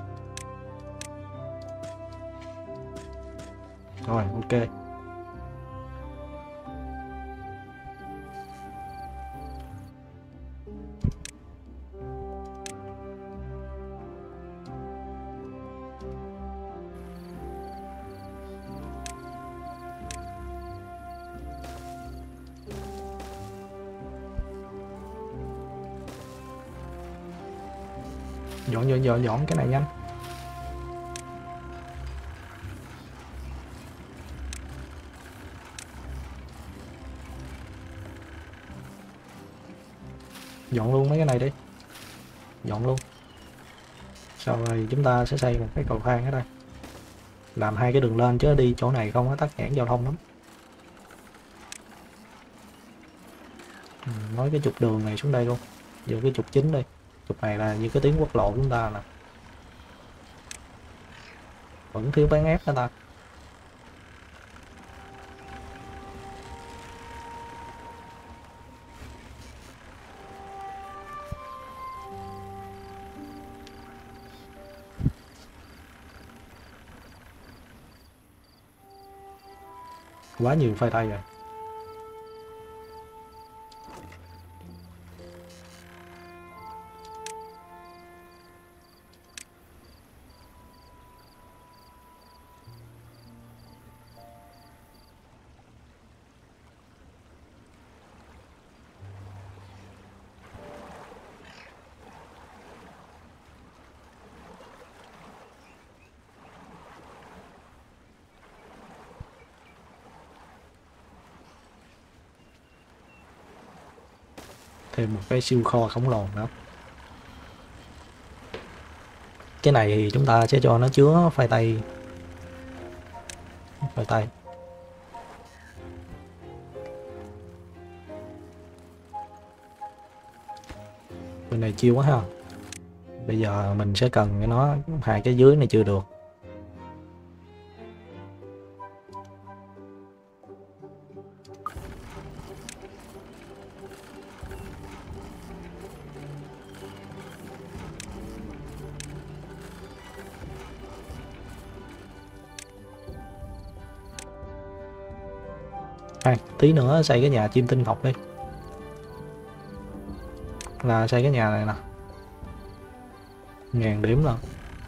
Rồi, ok. Dọn cái này nhanh. Dọn luôn mấy cái này đi. Dọn luôn. Sau rồi chúng ta sẽ xây một cái cầu thang ở đây. Làm hai cái đường lên chứ đi chỗ này không có tắc nghẽn giao thông lắm. Nói cái trục đường này xuống đây luôn. Giờ cái trục chính đây. Trục này là như cái tuyến quốc lộ chúng ta nè. Vẫn thiếu bán ép hả ta? Quá nhiều phơi tay rồi. thêm một cái siêu kho khổng lồ nữa. Cái này thì chúng ta sẽ cho nó chứa khoai tây. Bên này chiêu quá ha. Bây giờ mình sẽ cần cái nó, hai cái dưới này chưa được. Tí nữa xây cái nhà chim tinh học đi, là xây cái nhà này nè, 1000 điểm lần.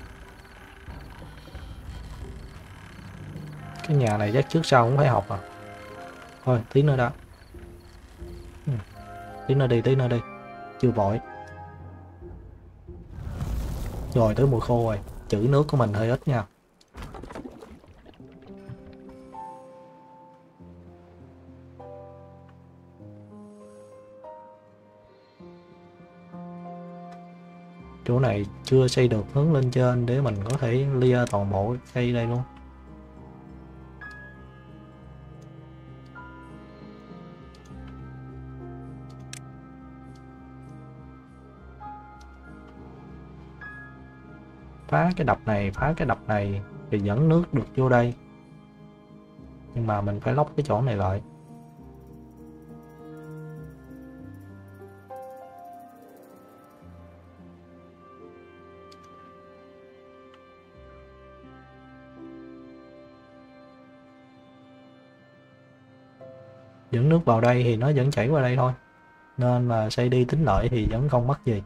Cái nhà này chắc trước sau cũng phải học à. Thôi tí nữa đã. Tí nữa đi, chưa vội. Rồi tới mùa khô rồi, trữ nước của mình hơi ít nha. Chỗ này chưa xây được hướng lên trên để mình có thể clear toàn bộ cây đây luôn. Phá cái đập này thì dẫn nước được vô đây, nhưng mà mình phải lóc cái chỗ này lại. Dẫn nước vào đây thì nó vẫn chảy qua đây thôi, nên là xây đi tính lợi thì vẫn không mất gì.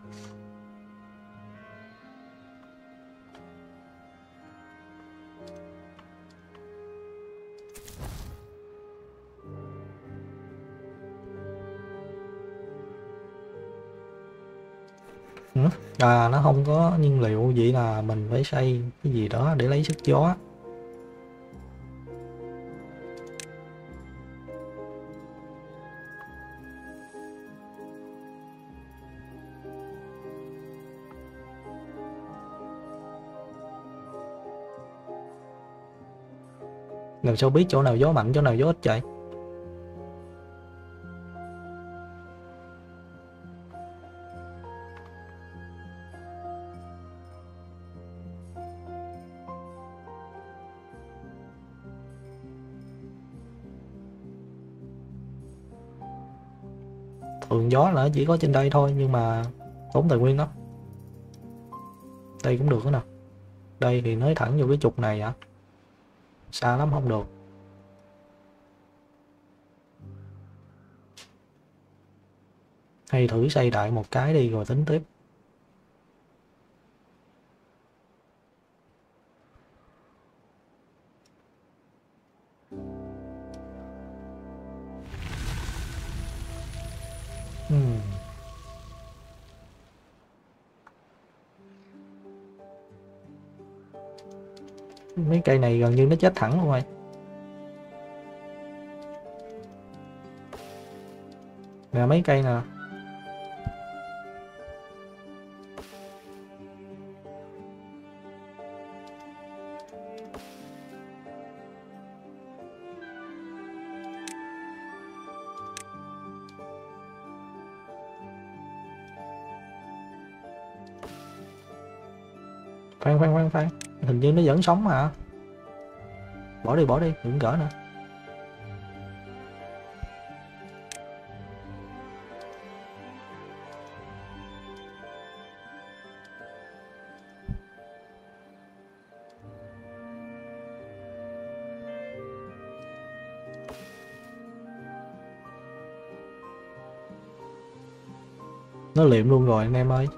Nó không có nhiên liệu, vậy là mình phải xây cái gì đó để lấy sức gió. Làm sao biết chỗ nào gió mạnh chỗ nào gió ít chạy? Thường gió là chỉ có trên đây thôi, nhưng mà tốn tài nguyên lắm. Đây cũng được nữa nè. Đây thì nới thẳng vô cái trục này ạ. Xa lắm không được. Hay thử xây đại một cái đi rồi tính tiếp. Mấy cây này gần như nó chết thẳng luôn rồi. Nè mấy cây nè. Khoan, hình như nó vẫn sống mà. Bỏ đi, đừng gỡ nữa. Nó liệm luôn rồi anh em ơi.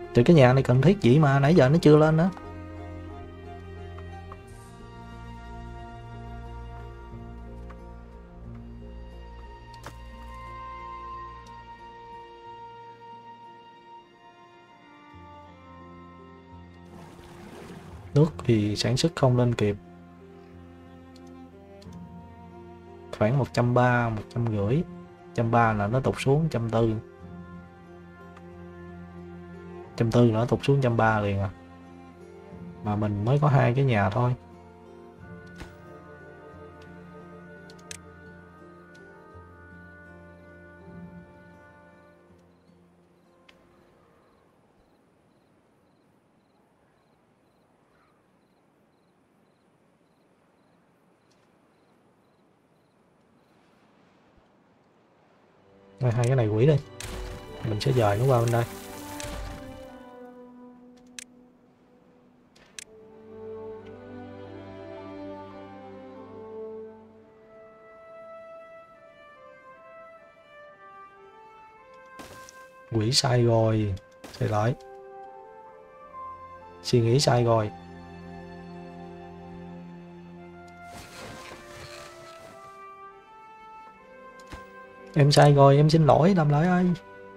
Thì cái nhà này cần thiết gì mà nãy giờ nó chưa lên nữa. Nước thì sản xuất không lên kịp. Khoảng 130, 150. 130 là nó tụt xuống 140. 140 là nó tụt xuống 130 liền à. Mà mình mới có 2 cái nhà thôi. Rồi, 2 cái này quỷ đi. Mình sẽ dời nó qua bên đây. Quỷ sai rồi. Sai lại. Suy nghĩ sai rồi. Em sai rồi, em xin lỗi, làm lại ơi.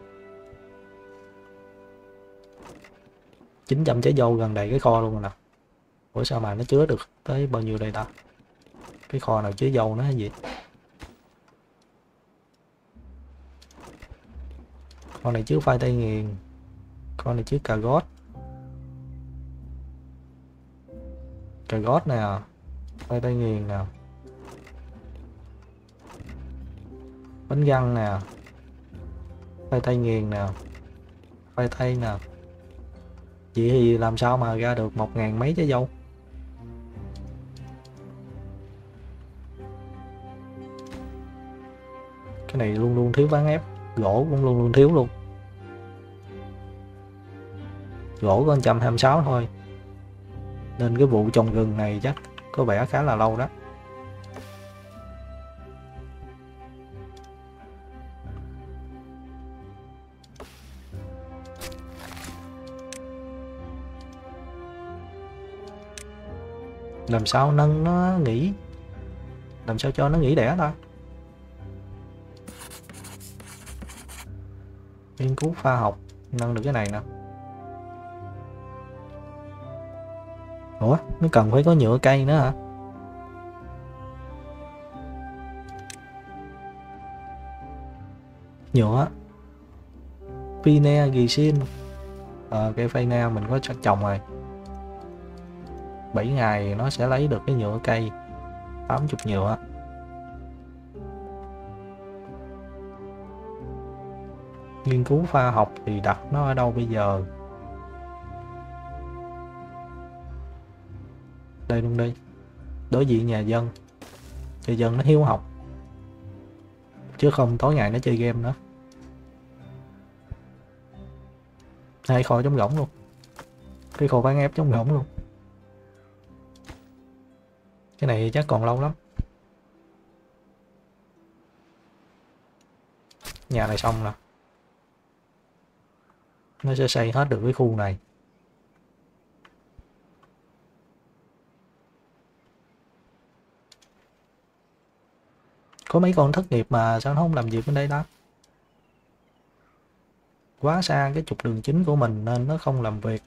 900 trái dâu gần đầy cái kho luôn rồi nè. Ủa sao mà nó chứa được tới bao nhiêu đây ta? Cái kho nào chứa dâu nó hay gì? Kho này chứa khoai tây nghiền. Kho này chứa cà rốt. Cà rốt nè. Khoai tây nghiền nè. Bánh răng nè. Khoai tây nghiền nè. Khoai tây nè. Vậy thì làm sao mà ra được 1000 mấy trái dâu? Cái này luôn luôn thiếu ván ép. Gỗ cũng luôn luôn thiếu luôn. Gỗ có 126 thôi. Nên cái vụ trồng rừng này chắc có vẻ khá là lâu đó. Làm sao nâng nó nghỉ? Làm sao cho nó nghỉ đẻ ta? Nghiên cứu khoa học. Nâng được cái này nè. Ủa? Nó cần phải có nhựa cây nữa hả? Nhựa. Pine Gisin. Cây Pine mình có chắc trồng rồi. 7 ngày nó sẽ lấy được cái nhựa cây. 80 nhựa. Nghiên cứu khoa học thì đặt nó ở đâu bây giờ? Đây luôn đi. Đối diện nhà dân. Nhà dân nó hiếu học. Chứ không tối ngày nó chơi game nữa. 2 kho trống rỗng luôn. Cái kho bán ép trống rỗng luôn. Cái này chắc còn lâu lắm. Nhà này xong nè. Nó sẽ xây hết được cái khu này. Có mấy con thất nghiệp mà sao nó không làm việc bên đây đó? Quá xa cái trục đường chính của mình nên nó không làm việc.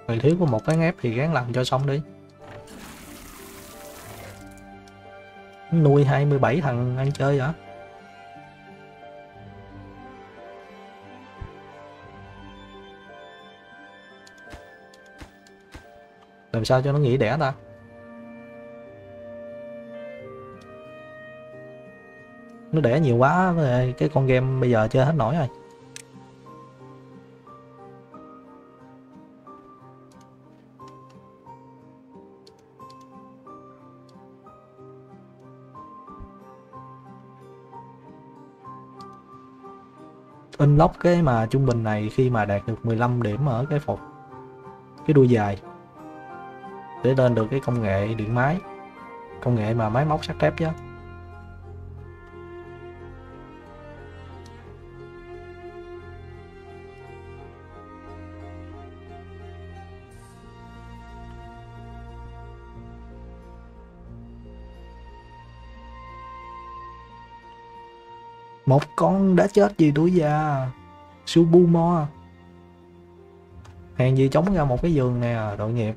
Người thiếu có một cái ép thì gán làm cho xong đi. Nuôi 27 thằng ăn chơi hả? Làm sao cho nó nghỉ đẻ ta? Nó đẻ nhiều quá, cái con game bây giờ chơi hết nổi rồi. Unlock cái mà trung bình này khi mà đạt được 15 điểm ở cái phục cái đuôi dài để lên được cái công nghệ điện máy, công nghệ mà máy móc sắt thép chứ. Một con đã chết vì đuôi già. Subumo. Hèn gì chống ra một cái giường nè đội nghiệp.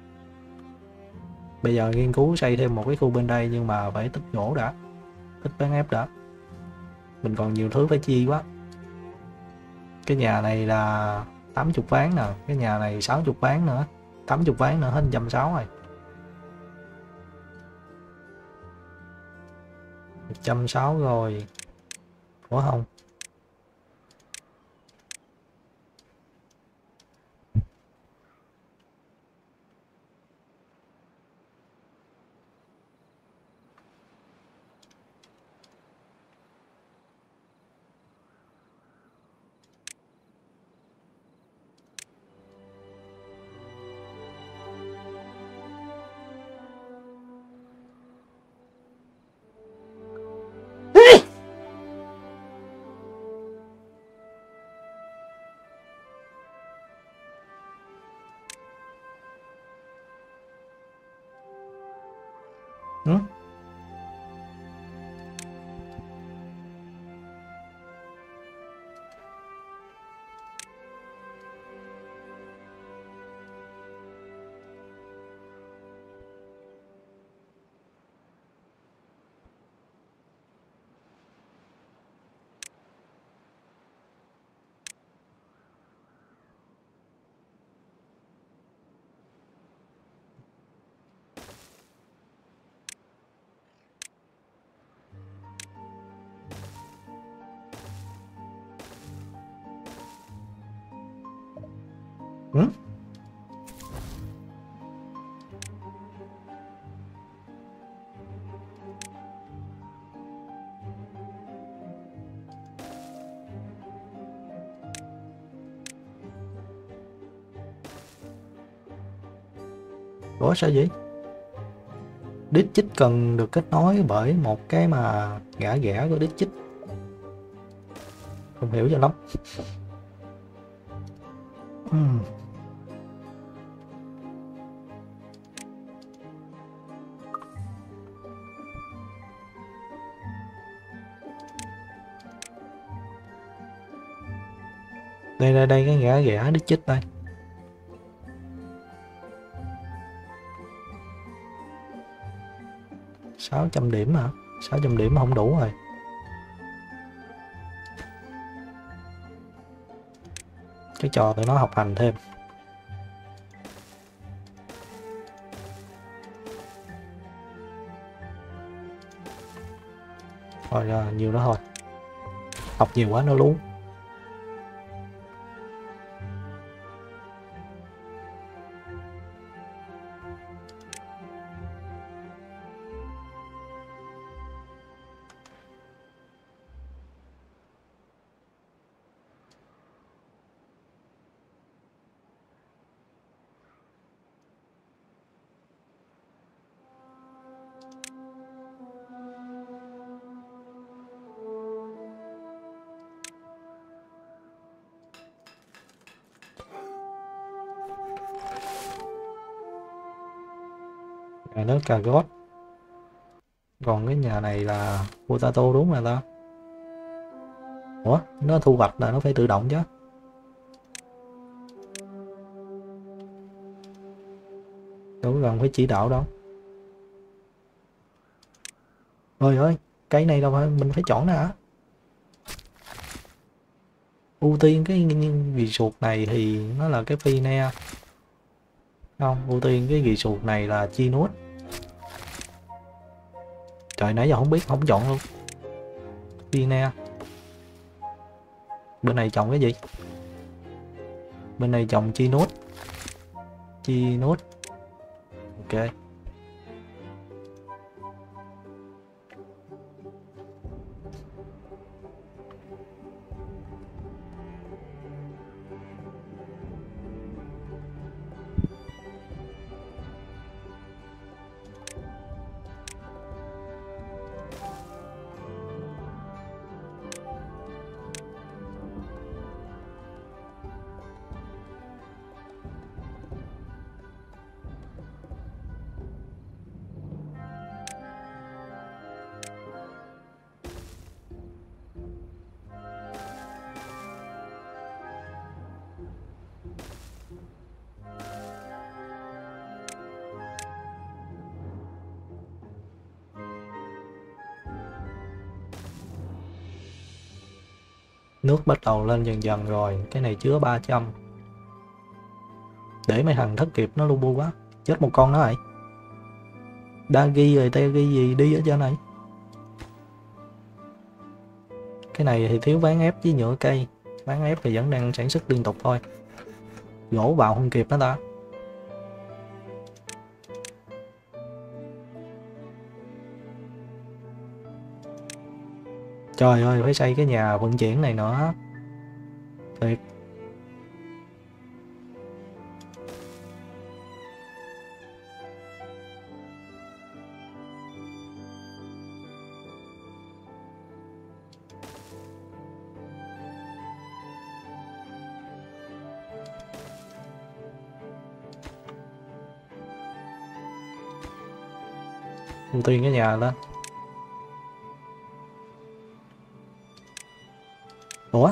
Bây giờ nghiên cứu xây thêm một cái khu bên đây nhưng mà phải tích gỗ đã, tích bán ép đã. Mình còn nhiều thứ phải chi quá. Cái nhà này là 80 ván nè, cái nhà này 60 ván nữa, 80 ván nữa hết 160 rồi. 160 rồi. Ủa không. Ừ? Ừ? Ủa sao vậy? Đít chích cần được kết nối bởi một cái mà gã ghẻ của đít chích. Không hiểu cho lắm. Đây cái gã ghẻ đít chích đây. Sáu trăm điểm hả? 600 điểm không đủ rồi. Cái trò tụi nó học hành thêm. Rồi nhiều đó thôi. Học nhiều quá nó lú. Nhà đó cà rốt. Còn cái nhà này là potato đúng rồi ta. Ủa nó thu hoạch là nó phải tự động chứ. đâu cần phải chỉ đạo đâu. Ơi ơi, cái này đâu phải mình phải chọn nữa hả? Ưu tiên cái ghi suột này thì nó là cái phi ne. Không, ưu tiên cái ghi suột này là chi nút. Trời, nãy giờ không biết, không chọn luôn. Phi ne. Bên này trồng cái gì? Bên này trồng chi nút. Chi nút. Ok. Nước bắt đầu lên dần dần rồi. Cái này chứa 300. Để mấy thằng thất nghiệp nó lu bu quá. Chết một con nó rồi. Đa ghi rồi te ghi gì đi ở trên này. Cái này thì thiếu ván ép với nhựa cây. Ván ép thì vẫn đang sản xuất liên tục thôi. Gỗ vào không kịp đó ta. Trời ơi, phải xây cái nhà vận chuyển này nữa. Thiệt. Ưu tiên cái nhà lên. Ủa?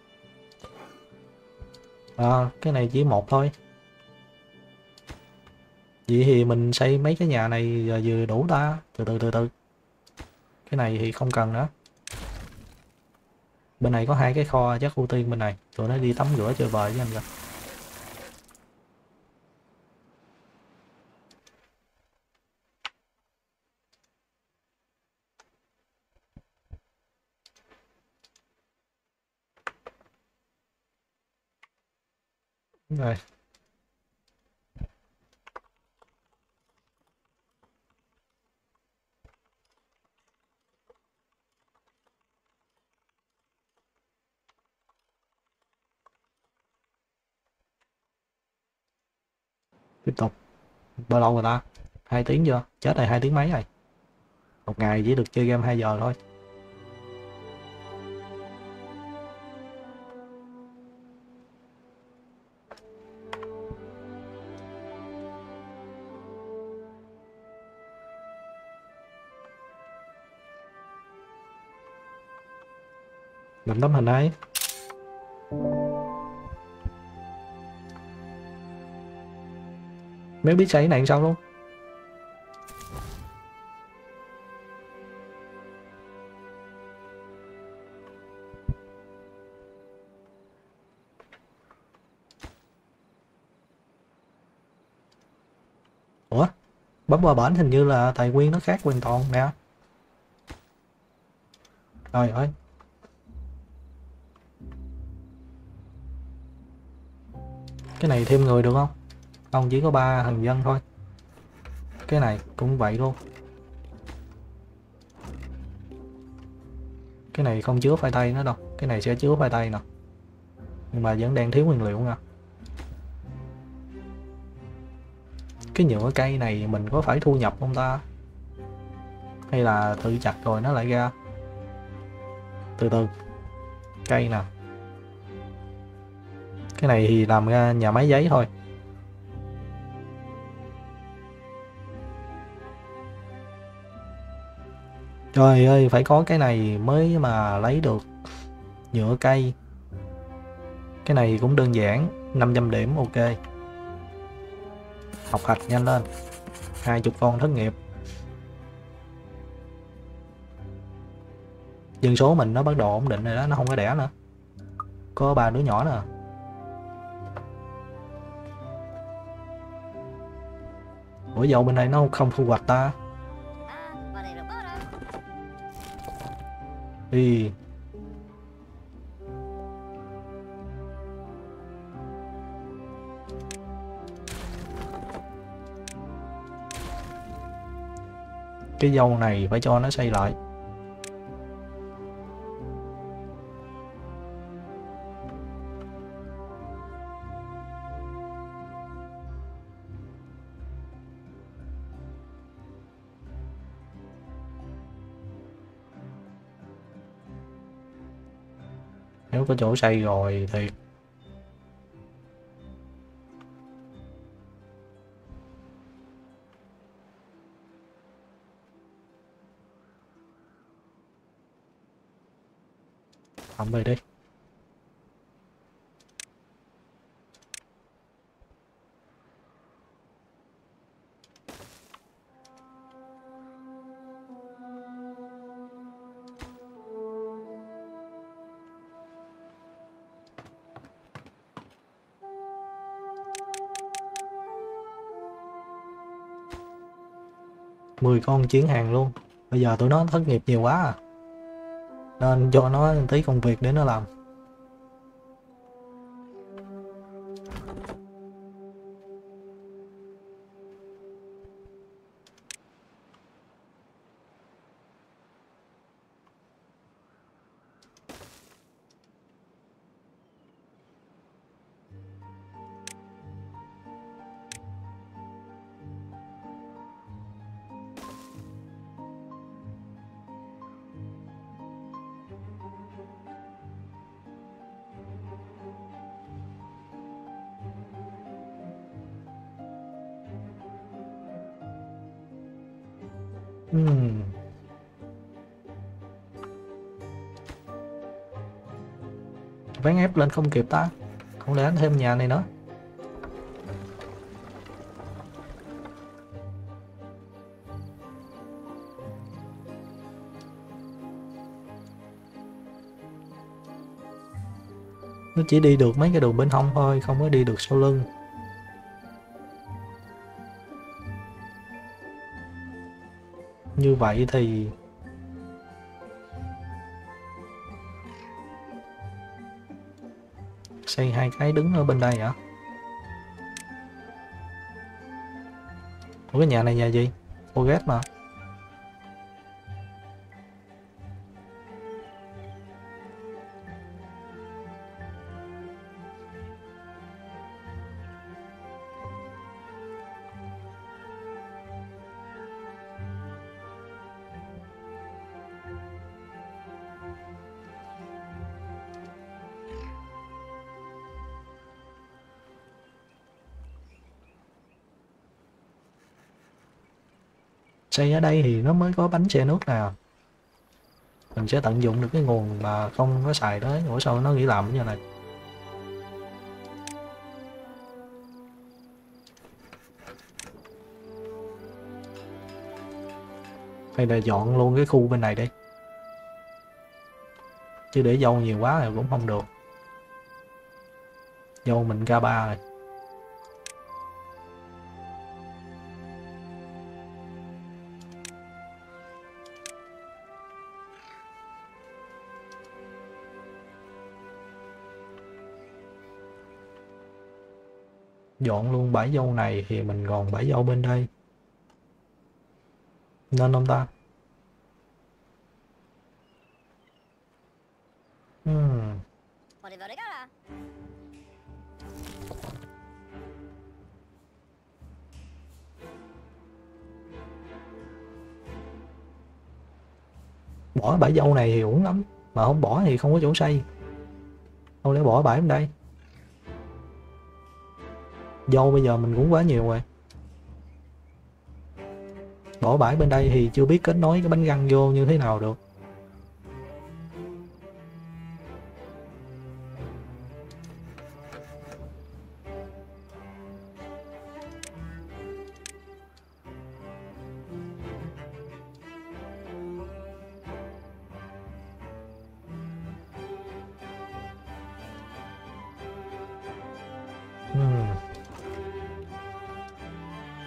À, cái này chỉ một thôi. Vậy thì mình xây mấy cái nhà này giờ vừa đủ ta. Từ từ. Cái này thì không cần nữa. Bên này có 2 cái kho, chắc ưu tiên bên này. Tụi nó đi tắm rửa chơi bời với anh rồi. Đúng rồi. Tiếp tục. Bao lâu rồi ta? 2 tiếng chưa? Chết rồi, 2 tiếng mấy rồi. Một ngày chỉ được chơi game 2 giờ thôi. Làm tấm hình ấy. Mấy biết xây cái này sao luôn. Ủa? Bấm vào bển hình như là tài nguyên nó khác hoàn toàn nè. Trời ơi. Cái này thêm người được không? Không, chỉ có 3 thằng dân thôi. Cái này cũng vậy luôn. Cái này không chứa khoai tây nữa đâu. Cái này sẽ chứa khoai tây nè. Nhưng mà vẫn đang thiếu nguyên liệu nha. Cái nhựa cây này mình có phải thu nhập không ta? Hay là tự chặt rồi nó lại ra? Từ. Cây nè. Cái này thì làm ra nhà máy giấy thôi. Trời ơi, phải có cái này mới mà lấy được nhựa cây. Cái này cũng đơn giản, 500 điểm ok. Học hành nhanh lên. 20 con thất nghiệp. Dân số mình nó bắt đầu ổn định rồi đó, nó không có đẻ nữa. Có 3 đứa nhỏ nè. Ủa dầu bên đây nó không thu hoạch ta? Đi. Cái dâu này phải cho nó xây lại. Nếu có chỗ xây rồi thì làm về đi. Mười con chuyến hàng luôn. Bây giờ tụi nó thất nghiệp nhiều quá à, nên cho nó tí công việc để nó làm. Ván ép lên không kịp ta, không lẽ thêm nhà này nữa. Nó chỉ đi được mấy cái đường bên hông thôi, không có đi được sau lưng. Như vậy thì xây 2 cái đứng ở bên đây hả? Ủa cái nhà này nhà gì? Forget mà. Xây ở đây thì nó mới có bánh xe nước nào. Mình sẽ tận dụng được cái nguồn mà không có xài tới. Ủa sao nó nghĩ làm như này? Hay là dọn luôn cái khu bên này đi. Chứ để dâu nhiều quá thì cũng không được. Dâu mình K3 rồi. Dọn luôn bãi dâu này thì mình còn bãi dâu bên đây. Nên không ta? Bỏ bãi dâu này thì uổng lắm. Mà không bỏ thì không có chỗ xây. Không lẽ bỏ bãi bên đây? Dâu bây giờ mình cũng quá nhiều rồi. Bỏ bãi bên đây thì chưa biết kết nối cái bánh răng vô như thế nào được.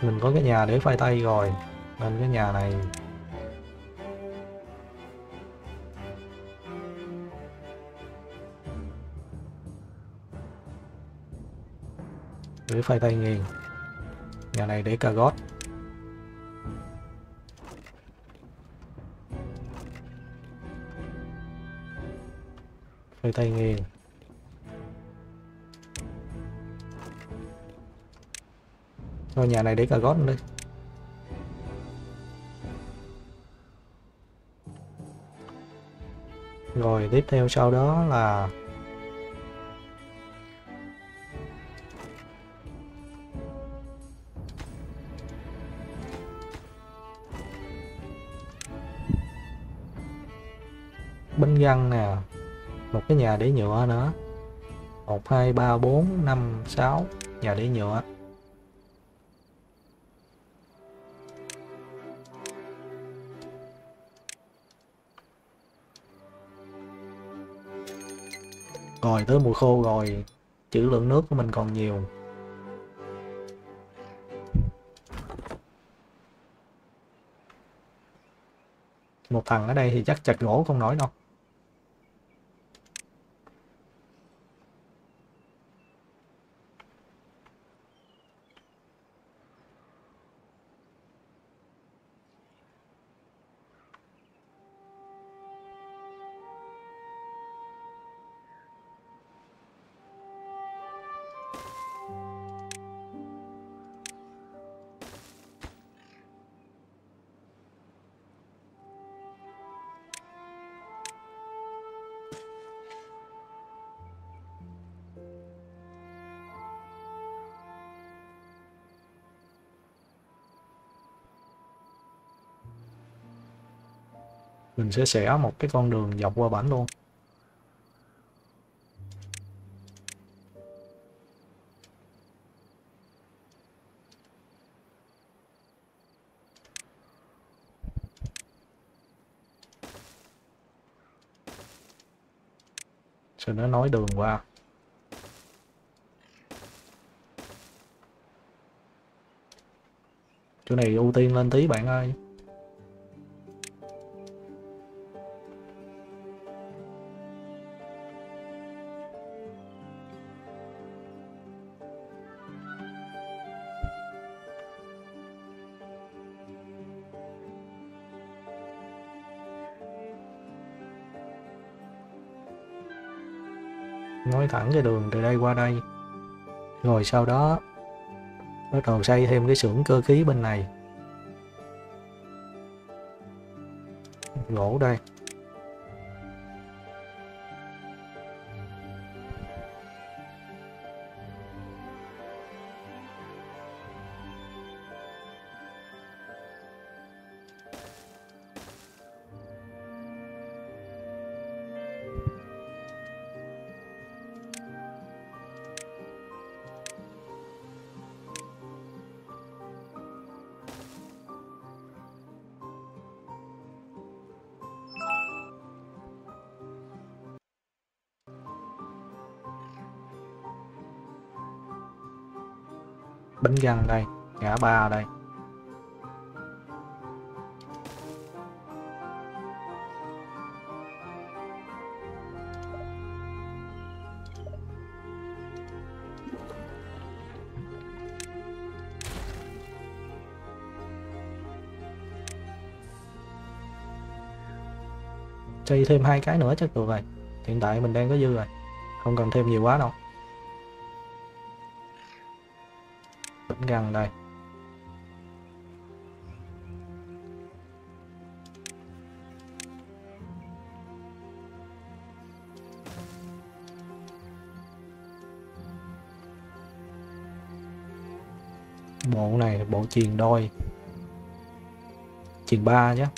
Mình có cái nhà để phơi tay rồi, nên cái nhà này để phơi tay nghiền. Nhà này để cà gót. Phơi tay nghiền. Thôi nhà này để cà gót đi. Rồi tiếp theo sau đó là bánh răng nè, một cái nhà để nhựa nữa. 1 2 3 4 5 6 nhà để nhựa. Rồi tới mùa khô rồi, trữ lượng nước của mình còn nhiều. Một thằng ở đây thì chắc chặt gỗ không nổi đâu. Mình sẽ xẻ một cái con đường dọc qua bển luôn. Sau đó nối đường qua. Chỗ này ưu tiên lên tí bạn ơi. Nối thẳng cái đường từ đây qua đây. Rồi sau đó bắt đầu xây thêm cái xưởng cơ khí bên này. Gỗ đây. Bánh răng đây, ngã ba đây. Xây thêm 2 cái nữa chắc được rồi. Hiện tại mình đang có dư rồi, không cần thêm nhiều quá đâu. Bánh răng đây. Bộ này là bộ chuyền đôi. Chuyền 3 chứ.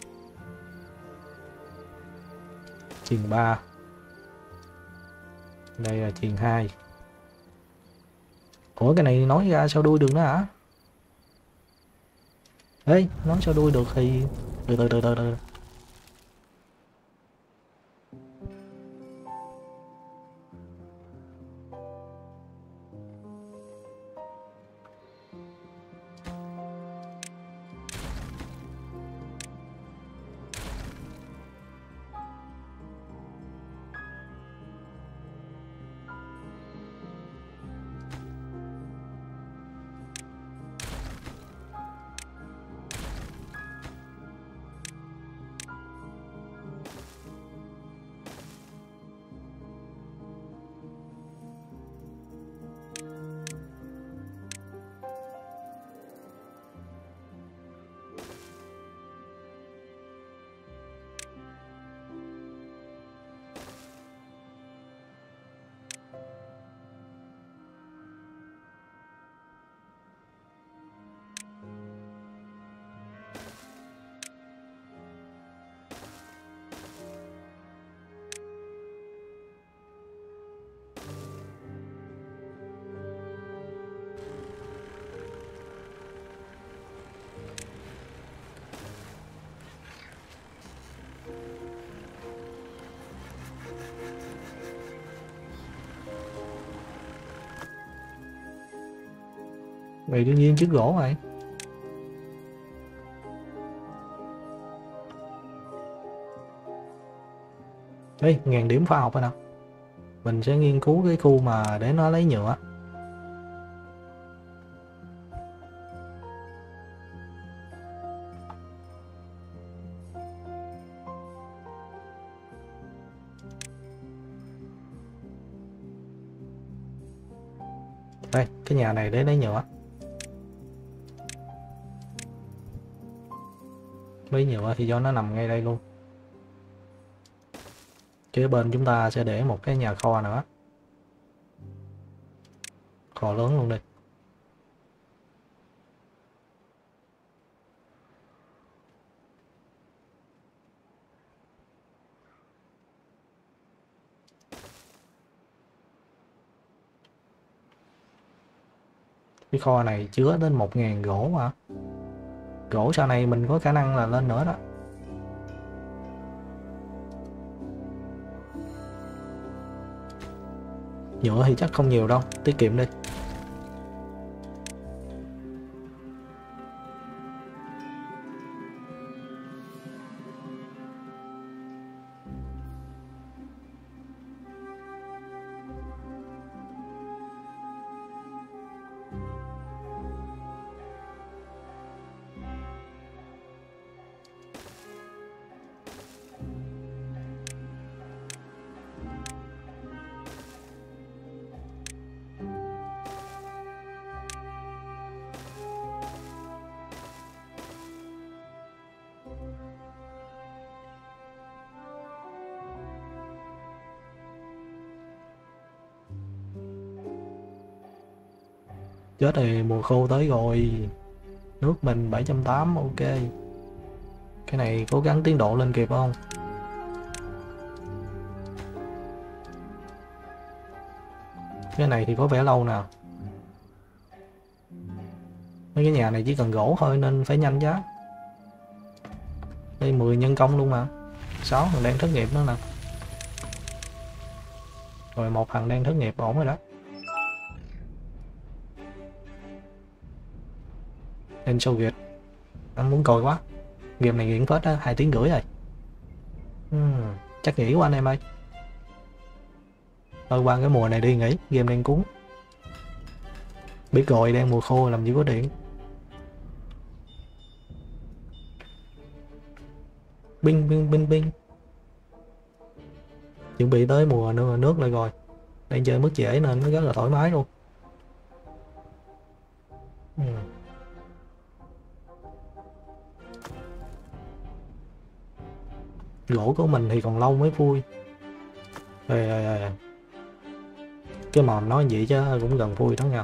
Chuyền 3. Đây là chuyền 2. Ủa cái này nói ra sao đuôi được nữa hả? Ê, nói sao đuôi được thì từ từ. Vậy đương nhiên chiếc gỗ rồi. Ê, 1000 điểm khoa học rồi nào. Mình sẽ nghiên cứu cái khu mà để nó lấy nhựa. Đây, cái nhà này để lấy nhựa. Lấy nhựa thì do nó nằm ngay đây luôn. Kế bên chúng ta sẽ để một cái nhà kho nữa. Kho lớn luôn đi. Cái kho này chứa đến 1000 gỗ mà. Gỗ sau này mình có khả năng là lên nữa đó. Nhựa thì chắc không nhiều đâu, tiết kiệm đi. Chết thì mùa khô tới rồi. Nước mình 780, ok. Cái này cố gắng tiến độ lên kịp không? Cái này thì có vẻ lâu nào. Mấy cái nhà này chỉ cần gỗ thôi nên phải nhanh chứ. Đây 10 nhân công luôn mà. 6 thằng đang thất nghiệp nữa nè. Rồi 1 thằng đang thất nghiệp, ổn rồi đó. Lên show Việt. Anh muốn coi quá. Game này nghiện phết á, 2 tiếng rưỡi rồi. Chắc nghỉ quá anh em ơi. Thôi qua cái mùa này đi nghỉ, game đang cuốn. Biết rồi, đang mùa khô làm gì có điện. Binh binh binh binh. Chuẩn bị tới mùa nước lại rồi. Đang chơi mức dễ nên nó rất là thoải mái luôn. Gỗ của mình thì còn lâu mới vui. Cái mòn nói vậy chứ cũng gần vui đó nha.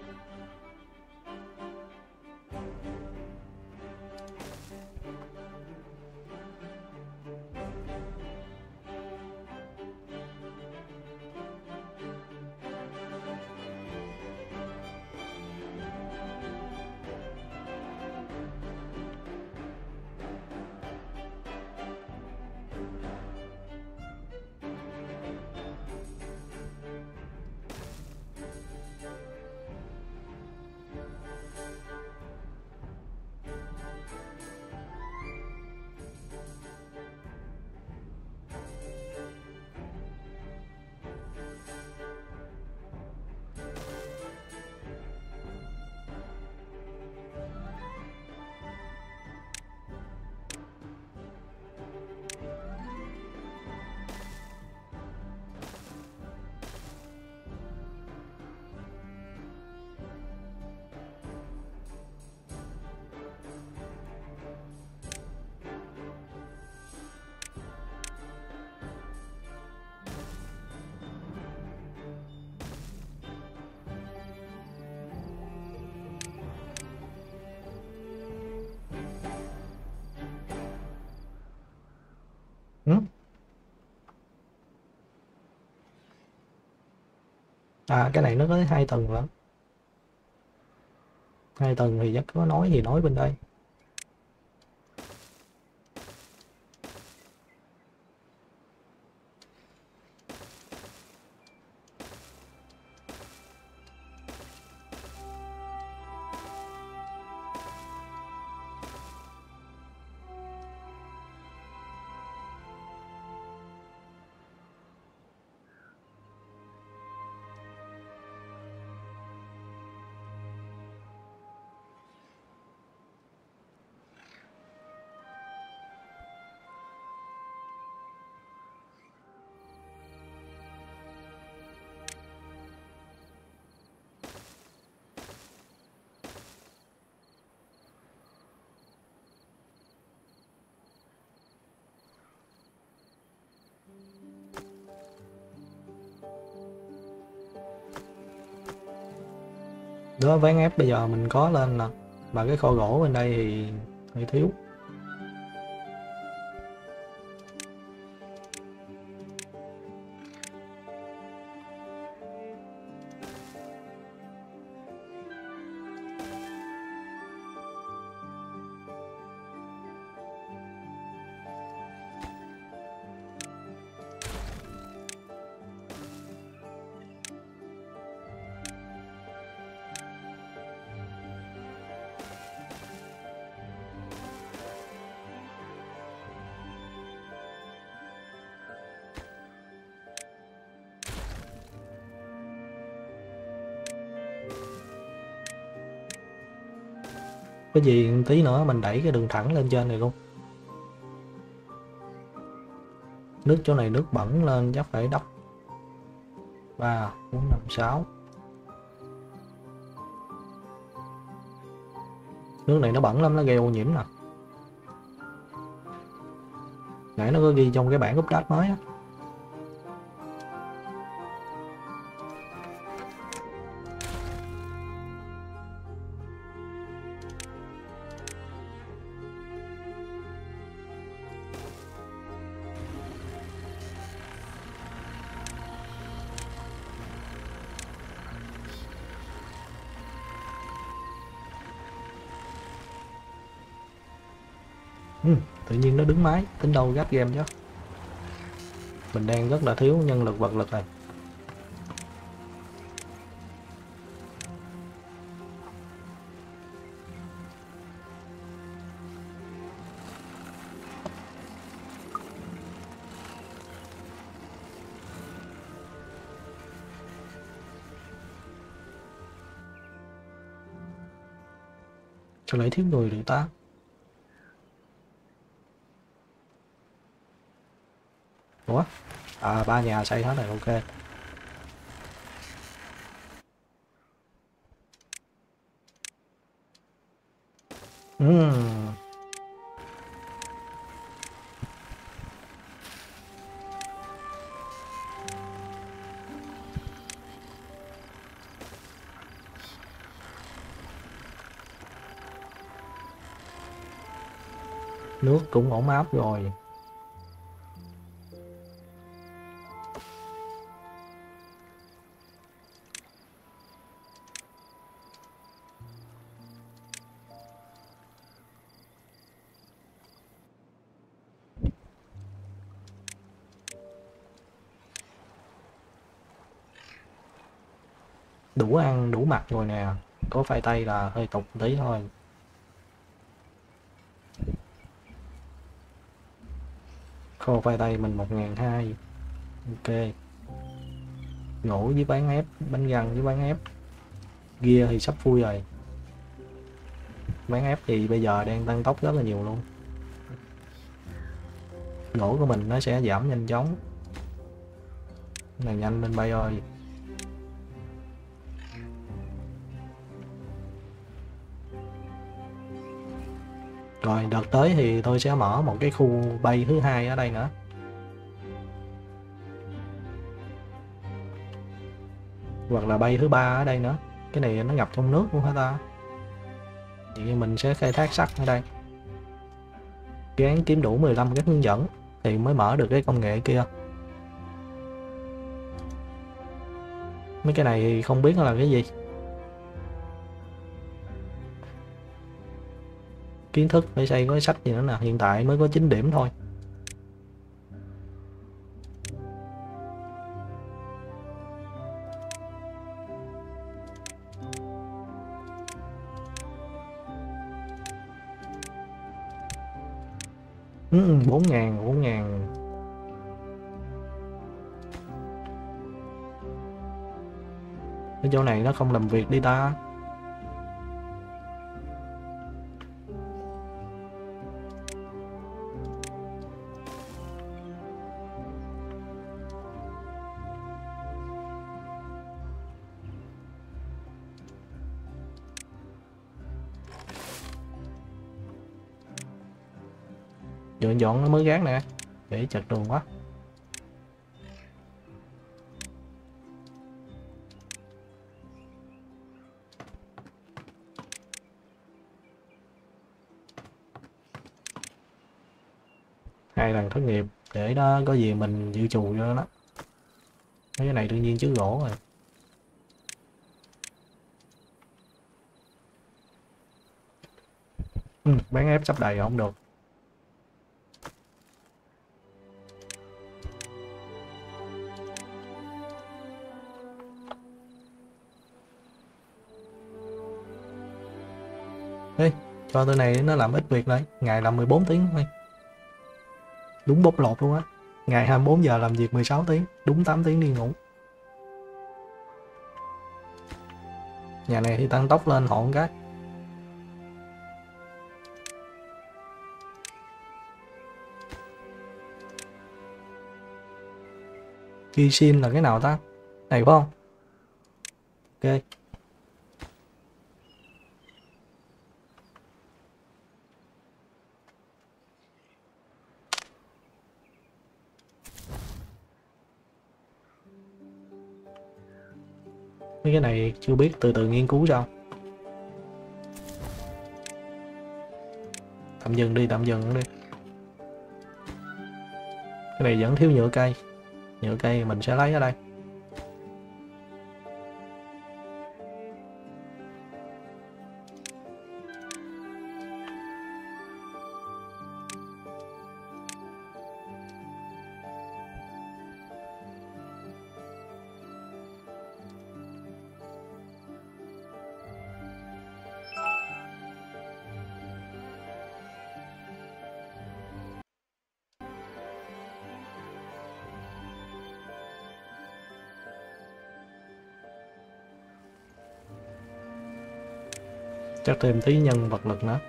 À cái này nó có 2 tầng lắm. 2 tầng thì chắc có nói gì nói bên đây. Đó, ván ép bây giờ mình có lên nè, mà cái kho gỗ bên đây thì hơi thiếu. Cái gì tí nữa mình đẩy cái đường thẳng lên trên này luôn. Nước chỗ này nước bẩn lên chắc phải đắp 3, 4, 5, 6. Nước này nó bẩn lắm, nó gây ô nhiễm nè. Nãy nó có ghi trong cái bản update mới á. Tự nhiên nó đứng mái, tính đâu gấp game chứ. Mình đang rất là thiếu nhân lực vật lực này. Sao lại thiếu người được ta? Ủa? À, 3 nhà xây hết rồi, ok. Ừm. Nước cũng ổn áp rồi. Đủ ăn, đủ mặc rồi nè. Có phai tây là hơi tục tí thôi. Kho phai tây mình 1.200. Ok. Ngủ với bán ép, bánh răng với bán ép. Gear thì sắp vui rồi. Bán ép thì bây giờ đang tăng tốc rất là nhiều luôn. Gỗ của mình nó sẽ giảm nhanh chóng. Cái này nhanh lên bay ơi. Rồi đợt tới thì tôi sẽ mở một cái khu bay thứ hai ở đây nữa. Hoặc là bay thứ ba ở đây nữa. Cái này nó ngập trong nước luôn hả ta? Vậy mình sẽ khai thác sắt ở đây. Gán kiếm đủ 15 cái hướng dẫn thì mới mở được cái công nghệ kia. Mấy cái này thì không biết nó là cái gì. Kiến thức phải xây gói sách gì nữa nè, hiện tại mới có 9 điểm thôi. Ừ, 4.000. Cái chỗ này nó không làm việc đi ta. Dọn nó mới gác nè, để chật đường quá. 2 lần thất nghiệp để đó có gì mình dự trù cho nó. Mấy cái này đương nhiên chứ gỗ rồi. Bán ép sắp đầy không được. Ê, cho tôi này nó làm ít việc lại, ngày làm 14 tiếng thôi. Đúng bóc lột luôn á. Ngày 24 giờ làm việc 16 tiếng, đúng 8 tiếng đi ngủ. Nhà này thì tăng tốc lên họn cái. Kishin là cái nào ta? Này phải không? Ok. Mấy cái này chưa biết, từ từ nghiên cứu sao. Tạm dừng đi, tạm dừng đi. Cái này vẫn thiếu nhựa cây. Nhựa cây mình sẽ lấy ở đây. Chắc thêm tí nhân vật lực nữa.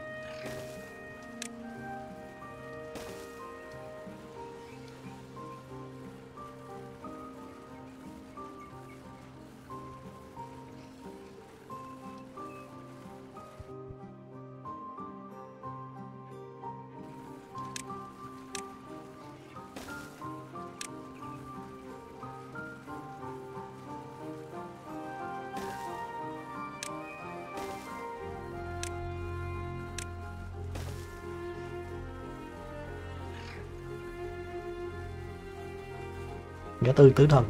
Ngã tư tử thần.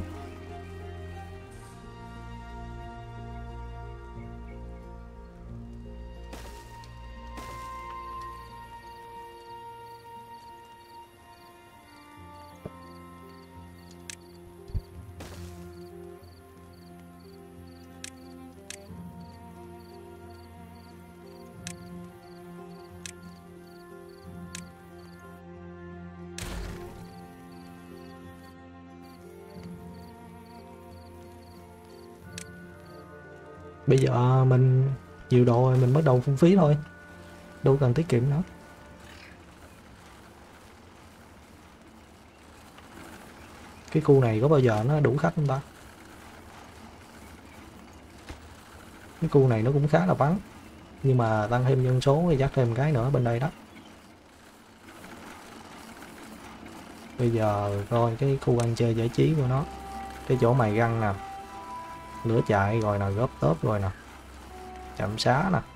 Bây giờ mình nhiều đồ rồi, mình bắt đầu phung phí thôi, đâu cần tiết kiệm nữa. Cái khu này có bao giờ nó đủ khách không ta? Cái khu này nó cũng khá là vắng, nhưng mà tăng thêm dân số thì chắc thêm cái nữa bên đây đó. Bây giờ coi cái khu ăn chơi giải trí của nó. Cái chỗ mài găng nè, lửa chạy rồi nè, góp tớp rồi nè, chậm xá nè.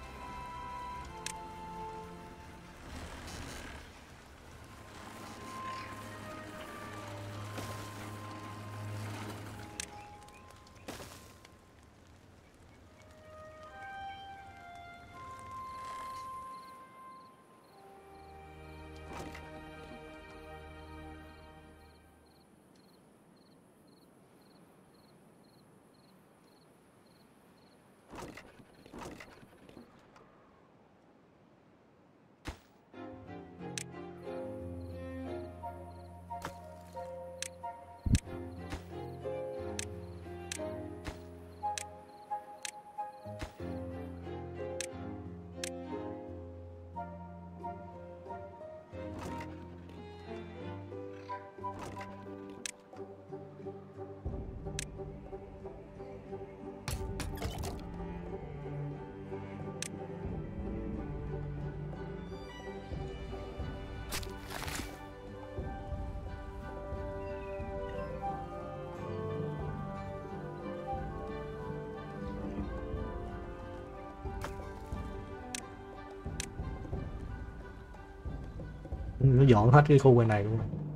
Nó dọn hết cái khu bên này luôn.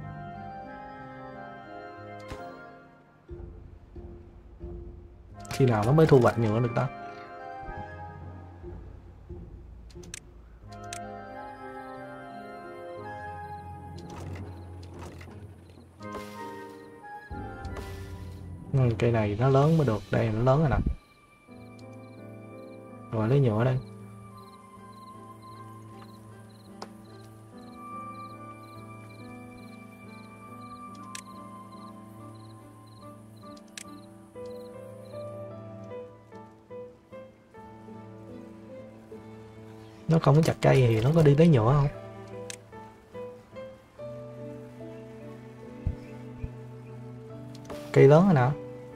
Khi nào nó mới thu hoạch nhựa được ta? Cây này nó lớn mới được. Đây nó lớn rồi nè. Rồi lấy nhựa đây. Nó không có chặt cây thì nó có đi lấy nhựa không? Cây lớn rồi nè.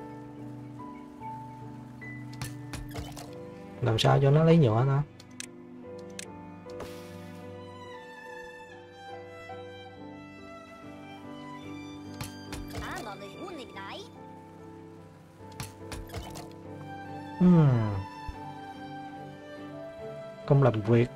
Làm sao cho nó lấy nhựa ta? Aanval is moeilijk, nee? Không làm việc.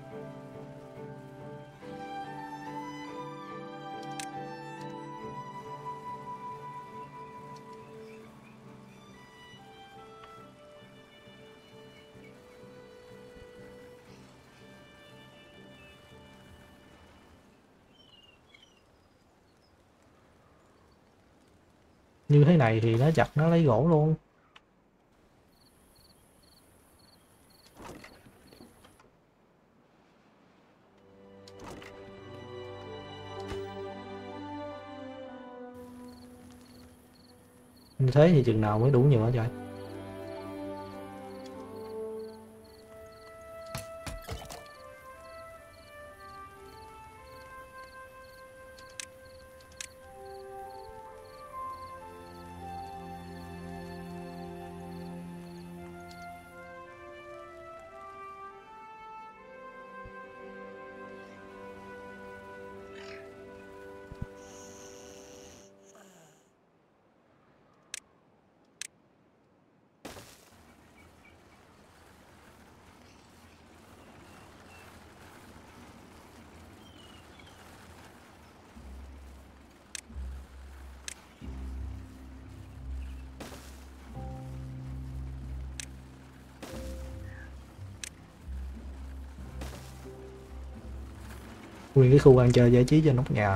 Như thế này thì nó chặt nó lấy gỗ luôn. Như thế thì chừng nào mới đủ nhựa vậy? Nguyên cái khu ăn chơi giải trí trên nóc nhà.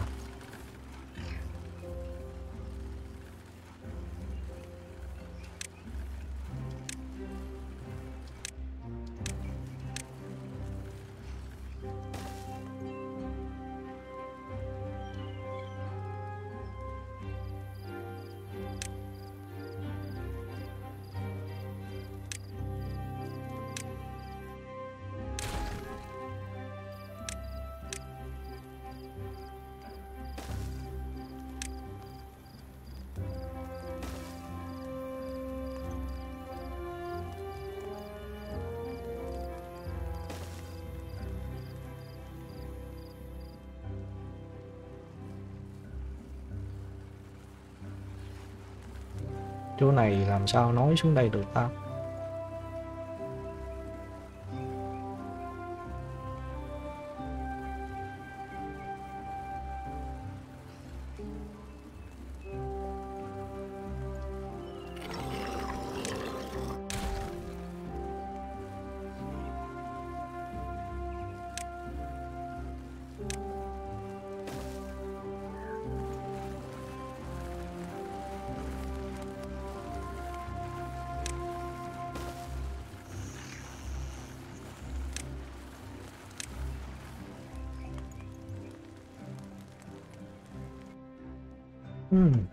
Chỗ này làm sao nói xuống đây được ta? Hmm.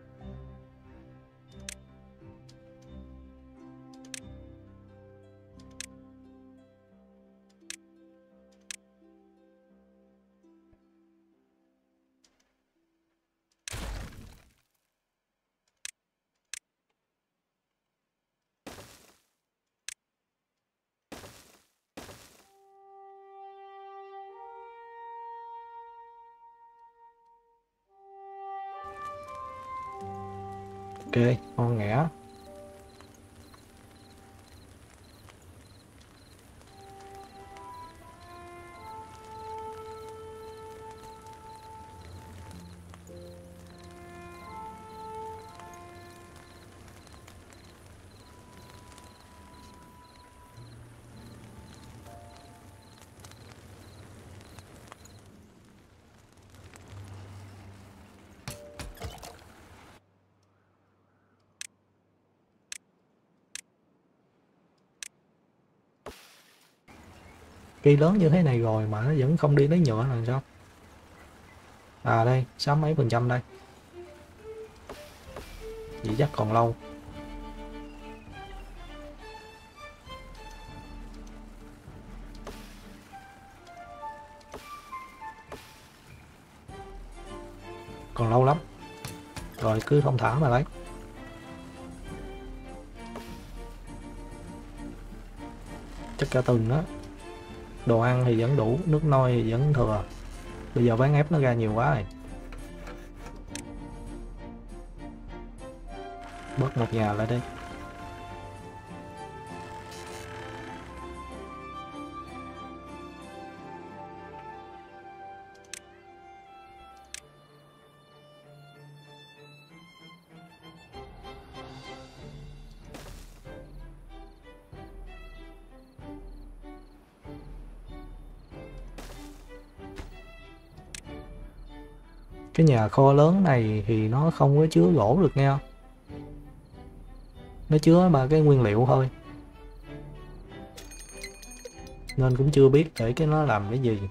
Ok, ngon nghẻ. Cây lớn như thế này rồi mà nó vẫn không đi lấy nhựa là sao? À đây, 60% đây. Vậy chắc còn lâu. Còn lâu lắm. Rồi cứ thông thả mà lấy. Chắc cả tuần đó. Đồ ăn thì vẫn đủ, nước nôi thì vẫn thừa. Bây giờ bán ép nó ra nhiều quá rồi. Bớt một nhà lại đi. Cái nhà kho lớn này thì nó không có chứa gỗ được nha. Nó chứa ba cái nguyên liệu thôi. Nên cũng chưa biết để cái nó làm cái gì.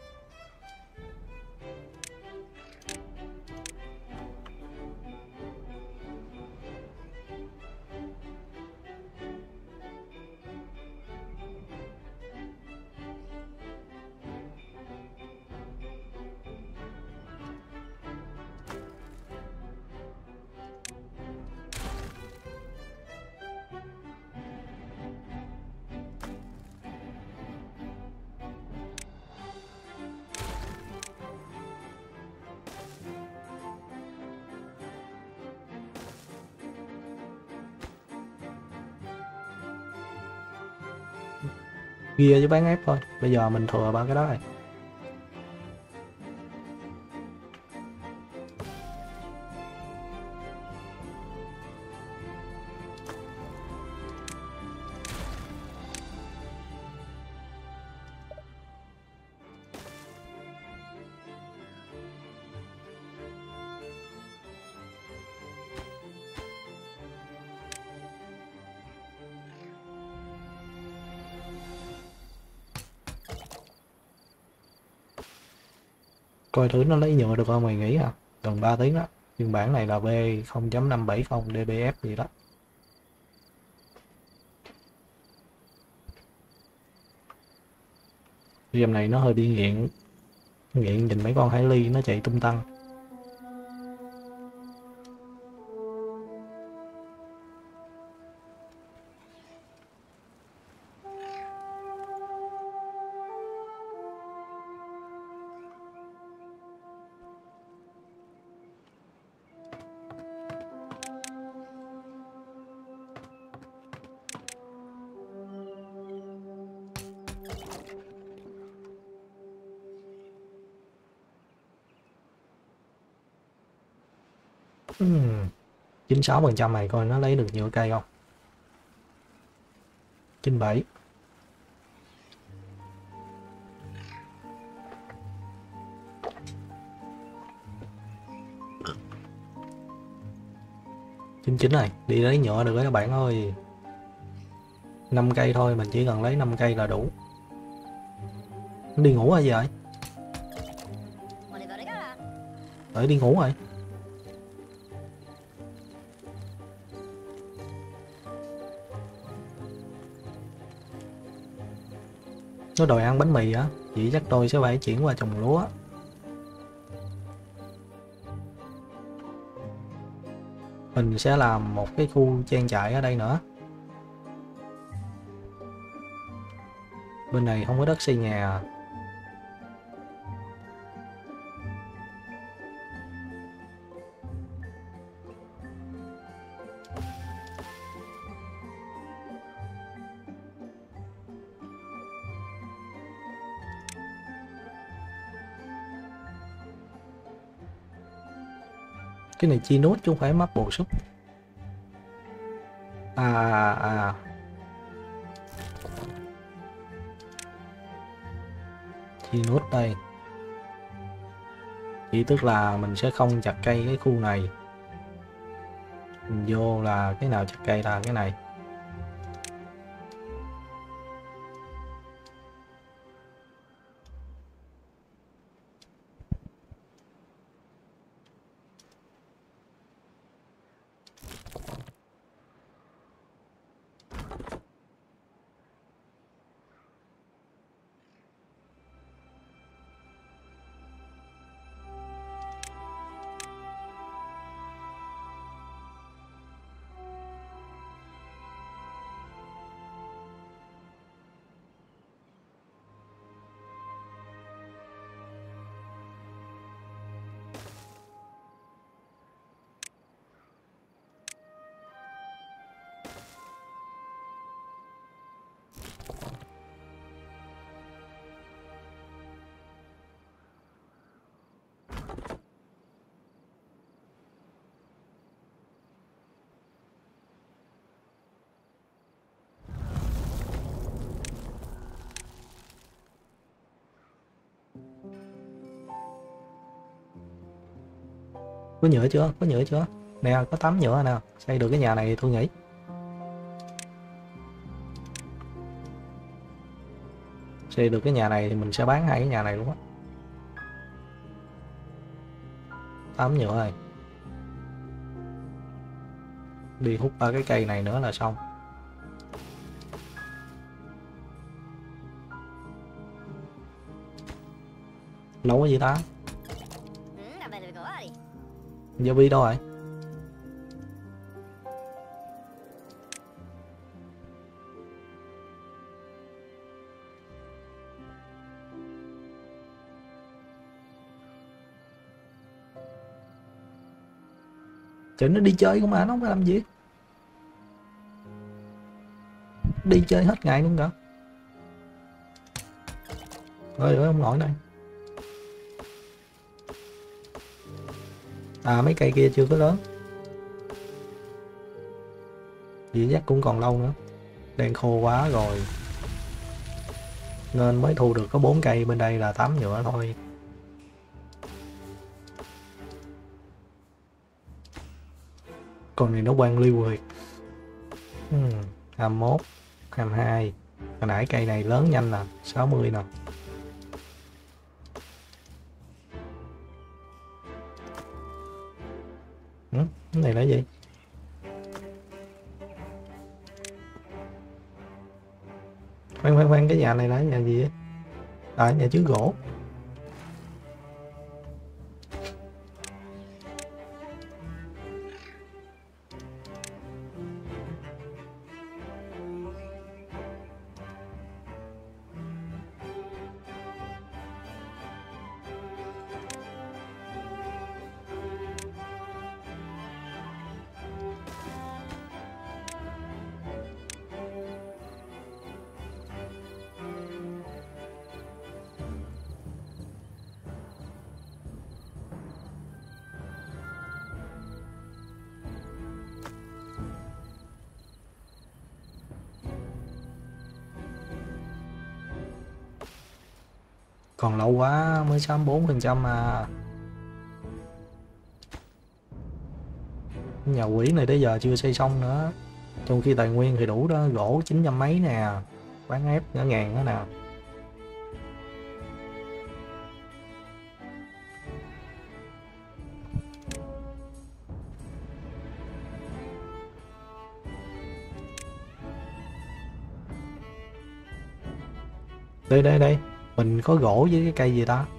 Ghi với bán ép thôi. Bây giờ mình thừa ba cái đó rồi. Coi thử nó lấy nhựa được không mày nghĩ hả? Gần 3 tiếng đó. Phiên bản này là V0.570 dbf gì đó. Game này nó hơi bị nghiện. Nghiện nhìn mấy con hải ly nó chạy tung tăng. Hmm. 96% này coi nó lấy được nhựa cây không? 97. Chín này, đi lấy nhựa được đấy các bạn ơi. 5 cây thôi, mình chỉ cần lấy 5 cây là đủ. Nó đi ngủ rồi gì vậy? Đợi đi ngủ rồi. Nó đòi ăn bánh mì á, chỉ chắc tôi sẽ phải chuyển qua trồng lúa. Mình sẽ làm một cái khu trang trại ở đây nữa. Bên này không có đất xây nhà. Cái này chi nốt chứ không phải map bổ sung. À. Chi nốt đây. Chỉ tức là mình sẽ không chặt cây cái khu này. Mình vô là cái nào chặt cây là cái này. Có nhựa chưa? Có nhựa chưa? Nè, có tấm nhựa nè. Xây được cái nhà này tôi nghĩ. Xây được cái nhà này thì mình sẽ bán hai cái nhà này luôn á. Tấm nhựa này. Đi hút ba cái cây này nữa là xong. Lâu cái gì ta? Better go out. Gia Vi đâu rồi? Trời, nó đi chơi không mà nó không có làm gì. Đi chơi hết ngày luôn cả. Ơi ơi, ông nội này. À, mấy cây kia chưa có lớn. Vậy chắc cũng còn lâu nữa. Đang khô quá rồi. Nên mới thu được có 4 cây, bên đây là 8 nhựa thôi. Con này nó quan liêu rồi. 21, 22. Hồi nãy cây này lớn nhanh nè, 60 nè. Cái này là gì? Khoan, cái nhà này là nhà gì á? À, nhà chứa gỗ. Còn lâu quá mới 64% mà. Nhà quỷ này tới giờ chưa xây xong nữa. Trong khi tài nguyên thì đủ đó, gỗ 900 mấy nè. Bán ép cả ngàn đó nè. Đây. Mình có gỗ với cái cây gì ta?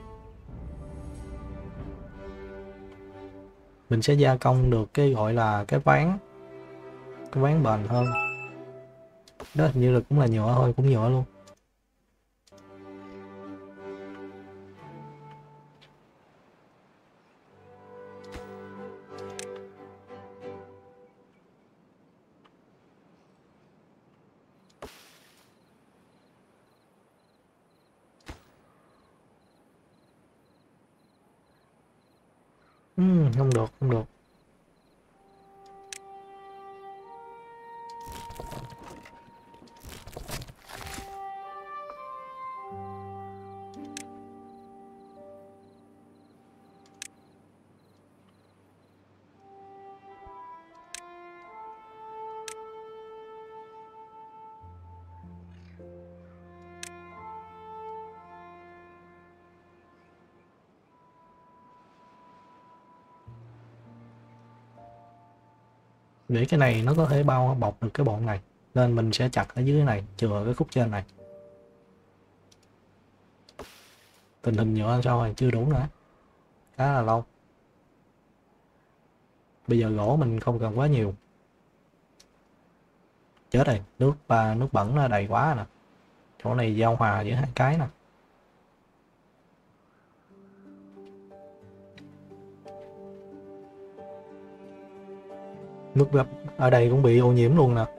Mình sẽ gia công được cái gọi là cái ván. Cái ván bền hơn. Đó hình như là cũng là nhựa thôi, cũng nhựa luôn. Không được, không được. Để cái này nó có thể bao bọc được cái bọn này, nên mình sẽ chặt ở dưới này, chừa cái khúc trên này. Tình hình nhựa sao rồi? Chưa đủ nữa, khá là lâu. Bây giờ gỗ mình không cần quá nhiều. Chết rồi, nước bẩn nó đầy quá nè. Chỗ này giao hòa giữa hai cái nè. Nước gấp ở đây cũng bị ô nhiễm luôn nè.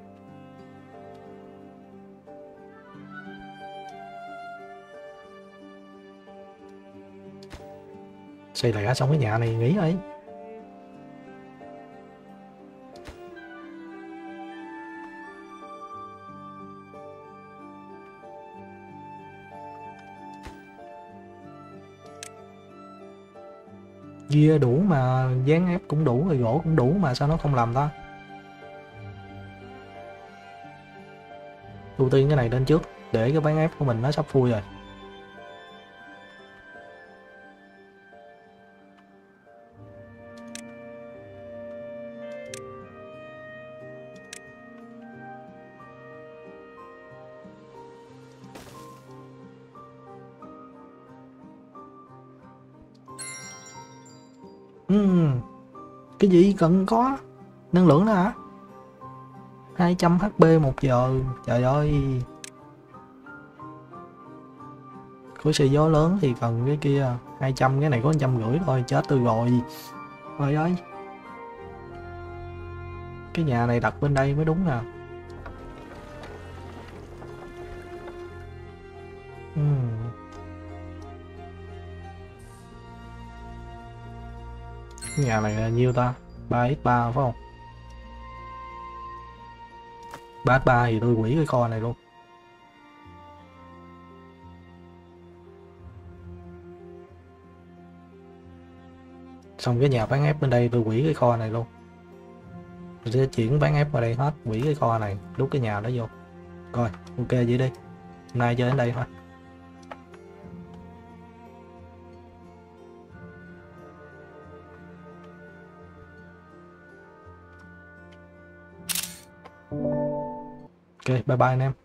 Xây lại xong cái nhà này nghỉ ấy. Gear đủ mà, dán ép cũng đủ rồi, gỗ cũng đủ mà sao nó không làm ta? Ưu tiên cái này lên trước để cái ván ép của mình nó sắp phui rồi. Cái gì cần có năng lượng đó hả? 200 HP 1 giờ, trời ơi. Của xe gió lớn thì cần cái kia 200, cái này có 150 thôi, chết tôi rồi. Trời ơi. Cái nhà này đặt bên đây mới đúng nè. Cái nhà này là nhiêu ta? 3x3 phải không? 3x3 thì tôi hủy cái kho này luôn. Xong cái nhà bán ép bên đây tôi hủy cái kho này luôn. Tôi sẽ chuyển bán ép vào đây hết, hủy cái kho này, đút cái nhà đó vô. Rồi, ok vậy đi. Hôm nay chơi đến đây thôi. Ok, bye bye anh em.